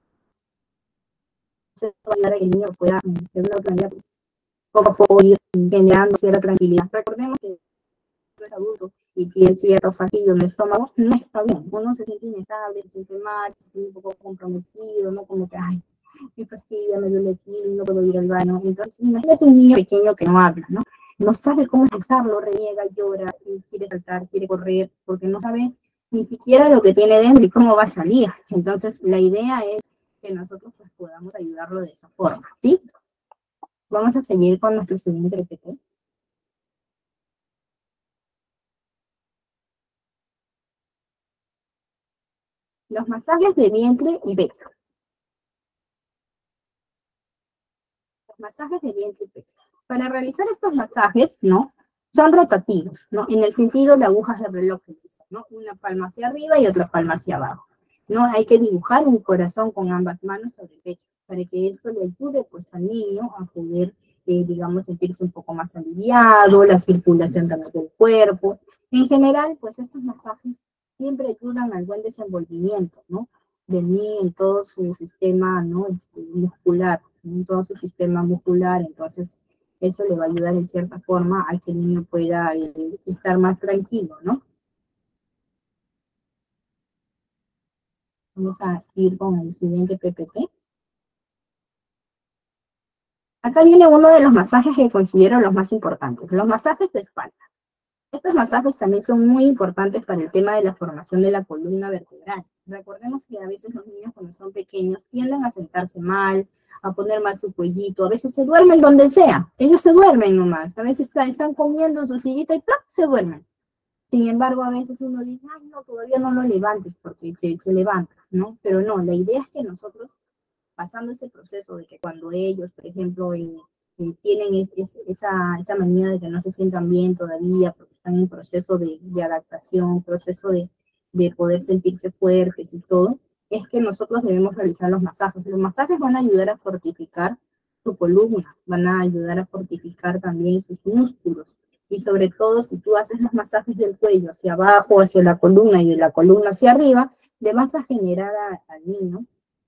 se va a ayudar a que el niño pueda de una otra manera pues, poco a poco ir generando cierta tranquilidad. Recordemos que no es adulto y tiene cierto fastidio en el estómago, no está bien. Uno se siente inestable, se siente mal, se siente un poco comprometido, ¿no? Como que, ay, me fastidia, me duele aquí, no puedo ir al baño. Entonces, imagínate un niño pequeño que no habla, ¿no? No sabe cómo expresarlo, reniega, llora, quiere saltar, quiere correr, porque no sabe ni siquiera lo que tiene dentro y cómo va a salir. Entonces, la idea es que nosotros pues, podamos ayudarlo de esa forma, ¿sí? Vamos a seguir con nuestro siguiente P P T. Los masajes de vientre y pecho. Los masajes de vientre y pecho. Para realizar estos masajes, ¿no? Son rotativos, ¿no? En el sentido de agujas de reloj, ¿no? Una palma hacia arriba y otra palma hacia abajo, ¿no? Hay que dibujar un corazón con ambas manos sobre el pecho, para que esto le ayude, pues, al niño a poder, eh, digamos, sentirse un poco más aliviado, la circulación también del cuerpo. En general, pues, estos masajes siempre ayudan al buen desenvolvimiento, ¿no? Del niño en todo su sistema, ¿no? Este, muscular, en todo su sistema muscular. Entonces, eso le va a ayudar en cierta forma a que el niño pueda eh, estar más tranquilo, ¿no? Vamos a ir con el siguiente P P T. Acá viene uno de los masajes que considero los más importantes, los masajes de espalda. Estos masajes también son muy importantes para el tema de la formación de la columna vertebral. Recordemos que a veces los niños cuando son pequeños tienden a sentarse mal, a poner mal su cuellito, a veces se duermen donde sea, ellos se duermen nomás, a veces están, están comiendo en su sillita y ¡plop! Se duermen. Sin embargo, a veces uno dice, ay no, todavía no lo levantes porque se, se levanta, ¿no? Pero no, la idea es que nosotros, pasando ese proceso de que cuando ellos, por ejemplo, eh, eh, tienen es, es, esa, esa manía de que no se sientan bien todavía porque están en proceso de, de adaptación, proceso de, de poder sentirse fuertes y todo, es que nosotros debemos realizar los masajes. Los masajes van a ayudar a fortificar su columna, van a ayudar a fortificar también sus músculos. Y sobre todo, si tú haces los masajes del cuello hacia abajo, hacia la columna y de la columna hacia arriba, le vas a generar a, al niño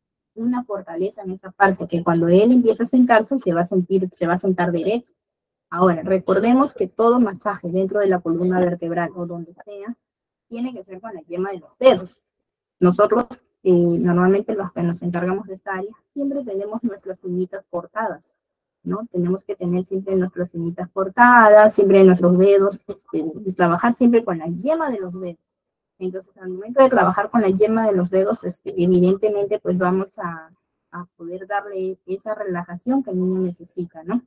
una fortaleza en esa parte, que cuando él empieza a sentarse, se va a sentir, se va a sentar derecho. Ahora, recordemos que todo masaje dentro de la columna vertebral o donde sea, tiene que ser con la yema de los dedos. Nosotros, eh, normalmente los que nos encargamos de esta área, siempre tenemos nuestras uñitas cortadas, ¿no? Tenemos que tener siempre nuestras uñitas cortadas, siempre nuestros dedos, este, y trabajar siempre con la yema de los dedos. Entonces, al momento de trabajar con la yema de los dedos, este, evidentemente, pues vamos a, a poder darle esa relajación que el niño necesita, ¿no?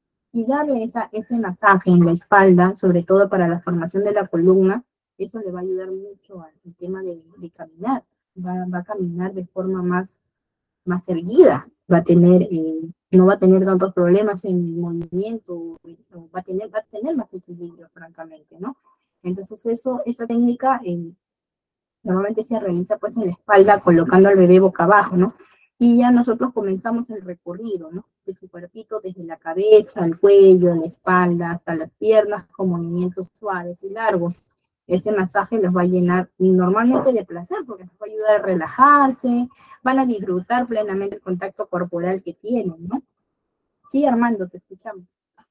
Y darle esa, ese masaje en la espalda, sobre todo para la formación de la columna, eso le va a ayudar mucho al, al tema de, de caminar. Va, va a caminar de forma más, más erguida, va a tener, eh, no va a tener tantos problemas en el movimiento, va a tener, va a tener más equilibrio, francamente, ¿no? Entonces, eso, esa técnica eh, normalmente se realiza pues en la espalda, colocando al bebé boca abajo, ¿no? Y ya nosotros comenzamos el recorrido, ¿no? De su cuerpito desde la cabeza, el cuello, la espalda, hasta las piernas, con movimientos suaves y largos. Ese masaje los va a llenar normalmente de placer, porque les va a ayudar a relajarse, van a disfrutar plenamente el contacto corporal que tienen, ¿no? Sí, Armando, te escuchamos.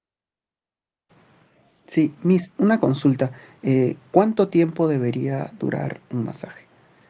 Sí, Miss, una consulta. Eh, ¿cuánto tiempo debería durar un masaje?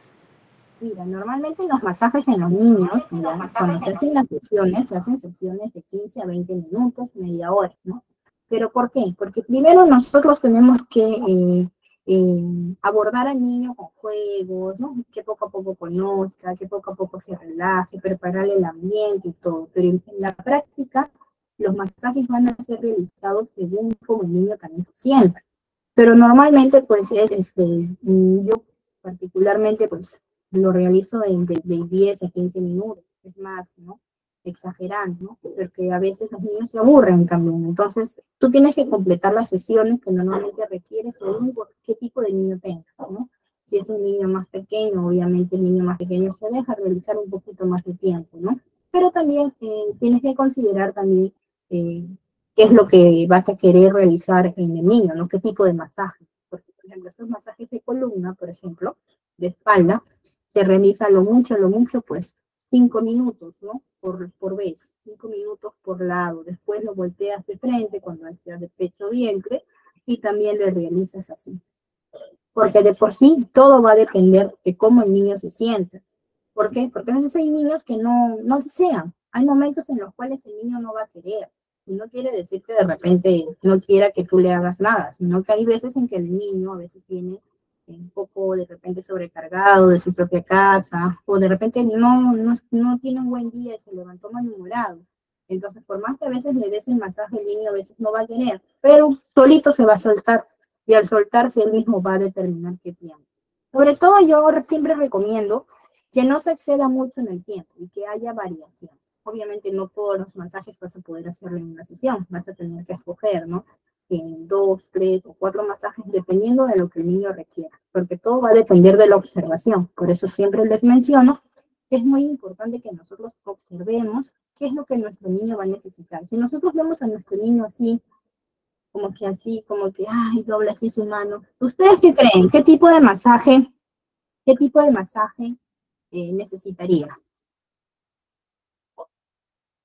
Mira, normalmente los masajes en los niños, digamos, cuando se hacen las sesiones, se hacen sesiones de quince a veinte minutos, media hora, ¿no? ¿Pero por qué? Porque primero nosotros tenemos que eh, eh, abordar al niño con juegos, ¿no? Que poco a poco conozca, que poco a poco se relaje, prepararle el ambiente y todo. Pero en, en la práctica, los masajes van a ser realizados según como el niño también se sienta. Pero normalmente, pues, es, este, yo particularmente, pues, lo realizo de, de, de diez a quince minutos, es más, ¿no? Exagerando, ¿no? Porque a veces los niños se aburren también. Entonces, tú tienes que completar las sesiones que normalmente requieres según qué tipo de niño tengas, ¿no? Si es un niño más pequeño, obviamente el niño más pequeño se deja realizar un poquito más de tiempo, ¿no? Pero también eh, tienes que considerar también eh, qué es lo que vas a querer realizar en el niño, ¿no? ¿Qué tipo de masaje? Porque, por ejemplo, estos masajes de columna, por ejemplo, de espalda, se realiza lo mucho, lo mucho, pues, cinco minutos, ¿no? Por, por vez, cinco minutos por lado. Después lo volteas de frente cuando estés de pecho vientre y también le realizas así. Porque de por sí todo va a depender de cómo el niño se siente. ¿Por qué? Porque a veces hay niños que no, no desean. Hay momentos en los cuales el niño no va a querer. Y no quiere decir que de repente no quiera que tú le hagas nada, sino que hay veces en que el niño a veces viene un poco de repente sobrecargado de su propia casa, o de repente no, no, no tiene un buen día y se levantó malhumorado. Entonces, por más que a veces le des el masaje, el niño a veces no va a querer, pero solito se va a soltar, y al soltarse él mismo va a determinar qué tiempo. Sobre todo yo siempre recomiendo que no se exceda mucho en el tiempo y que haya variación. Obviamente no todos los masajes vas a poder hacerlo en una sesión, vas a tener que escoger, ¿no? En dos, tres o cuatro masajes, dependiendo de lo que el niño requiera, porque todo va a depender de la observación. Por eso siempre les menciono que es muy importante que nosotros observemos qué es lo que nuestro niño va a necesitar. Si nosotros vemos a nuestro niño así, como que así, como que, ay, dobla así su mano, ¿ustedes qué creen? ¿Qué tipo de masaje, qué tipo de masaje eh, necesitaría?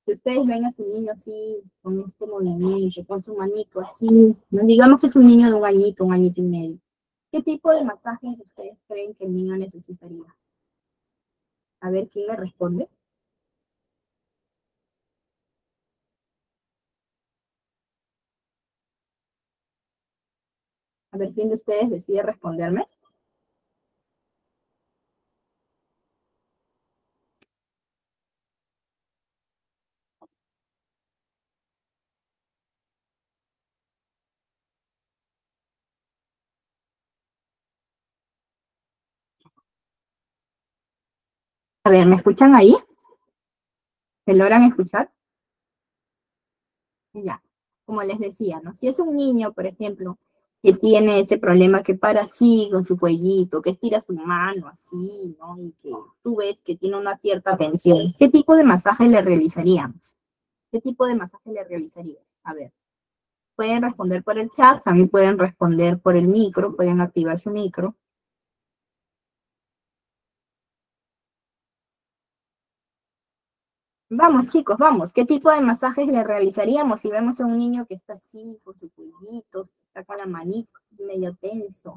Si ustedes ven a su niño así, con este movimiento, con su manito así, no digamos que es un niño de un añito, un añito y medio, ¿qué tipo de masaje ustedes creen que el niño necesitaría? A ver, ¿quién le responde? A ver, ¿quién de ustedes decide responderme? A ver, ¿me escuchan ahí? ¿Se logran escuchar? Ya, como les decía, ¿no? Si es un niño, por ejemplo, que tiene ese problema que para así con su cuellito, que estira su mano así, ¿no? Y que tú ves que tiene una cierta tensión, ¿qué tipo de masaje le realizaríamos? ¿Qué tipo de masaje le realizarías? A ver, pueden responder por el chat, también pueden responder por el micro, pueden activar su micro. Vamos, chicos, vamos. ¿Qué tipo de masajes le realizaríamos si vemos a un niño que está así, con su cuellito, está con la manita medio tenso?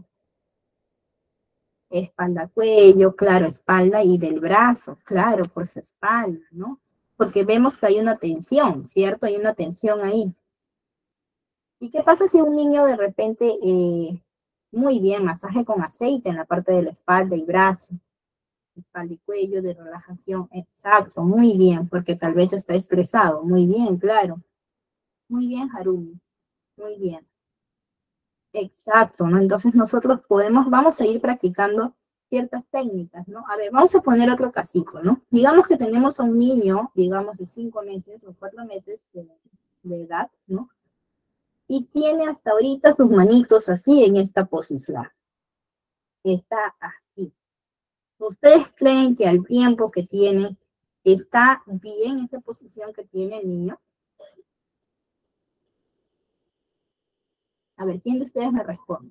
Espalda, cuello, claro, espalda y del brazo, claro, por su espalda, ¿no? Porque vemos que hay una tensión, ¿cierto? Hay una tensión ahí. ¿Y qué pasa si un niño de repente, eh, muy bien, masaje con aceite en la parte de la espalda y brazo? Espalda y cuello de relajación, exacto, muy bien, porque tal vez está estresado, muy bien, claro, muy bien, Harumi, muy bien, exacto, ¿no? Entonces nosotros podemos, vamos a ir practicando ciertas técnicas, ¿no? A ver, vamos a poner otro casito, ¿no? Digamos que tenemos a un niño, digamos de cinco meses o cuatro meses de, de edad, ¿no? Y tiene hasta ahorita sus manitos así en esta posición, está así. ¿Ustedes creen que al tiempo que tiene, está bien esa posición que tiene el niño? A ver, ¿quién de ustedes me responde?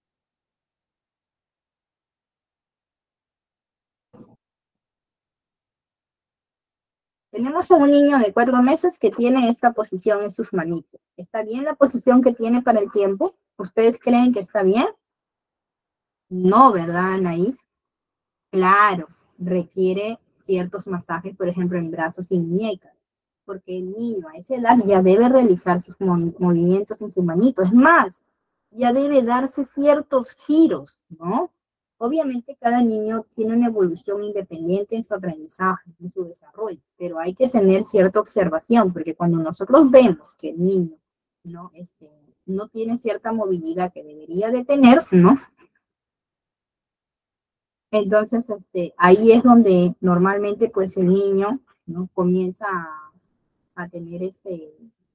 Tenemos a un niño de cuatro meses que tiene esta posición en sus manitos. ¿Está bien la posición que tiene para el tiempo? ¿Ustedes creen que está bien? No, ¿verdad, Anaís? Claro, requiere ciertos masajes, por ejemplo, en brazos y muñecas, porque el niño a esa edad ya debe realizar sus movimientos en su manito. Es más, ya debe darse ciertos giros, ¿no? Obviamente cada niño tiene una evolución independiente en su aprendizaje, en su desarrollo, pero hay que tener cierta observación, porque cuando nosotros vemos que el niño no, este, no tiene cierta movilidad que debería de tener, ¿no? Entonces, este, ahí es donde normalmente pues el niño, ¿no? Comienza a, a tener este,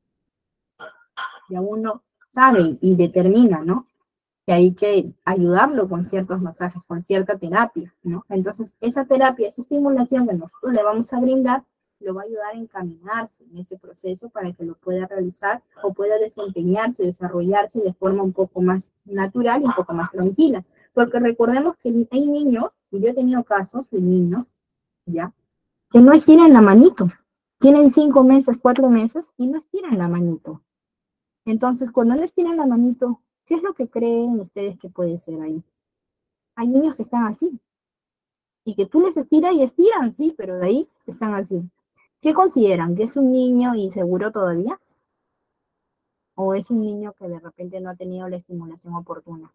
ya uno sabe y determina, ¿no? Que hay que ayudarlo con ciertos masajes, con cierta terapia, ¿no? Entonces, esa terapia, esa estimulación que nosotros le vamos a brindar, lo va a ayudar a encaminarse en ese proceso para que lo pueda realizar o pueda desempeñarse, desarrollarse de forma un poco más natural y un poco más tranquila. Porque recordemos que hay niños, y yo he tenido casos de niños, ¿ya? Que no estiran la manito. Tienen cinco meses, cuatro meses y no estiran la manito. Entonces, cuando no estiran la manito, ¿qué es lo que creen ustedes que puede ser ahí? Hay niños que están así. Y que tú les estiras y estiran, sí, pero de ahí están así. ¿Qué consideran? ¿Que es un niño inseguro todavía? ¿O es un niño que de repente no ha tenido la estimulación oportuna?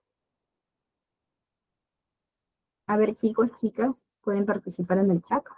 A ver, chicos, chicas, pueden participar en el chat.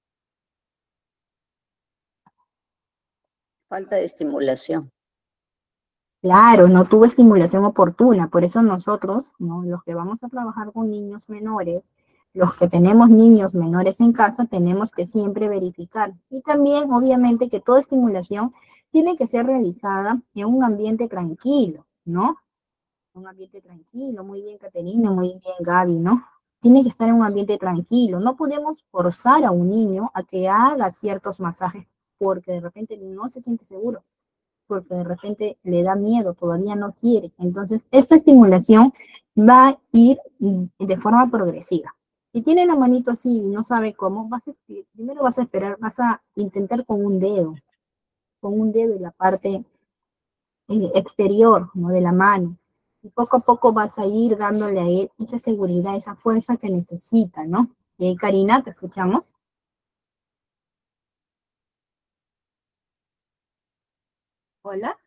Falta de estimulación. Claro, no tuvo estimulación oportuna, por eso nosotros, ¿no? Los que vamos a trabajar con niños menores, los que tenemos niños menores en casa, tenemos que siempre verificar. Y también, obviamente, que toda estimulación tiene que ser realizada en un ambiente tranquilo, ¿no? Un ambiente tranquilo, muy bien, Caterina, muy bien, Gaby, ¿no? Tiene que estar en un ambiente tranquilo. No podemos forzar a un niño a que haga ciertos masajes porque de repente no se siente seguro, porque de repente le da miedo, todavía no quiere. Entonces, esta estimulación va a ir de forma progresiva. Si tiene la manito así y no sabe cómo, vas a, primero vas a esperar, vas a intentar con un dedo, con un dedo en la parte eh, exterior, ¿no? De la mano. Y poco a poco vas a ir dándole a él esa seguridad, esa fuerza que necesita, ¿no? Eh, Karina, ¿te escuchamos? Hola.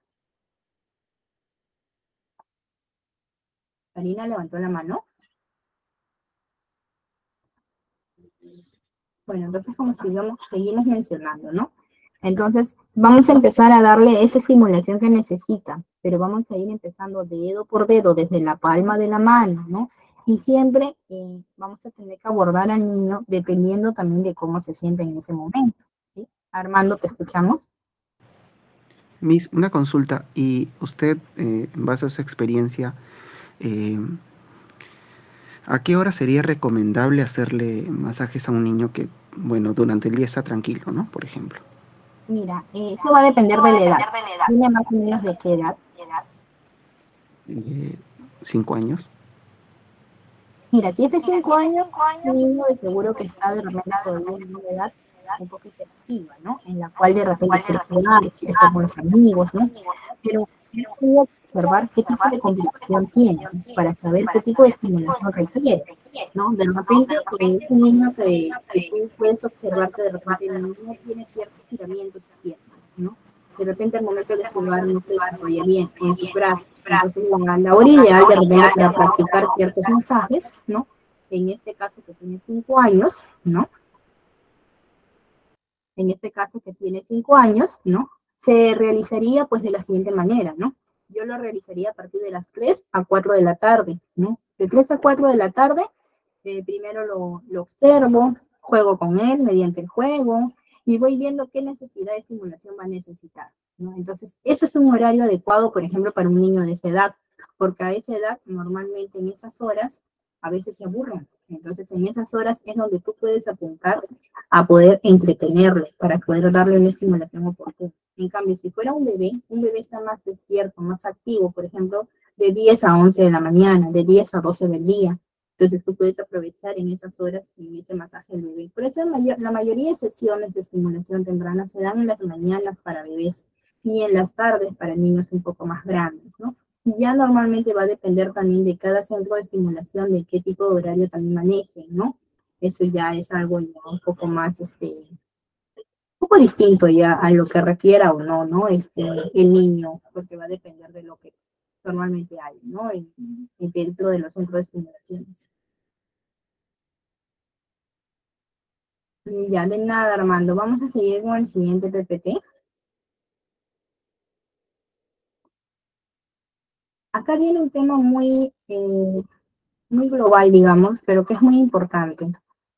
Karina levantó la mano. Bueno, entonces como sigamos, seguimos mencionando, ¿no? Entonces vamos a empezar a darle esa estimulación que necesita, pero vamos a ir empezando dedo por dedo desde la palma de la mano, ¿no? Y siempre eh, vamos a tener que abordar al niño dependiendo también de cómo se siente en ese momento, ¿sí? Armando, ¿te escuchamos? Miss, una consulta, y usted, eh, en base a su experiencia, eh, ¿a qué hora sería recomendable hacerle masajes a un niño que, bueno, durante el día está tranquilo, ¿no? Por ejemplo. Mira, eh, eso va a depender de la edad. Dime más o menos de qué edad. Eh, ¿Cinco años? Mira, si es de cinco años, un niño de seguro que está de repente todavía en una edad un poco hiperactiva, ¿no? En la cual de repente quiere jugar, quiere estar con los amigos, ¿no? Pero hay que observar qué tipo de complicación tiene, ¿no? Para saber qué tipo de estimulación requiere, ¿no? De repente, eh, es un niño que, que tú puedes observar que de repente el niño tiene ciertos estiramientos en sus piernas, ¿no? De repente al momento de jugar no se desarrolla bien en sus brazos. Entonces la, la hora ideal de repente para practicar ciertos masajes, ¿no? En este caso que tiene cinco años, ¿no? En este caso que tiene cinco años, ¿no? Se realizaría pues de la siguiente manera, ¿no? Yo lo realizaría a partir de las tres a cuatro de la tarde, ¿no? De tres a cuatro de la tarde, eh, primero lo, lo observo, juego con él mediante el juego y voy viendo qué necesidad de estimulación va a necesitar, ¿no? Entonces, ese es un horario adecuado, por ejemplo, para un niño de esa edad, porque a esa edad, normalmente en esas horas, a veces se aburren. Entonces, en esas horas es donde tú puedes apuntar a poder entretenerle, para poder darle una estimulación oportuna. En cambio, si fuera un bebé, un bebé está más despierto, más activo, por ejemplo, de diez a once de la mañana, de diez a doce del día. Entonces, tú puedes aprovechar en esas horas en ese masaje al bebé. Por eso, mayor, la mayoría de sesiones de estimulación temprana se dan en las mañanas para bebés y en las tardes para niños un poco más grandes, ¿no? Ya normalmente va a depender también de cada centro de estimulación, de qué tipo de horario también manejen, ¿no? Eso ya es algo ya un poco más, este, un poco distinto ya a lo que requiera o no, ¿no? Este, el niño, porque va a depender de lo que normalmente hay, ¿no? En, en dentro de los centros de estimulaciones. Ya, de nada, Armando. Vamos a seguir con el siguiente P P T. Acá viene un tema muy, eh, muy global, digamos, pero que es muy importante.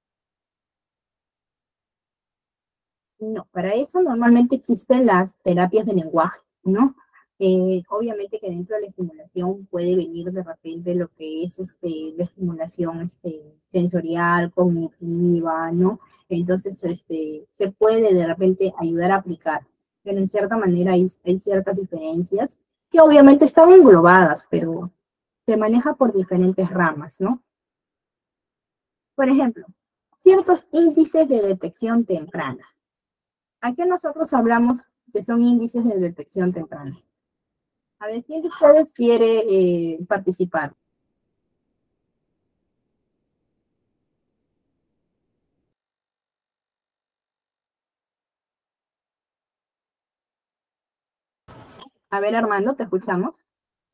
No, para eso normalmente existen las terapias de lenguaje, ¿no? Eh, obviamente que dentro de la estimulación puede venir de repente lo que es este, la estimulación este, sensorial, cognitiva, ¿no? Entonces, este, se puede de repente ayudar a aplicar, pero en cierta manera hay, hay ciertas diferencias que obviamente están englobadas, pero se maneja por diferentes ramas, ¿no? Por ejemplo, ciertos índices de detección temprana. Aquí nosotros hablamos que son índices de detección temprana. A ver, ¿quién de ustedes quiere eh, participar? A ver, Armando, ¿te escuchamos?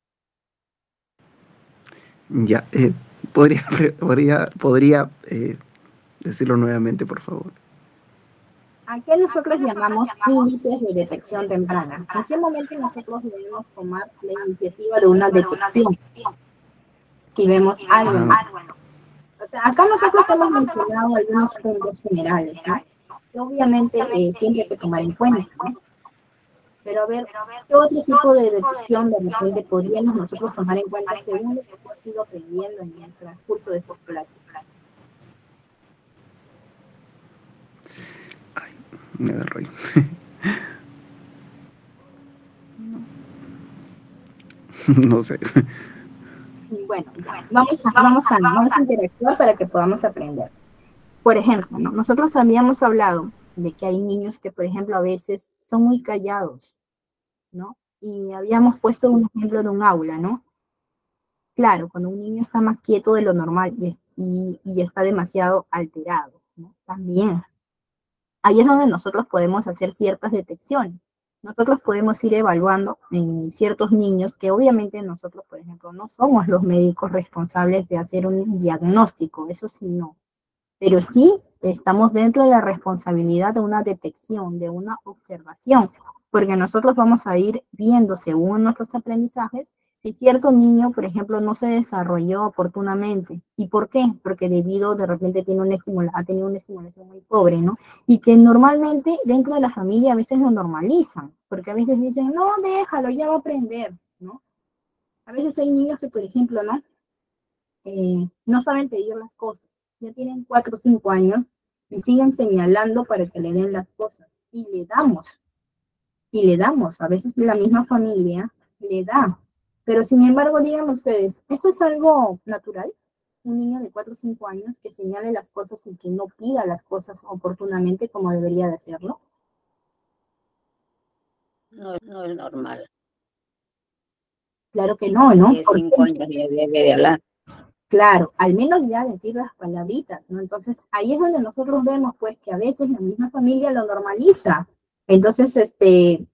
Ya, eh, podría, podría, podría eh, decirlo nuevamente, por favor. ¿A qué nosotros llamamos índices de detección temprana? ¿En qué momento nosotros debemos tomar la iniciativa de una detección? Si vemos algo, ¿no? O sea, acá nosotros hemos mencionado algunos puntos generales, ¿no? Que obviamente eh, siempre hay que tomar en cuenta, ¿no? Pero a ver, ¿qué otro tipo de detección de repente podríamos nosotros tomar en cuenta según lo que hemos ido aprendiendo en el transcurso de esas clases? Ay, me agarró ahí. No sé. Bueno, vamos a, vamos, a, vamos a interactuar para que podamos aprender. Por ejemplo, ¿no? Nosotros habíamos hablado de que hay niños que, por ejemplo, a veces son muy callados, ¿no? Y habíamos puesto un ejemplo de un aula, ¿no? Claro, cuando un niño está más quieto de lo normal y, y, y está demasiado alterado, ¿no? También. Ahí es donde nosotros podemos hacer ciertas detecciones. Nosotros podemos ir evaluando en ciertos niños que obviamente nosotros, por ejemplo, no somos los médicos responsables de hacer un diagnóstico, eso sí no. Pero sí estamos dentro de la responsabilidad de una detección, de una observación, porque nosotros vamos a ir viendo según nuestros aprendizajes si cierto niño, por ejemplo, no se desarrolló oportunamente. ¿Y por qué? Porque debido, de repente, tiene una estimula, ha tenido una estimulación muy pobre, ¿no? Y que normalmente dentro de la familia a veces lo normalizan, porque a veces dicen, no, déjalo, ya va a aprender, ¿no? A veces hay niños que, por ejemplo, ¿no? Eh, no saben pedir las cosas, ya tienen cuatro o cinco años y siguen señalando para que le den las cosas. Y le damos, y le damos, a veces la misma familia le da. Pero sin embargo, díganme ustedes, ¿eso es algo natural? Un niño de cuatro o cinco años que señale las cosas y que no pida las cosas oportunamente como debería de hacerlo. No, no es normal. Claro que no, ¿no? De cinco años ya debe de hablar. Claro, al menos ya decir las palabritas, ¿no? Entonces, ahí es donde nosotros vemos, pues, que a veces la misma familia lo normaliza. Entonces, este,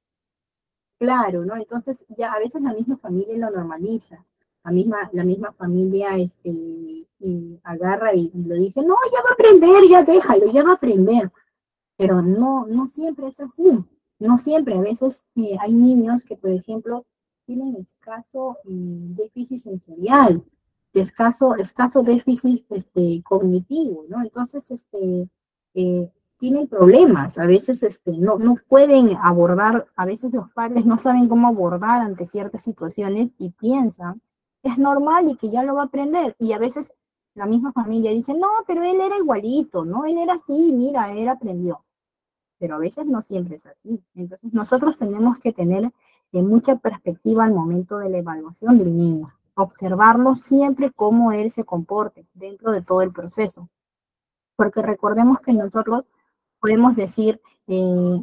claro, ¿no? Entonces, ya a veces la misma familia lo normaliza. La misma, la misma familia, este, y agarra y, y lo dice, no, ya va a aprender, ya déjalo, ya va a aprender. Pero no, no siempre es así. No siempre. A veces eh, hay niños que, por ejemplo, tienen escaso eh, déficit sensorial, escaso, escaso déficit este, cognitivo, ¿no? Entonces, este, eh, tienen problemas, a veces este, no, no pueden abordar, a veces los padres no saben cómo abordar ante ciertas situaciones y piensan, es normal y que ya lo va a aprender, y a veces la misma familia dice, no, pero él era igualito, ¿no? Él era así, mira, él aprendió, pero a veces no siempre es así. Entonces nosotros tenemos que tener eh, mucha perspectiva al momento de la evaluación del niño, observarlo siempre cómo él se comporte dentro de todo el proceso, porque recordemos que nosotros podemos decir eh,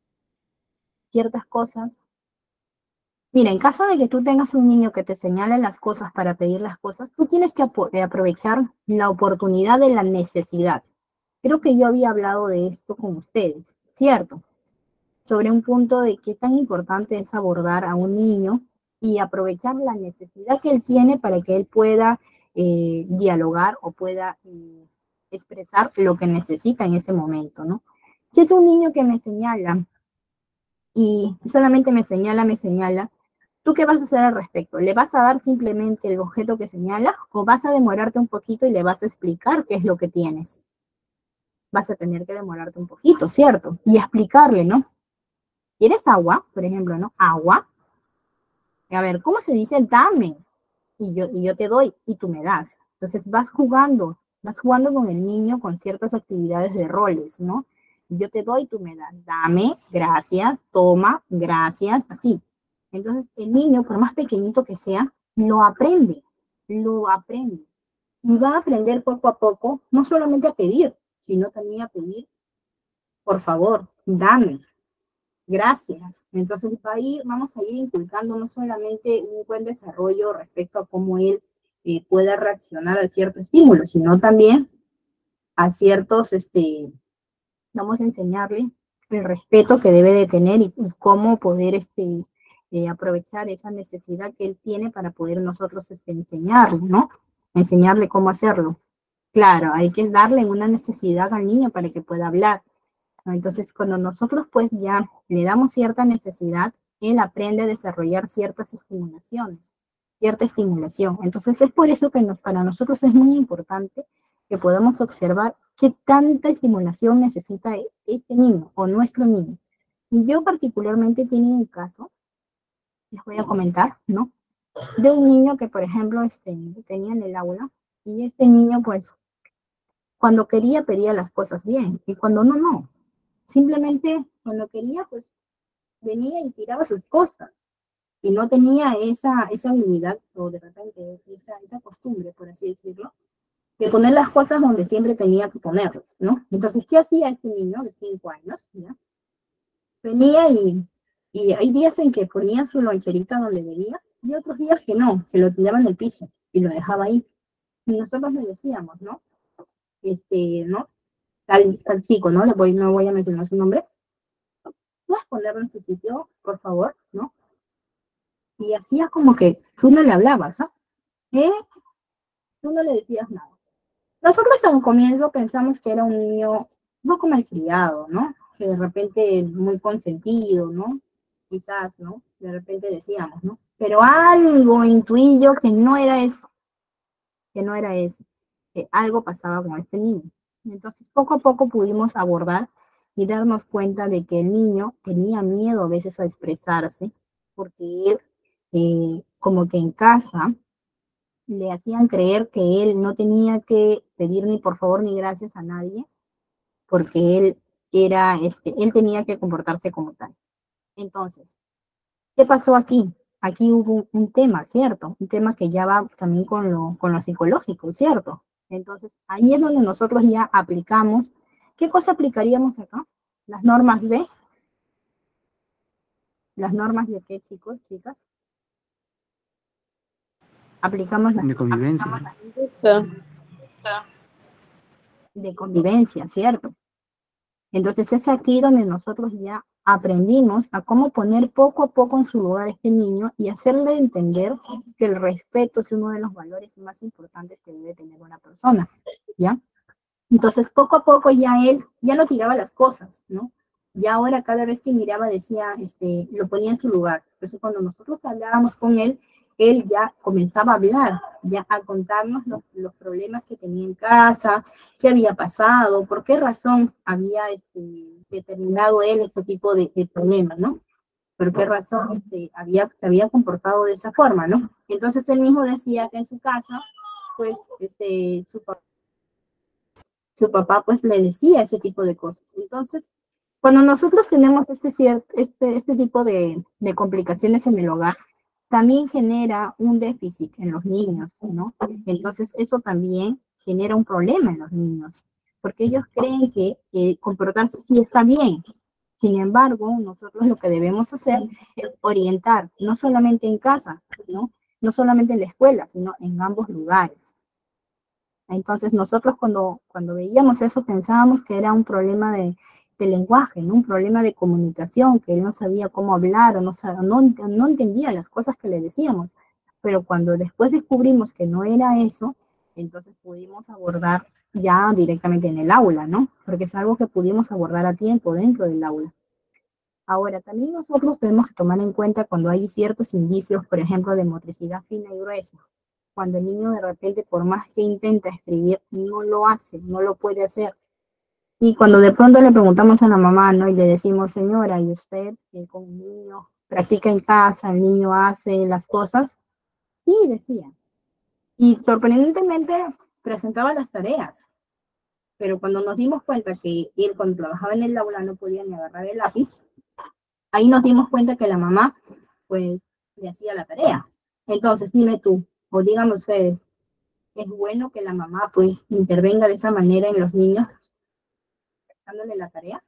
ciertas cosas. Mira, en caso de que tú tengas un niño que te señale las cosas para pedir las cosas, tú tienes que aprovechar la oportunidad de la necesidad. Creo que yo había hablado de esto con ustedes, ¿cierto? Sobre un punto de qué tan importante es abordar a un niño y aprovechar la necesidad que él tiene para que él pueda eh, dialogar o pueda eh, expresar lo que necesita en ese momento, ¿no? Si es un niño que me señala y solamente me señala, me señala, ¿tú qué vas a hacer al respecto? ¿Le vas a dar simplemente el objeto que señala o vas a demorarte un poquito y le vas a explicar qué es lo que tienes? Vas a tener que demorarte un poquito, ¿cierto? Y explicarle, ¿no? ¿Quieres agua? Por ejemplo, ¿no? Agua. A ver, ¿cómo se dice dame? Y yo, y yo te doy y tú me das. Entonces vas jugando, vas jugando con el niño con ciertas actividades de roles, ¿no? Yo te doy, tú me das. Dame, gracias, toma, gracias, así. Entonces el niño, por más pequeñito que sea, lo aprende, lo aprende. Y va a aprender poco a poco, no solamente a pedir, sino también a pedir, por favor, dame, gracias. Entonces va a ir, vamos a ir inculcando no solamente un buen desarrollo respecto a cómo él eh, pueda reaccionar a cierto estímulo, sino también a ciertos, este, vamos a enseñarle el respeto que debe de tener y, y cómo poder este, eh, aprovechar esa necesidad que él tiene para poder nosotros este, enseñarle, ¿no? Enseñarle cómo hacerlo. Claro, hay que darle una necesidad al niño para que pueda hablar. Entonces, cuando nosotros pues ya le damos cierta necesidad, él aprende a desarrollar ciertas estimulaciones, cierta estimulación. Entonces, es por eso que nos, para nosotros es muy importante que podamos observar qué tanta estimulación necesita este niño o nuestro niño. Y yo particularmente tenía un caso, les voy a comentar, ¿no? De un niño que, por ejemplo, este, tenía en el aula, y este niño, pues, cuando quería, pedía las cosas bien, y cuando no, no. Simplemente cuando quería, pues venía y tiraba sus cosas. Y no tenía esa, esa habilidad, o de repente esa, esa costumbre, por así decirlo, de poner las cosas donde siempre tenía que ponerlas, ¿no? Entonces, ¿qué hacía este niño de cinco años? ¿Ya? Venía y, y hay días en que ponía su loncherita donde debía, y otros días que no, que lo tiraba en el piso y lo dejaba ahí. Y nosotros le decíamos, ¿no? Este, ¿no? Al, al chico, ¿no? Le voy, no voy a mencionar su nombre. ¿Puedes ponerlo en su sitio, por favor? ¿No? Y hacía como que tú no le hablabas, ¿ah? ¿Eh? Tú no le decías nada. Nosotros a un comienzo pensamos que era un niño un poco malcriado, ¿no? Que de repente muy consentido, ¿no? Quizás, ¿no? De repente decíamos, ¿no? Pero algo intuí yo que no era eso, que no era eso, que algo pasaba con este niño. Entonces, poco a poco pudimos abordar y darnos cuenta de que el niño tenía miedo a veces a expresarse, porque él, eh, como que en casa, le hacían creer que él no tenía que pedir ni por favor ni gracias a nadie, porque él era, este, él tenía que comportarse como tal. Entonces, ¿qué pasó aquí? Aquí hubo un, un tema, ¿cierto? Un tema que ya va también con lo, con lo psicológico, ¿cierto? Entonces, ahí es donde nosotros ya aplicamos. ¿Qué cosa aplicaríamos acá? Las normas de, las normas de qué, chicos, chicas. Aplicamos las De convivencia. de convivencia, ¿cierto? Entonces es aquí donde nosotros ya aprendimos a cómo poner poco a poco en su lugar a este niño y hacerle entender que el respeto es uno de los valores más importantes que debe tener una persona, ¿ya? Entonces poco a poco ya él ya no tiraba las cosas, ¿no? Ya ahora cada vez que miraba decía, este, lo ponía en su lugar. Entonces cuando nosotros hablábamos con él, él ya comenzaba a hablar, ya a contarnos los, los problemas que tenía en casa, qué había pasado, por qué razón había este, determinado él este tipo de, de problemas, ¿no? Por qué razón este, había, se había comportado de esa forma, ¿no? Entonces él mismo decía que en su casa, pues, este, su, su papá pues le decía ese tipo de cosas. Entonces, cuando nosotros tenemos este, este, este tipo de, de complicaciones en el hogar, también genera un déficit en los niños, ¿no? Entonces, eso también genera un problema en los niños, porque ellos creen que eh, comportarse sí está bien. Sin embargo, nosotros lo que debemos hacer es orientar, no solamente en casa, ¿no? No solamente en la escuela, sino en ambos lugares. Entonces, nosotros cuando, cuando veíamos eso pensábamos que era un problema de, de lenguaje, ¿no? Un problema de comunicación, que él no sabía cómo hablar o no, no, no entendía las cosas que le decíamos. Pero cuando después descubrimos que no era eso, entonces pudimos abordar ya directamente en el aula, ¿no? Porque es algo que pudimos abordar a tiempo dentro del aula. Ahora, también nosotros tenemos que tomar en cuenta cuando hay ciertos indicios, por ejemplo, de motricidad fina y gruesa. Cuando el niño de repente, por más que intenta escribir, no lo hace, no lo puede hacer. Y cuando de pronto le preguntamos a la mamá, ¿no? Y le decimos, señora, ¿y usted eh, con el niño practica en casa, el niño hace las cosas? Sí, decía. Y sorprendentemente presentaba las tareas. Pero cuando nos dimos cuenta que él cuando trabajaba en el aula no podía ni agarrar el lápiz, ahí nos dimos cuenta que la mamá, pues, le hacía la tarea. Entonces, dime tú, o díganme ustedes, ¿es bueno que la mamá, pues, intervenga de esa manera en los niños, dándole la tarea?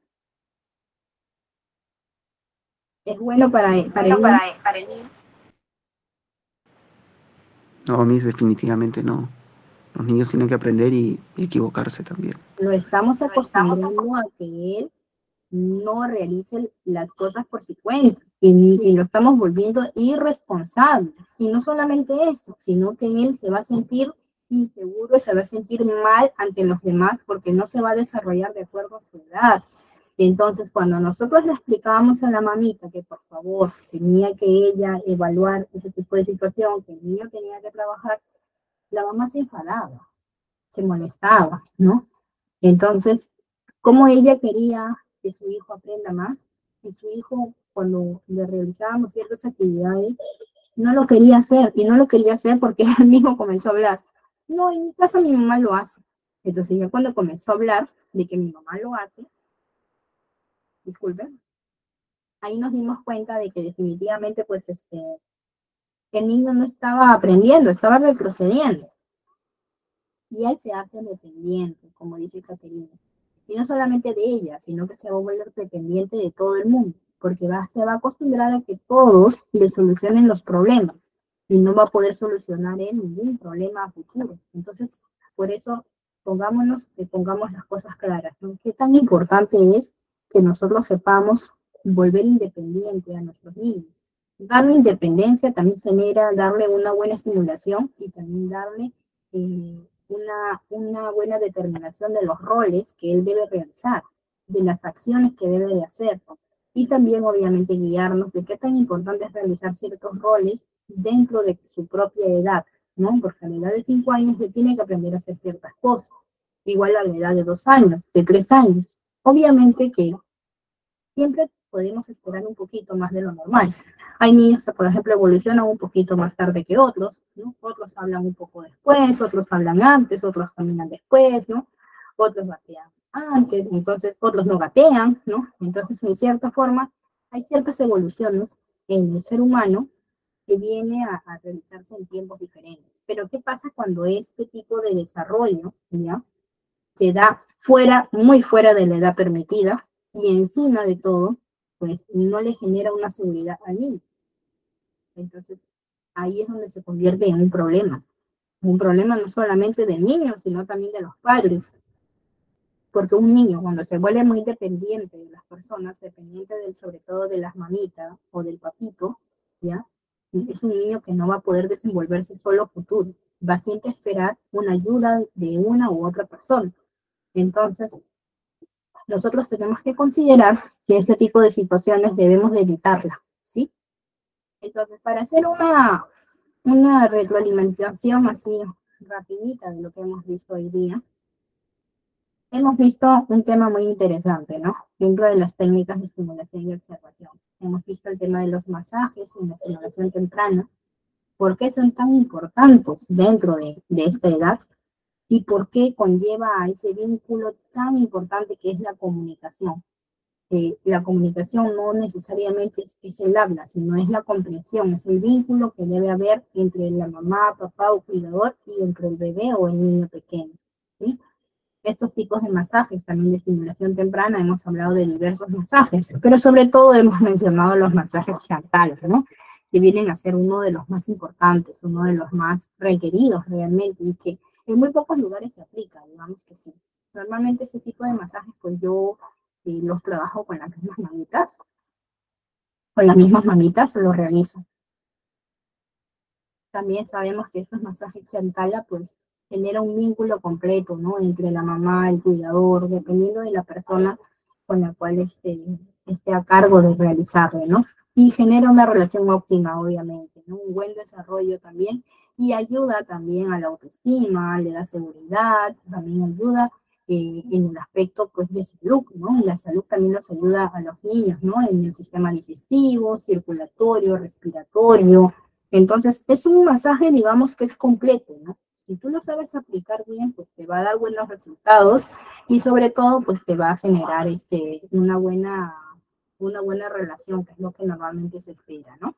¿Es bueno para, para, bueno el, para, niño? para el niño? No, mis definitivamente no. Los niños tienen que aprender y, y equivocarse también. Lo estamos acostumbrando a que él no realice las cosas por su cuenta y, y lo estamos volviendo irresponsable. Y no solamente eso, sino que él se va a sentir inseguro y se va a sentir mal ante los demás porque no se va a desarrollar de acuerdo a su edad. Entonces, cuando nosotros le explicábamos a la mamita que por favor tenía que ella evaluar ese tipo de situación, que el niño tenía que trabajar, la mamá se enfadaba, se molestaba, ¿no? Entonces, como ella quería que su hijo aprenda más, y su hijo, cuando le realizábamos ciertas actividades, no lo quería hacer, y no lo quería hacer porque él mismo comenzó a hablar. No, en mi casa mi mamá lo hace. Entonces, ya cuando comenzó a hablar de que mi mamá lo hace, disculpen, ahí nos dimos cuenta de que definitivamente, pues, este, el niño no estaba aprendiendo, estaba retrocediendo. y él se hace dependiente, como dice Caterina. Y no solamente de ella, sino que se va a volver dependiente de todo el mundo, porque va, se va a acostumbrar a que todos le solucionen los problemas y no va a poder solucionar él ningún problema a futuro. Entonces, por eso, pongámonos, que pongamos las cosas claras, ¿no? Qué tan importante es que nosotros sepamos volver independiente a nuestros niños. Darle independencia también genera darle una buena estimulación y también darle eh, una, una buena determinación de los roles que él debe realizar, de las acciones que debe de hacer, y también obviamente guiarnos de qué tan importante es realizar ciertos roles dentro de su propia edad, ¿no? Porque a la edad de cinco años se tiene que aprender a hacer ciertas cosas, igual a la edad de dos años, de tres años. Obviamente que siempre podemos esperar un poquito más de lo normal. Hay niños que, por ejemplo, evolucionan un poquito más tarde que otros, ¿no? Otros hablan un poco después, otros hablan antes, otros caminan después, ¿no? Otros gatean antes, entonces otros no gatean, ¿no? Entonces, en cierta forma, hay ciertas evoluciones en el ser humano que viene a, a realizarse en tiempos diferentes. Pero, ¿qué pasa cuando este tipo de desarrollo, ¿ya?, se da fuera, muy fuera de la edad permitida, y encima de todo, pues no le genera una seguridad al niño? Entonces, ahí es donde se convierte en un problema. Un problema no solamente del niño, sino también de los padres. Porque un niño, cuando se vuelve muy dependiente de las personas, dependiente del, sobre todo de las mamitas o del papito, ¿ya?, es un niño que no va a poder desenvolverse solo futuro. Va a siempre esperar una ayuda de una u otra persona. Entonces, nosotros tenemos que considerar que ese tipo de situaciones debemos de evitarla, ¿sí? Entonces, para hacer una, una retroalimentación así rapidita de lo que hemos visto hoy día, hemos visto un tema muy interesante, ¿no? Dentro de las técnicas de estimulación y observación. Hemos visto el tema de los masajes y la estimulación temprana, por qué son tan importantes dentro de, de esta edad y por qué conlleva a ese vínculo tan importante que es la comunicación. Eh, la comunicación no necesariamente es, es el habla, sino es la comprensión, es el vínculo que debe haber entre la mamá, papá o cuidador y entre el bebé o el niño pequeño, ¿sí? Estos tipos de masajes, también de estimulación temprana, hemos hablado de diversos masajes, pero sobre todo hemos mencionado los masajes Chantal, ¿no?, que vienen a ser uno de los más importantes, uno de los más requeridos realmente, y que en muy pocos lugares se aplica, digamos que sí. Normalmente ese tipo de masajes, pues yo eh, los trabajo con las mismas mamitas, con las mismas mamitas los realizo. También sabemos que estos masajes Chantal, pues, genera un vínculo completo, ¿no?, entre la mamá, el cuidador, dependiendo de la persona con la cual esté, esté a cargo de realizarlo, ¿no? Y genera una relación óptima, obviamente, ¿no? Un buen desarrollo también, y ayuda también a la autoestima, le da seguridad, también ayuda eh, en el aspecto, pues, de salud, ¿no? Y la salud también nos ayuda a los niños, ¿no?, en el sistema digestivo, circulatorio, respiratorio. Entonces, es un masaje, digamos, que es completo, ¿no? Si tú lo sabes aplicar bien, pues te va a dar buenos resultados y sobre todo, pues te va a generar este, una buena, una buena relación, que es lo que normalmente se espera, ¿no?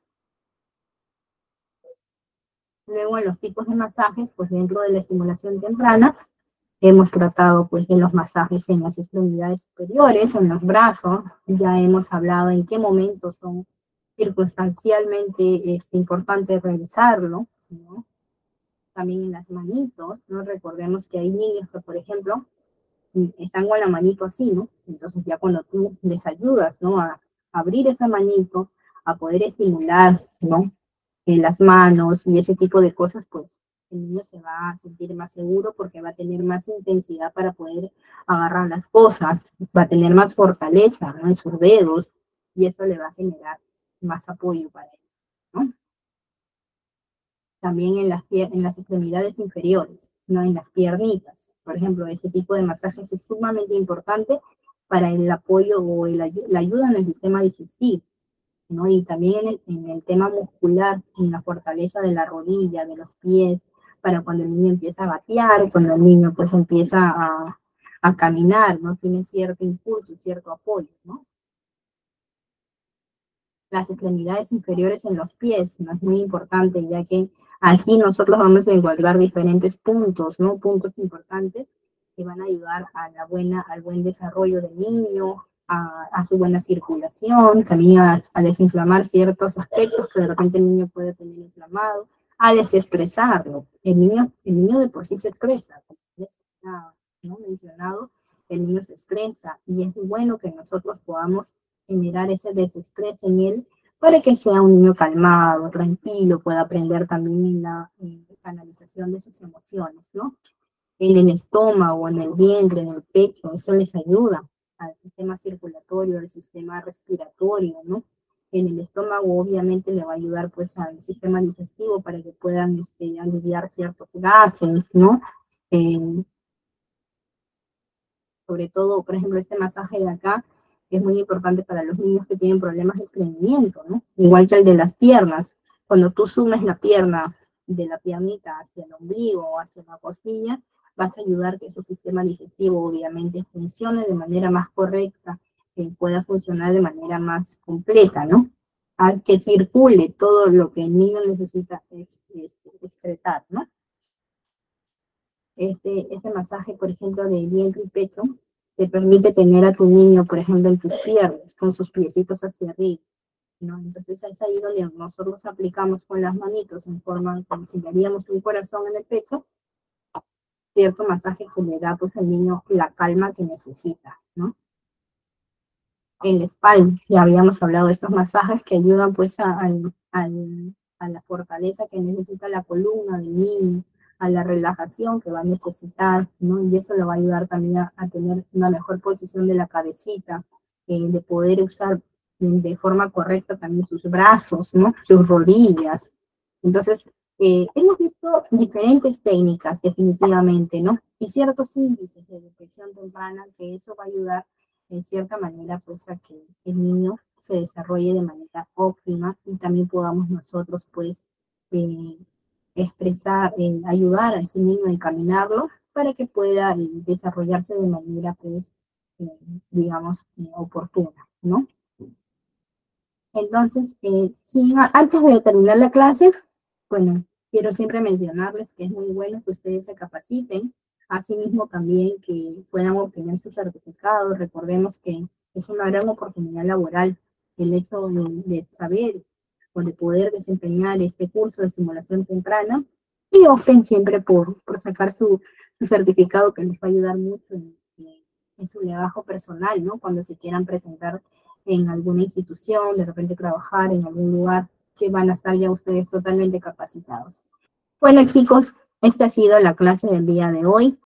Luego, en los tipos de masajes, pues dentro de la estimulación temprana, hemos tratado, pues, de los masajes en las extremidades superiores, en los brazos. Ya hemos hablado en qué momentos son circunstancialmente es importante realizarlo, ¿no? También en las manitos, ¿no? Recordemos que hay niños que, por ejemplo, están con la manito así, ¿no? Entonces ya cuando tú les ayudas, ¿no?, a abrir esa manito, a poder estimular, ¿no?, en las manos y ese tipo de cosas, pues el niño se va a sentir más seguro porque va a tener más intensidad para poder agarrar las cosas, va a tener más fortaleza, ¿no?, en sus dedos, y eso le va a generar más apoyo para él, ¿no? También en las, en las extremidades inferiores, ¿no?, en las piernitas. Por ejemplo, ese tipo de masajes es sumamente importante para el apoyo o el, la ayuda en el sistema digestivo, ¿no? Y también en el, en el tema muscular, en la fortaleza de la rodilla, de los pies, para cuando el niño empieza a gatear, cuando el niño pues empieza a, a caminar, ¿no?, tiene cierto impulso, cierto apoyo, ¿no? Las extremidades inferiores en los pies, ¿no?, es muy importante, ya que Aquí nosotros vamos a encontrar diferentes puntos, ¿no? Puntos importantes que van a ayudar a la buena, al buen desarrollo del niño, a, a su buena circulación, también a, a desinflamar ciertos aspectos que de repente el niño puede tener inflamado, a desestresarlo. El niño, el niño de por sí se estresa, como ya está, ¿no? mencionado, el niño se estresa y es bueno que nosotros podamos generar ese desestrés en él para que sea un niño calmado, tranquilo, pueda aprender también en la, en la canalización de sus emociones, ¿no? En el estómago, en el vientre, en el pecho, eso les ayuda al sistema circulatorio, al sistema respiratorio, ¿no? En el estómago obviamente le va a ayudar pues al sistema digestivo para que puedan este, aliviar ciertos gases, ¿no? Eh, sobre todo, por ejemplo, este masaje de acá es muy importante para los niños que tienen problemas de estreñimiento, ¿no? Igual que el de las piernas. Cuando tú sumes la pierna de la piernita hacia el ombligo o hacia la costilla, vas a ayudar que ese sistema digestivo obviamente funcione de manera más correcta, que pueda funcionar de manera más completa, ¿no? A que circule todo lo que el niño necesita excretar, ¿no? Este, este masaje, por ejemplo, de vientre y pecho, te permite tener a tu niño, por ejemplo, en tus piernas, con sus piecitos hacia arriba, ¿no? Entonces es ahí donde nosotros aplicamos con las manitos en forma como si le haríamos un corazón en el pecho, cierto masaje que le da pues al niño la calma que necesita, ¿no? En la espalda, ya habíamos hablado de estos masajes que ayudan pues a, a, a, a la fortaleza que necesita la columna del niño, a la relajación que va a necesitar, ¿no? Y eso le va a ayudar también a, a tener una mejor posición de la cabecita, eh, de poder usar de forma correcta también sus brazos, ¿no? Sus rodillas. Entonces, eh, hemos visto diferentes técnicas definitivamente, ¿no? Y ciertos índices de detección temprana que eso va a ayudar en cierta manera pues a que el niño se desarrolle de manera óptima y también podamos nosotros pues eh, expresar, eh, ayudar a ese niño a encaminarlo para que pueda eh, desarrollarse de manera, pues, eh, digamos, eh, oportuna, ¿no? Entonces, eh, sí, antes de terminar la clase, bueno, quiero siempre mencionarles que es muy bueno que ustedes se capaciten, asimismo también que puedan obtener su certificado. Recordemos que es una gran oportunidad laboral el hecho de, de saber o de poder desempeñar este curso de estimulación temprana, y opten siempre por, por sacar su, su certificado que les va a ayudar mucho en, en su trabajo personal, ¿no? Cuando se quieran presentar en alguna institución, de repente trabajar en algún lugar que van a estar ya ustedes totalmente capacitados. Bueno, chicos, esta ha sido la clase del día de hoy.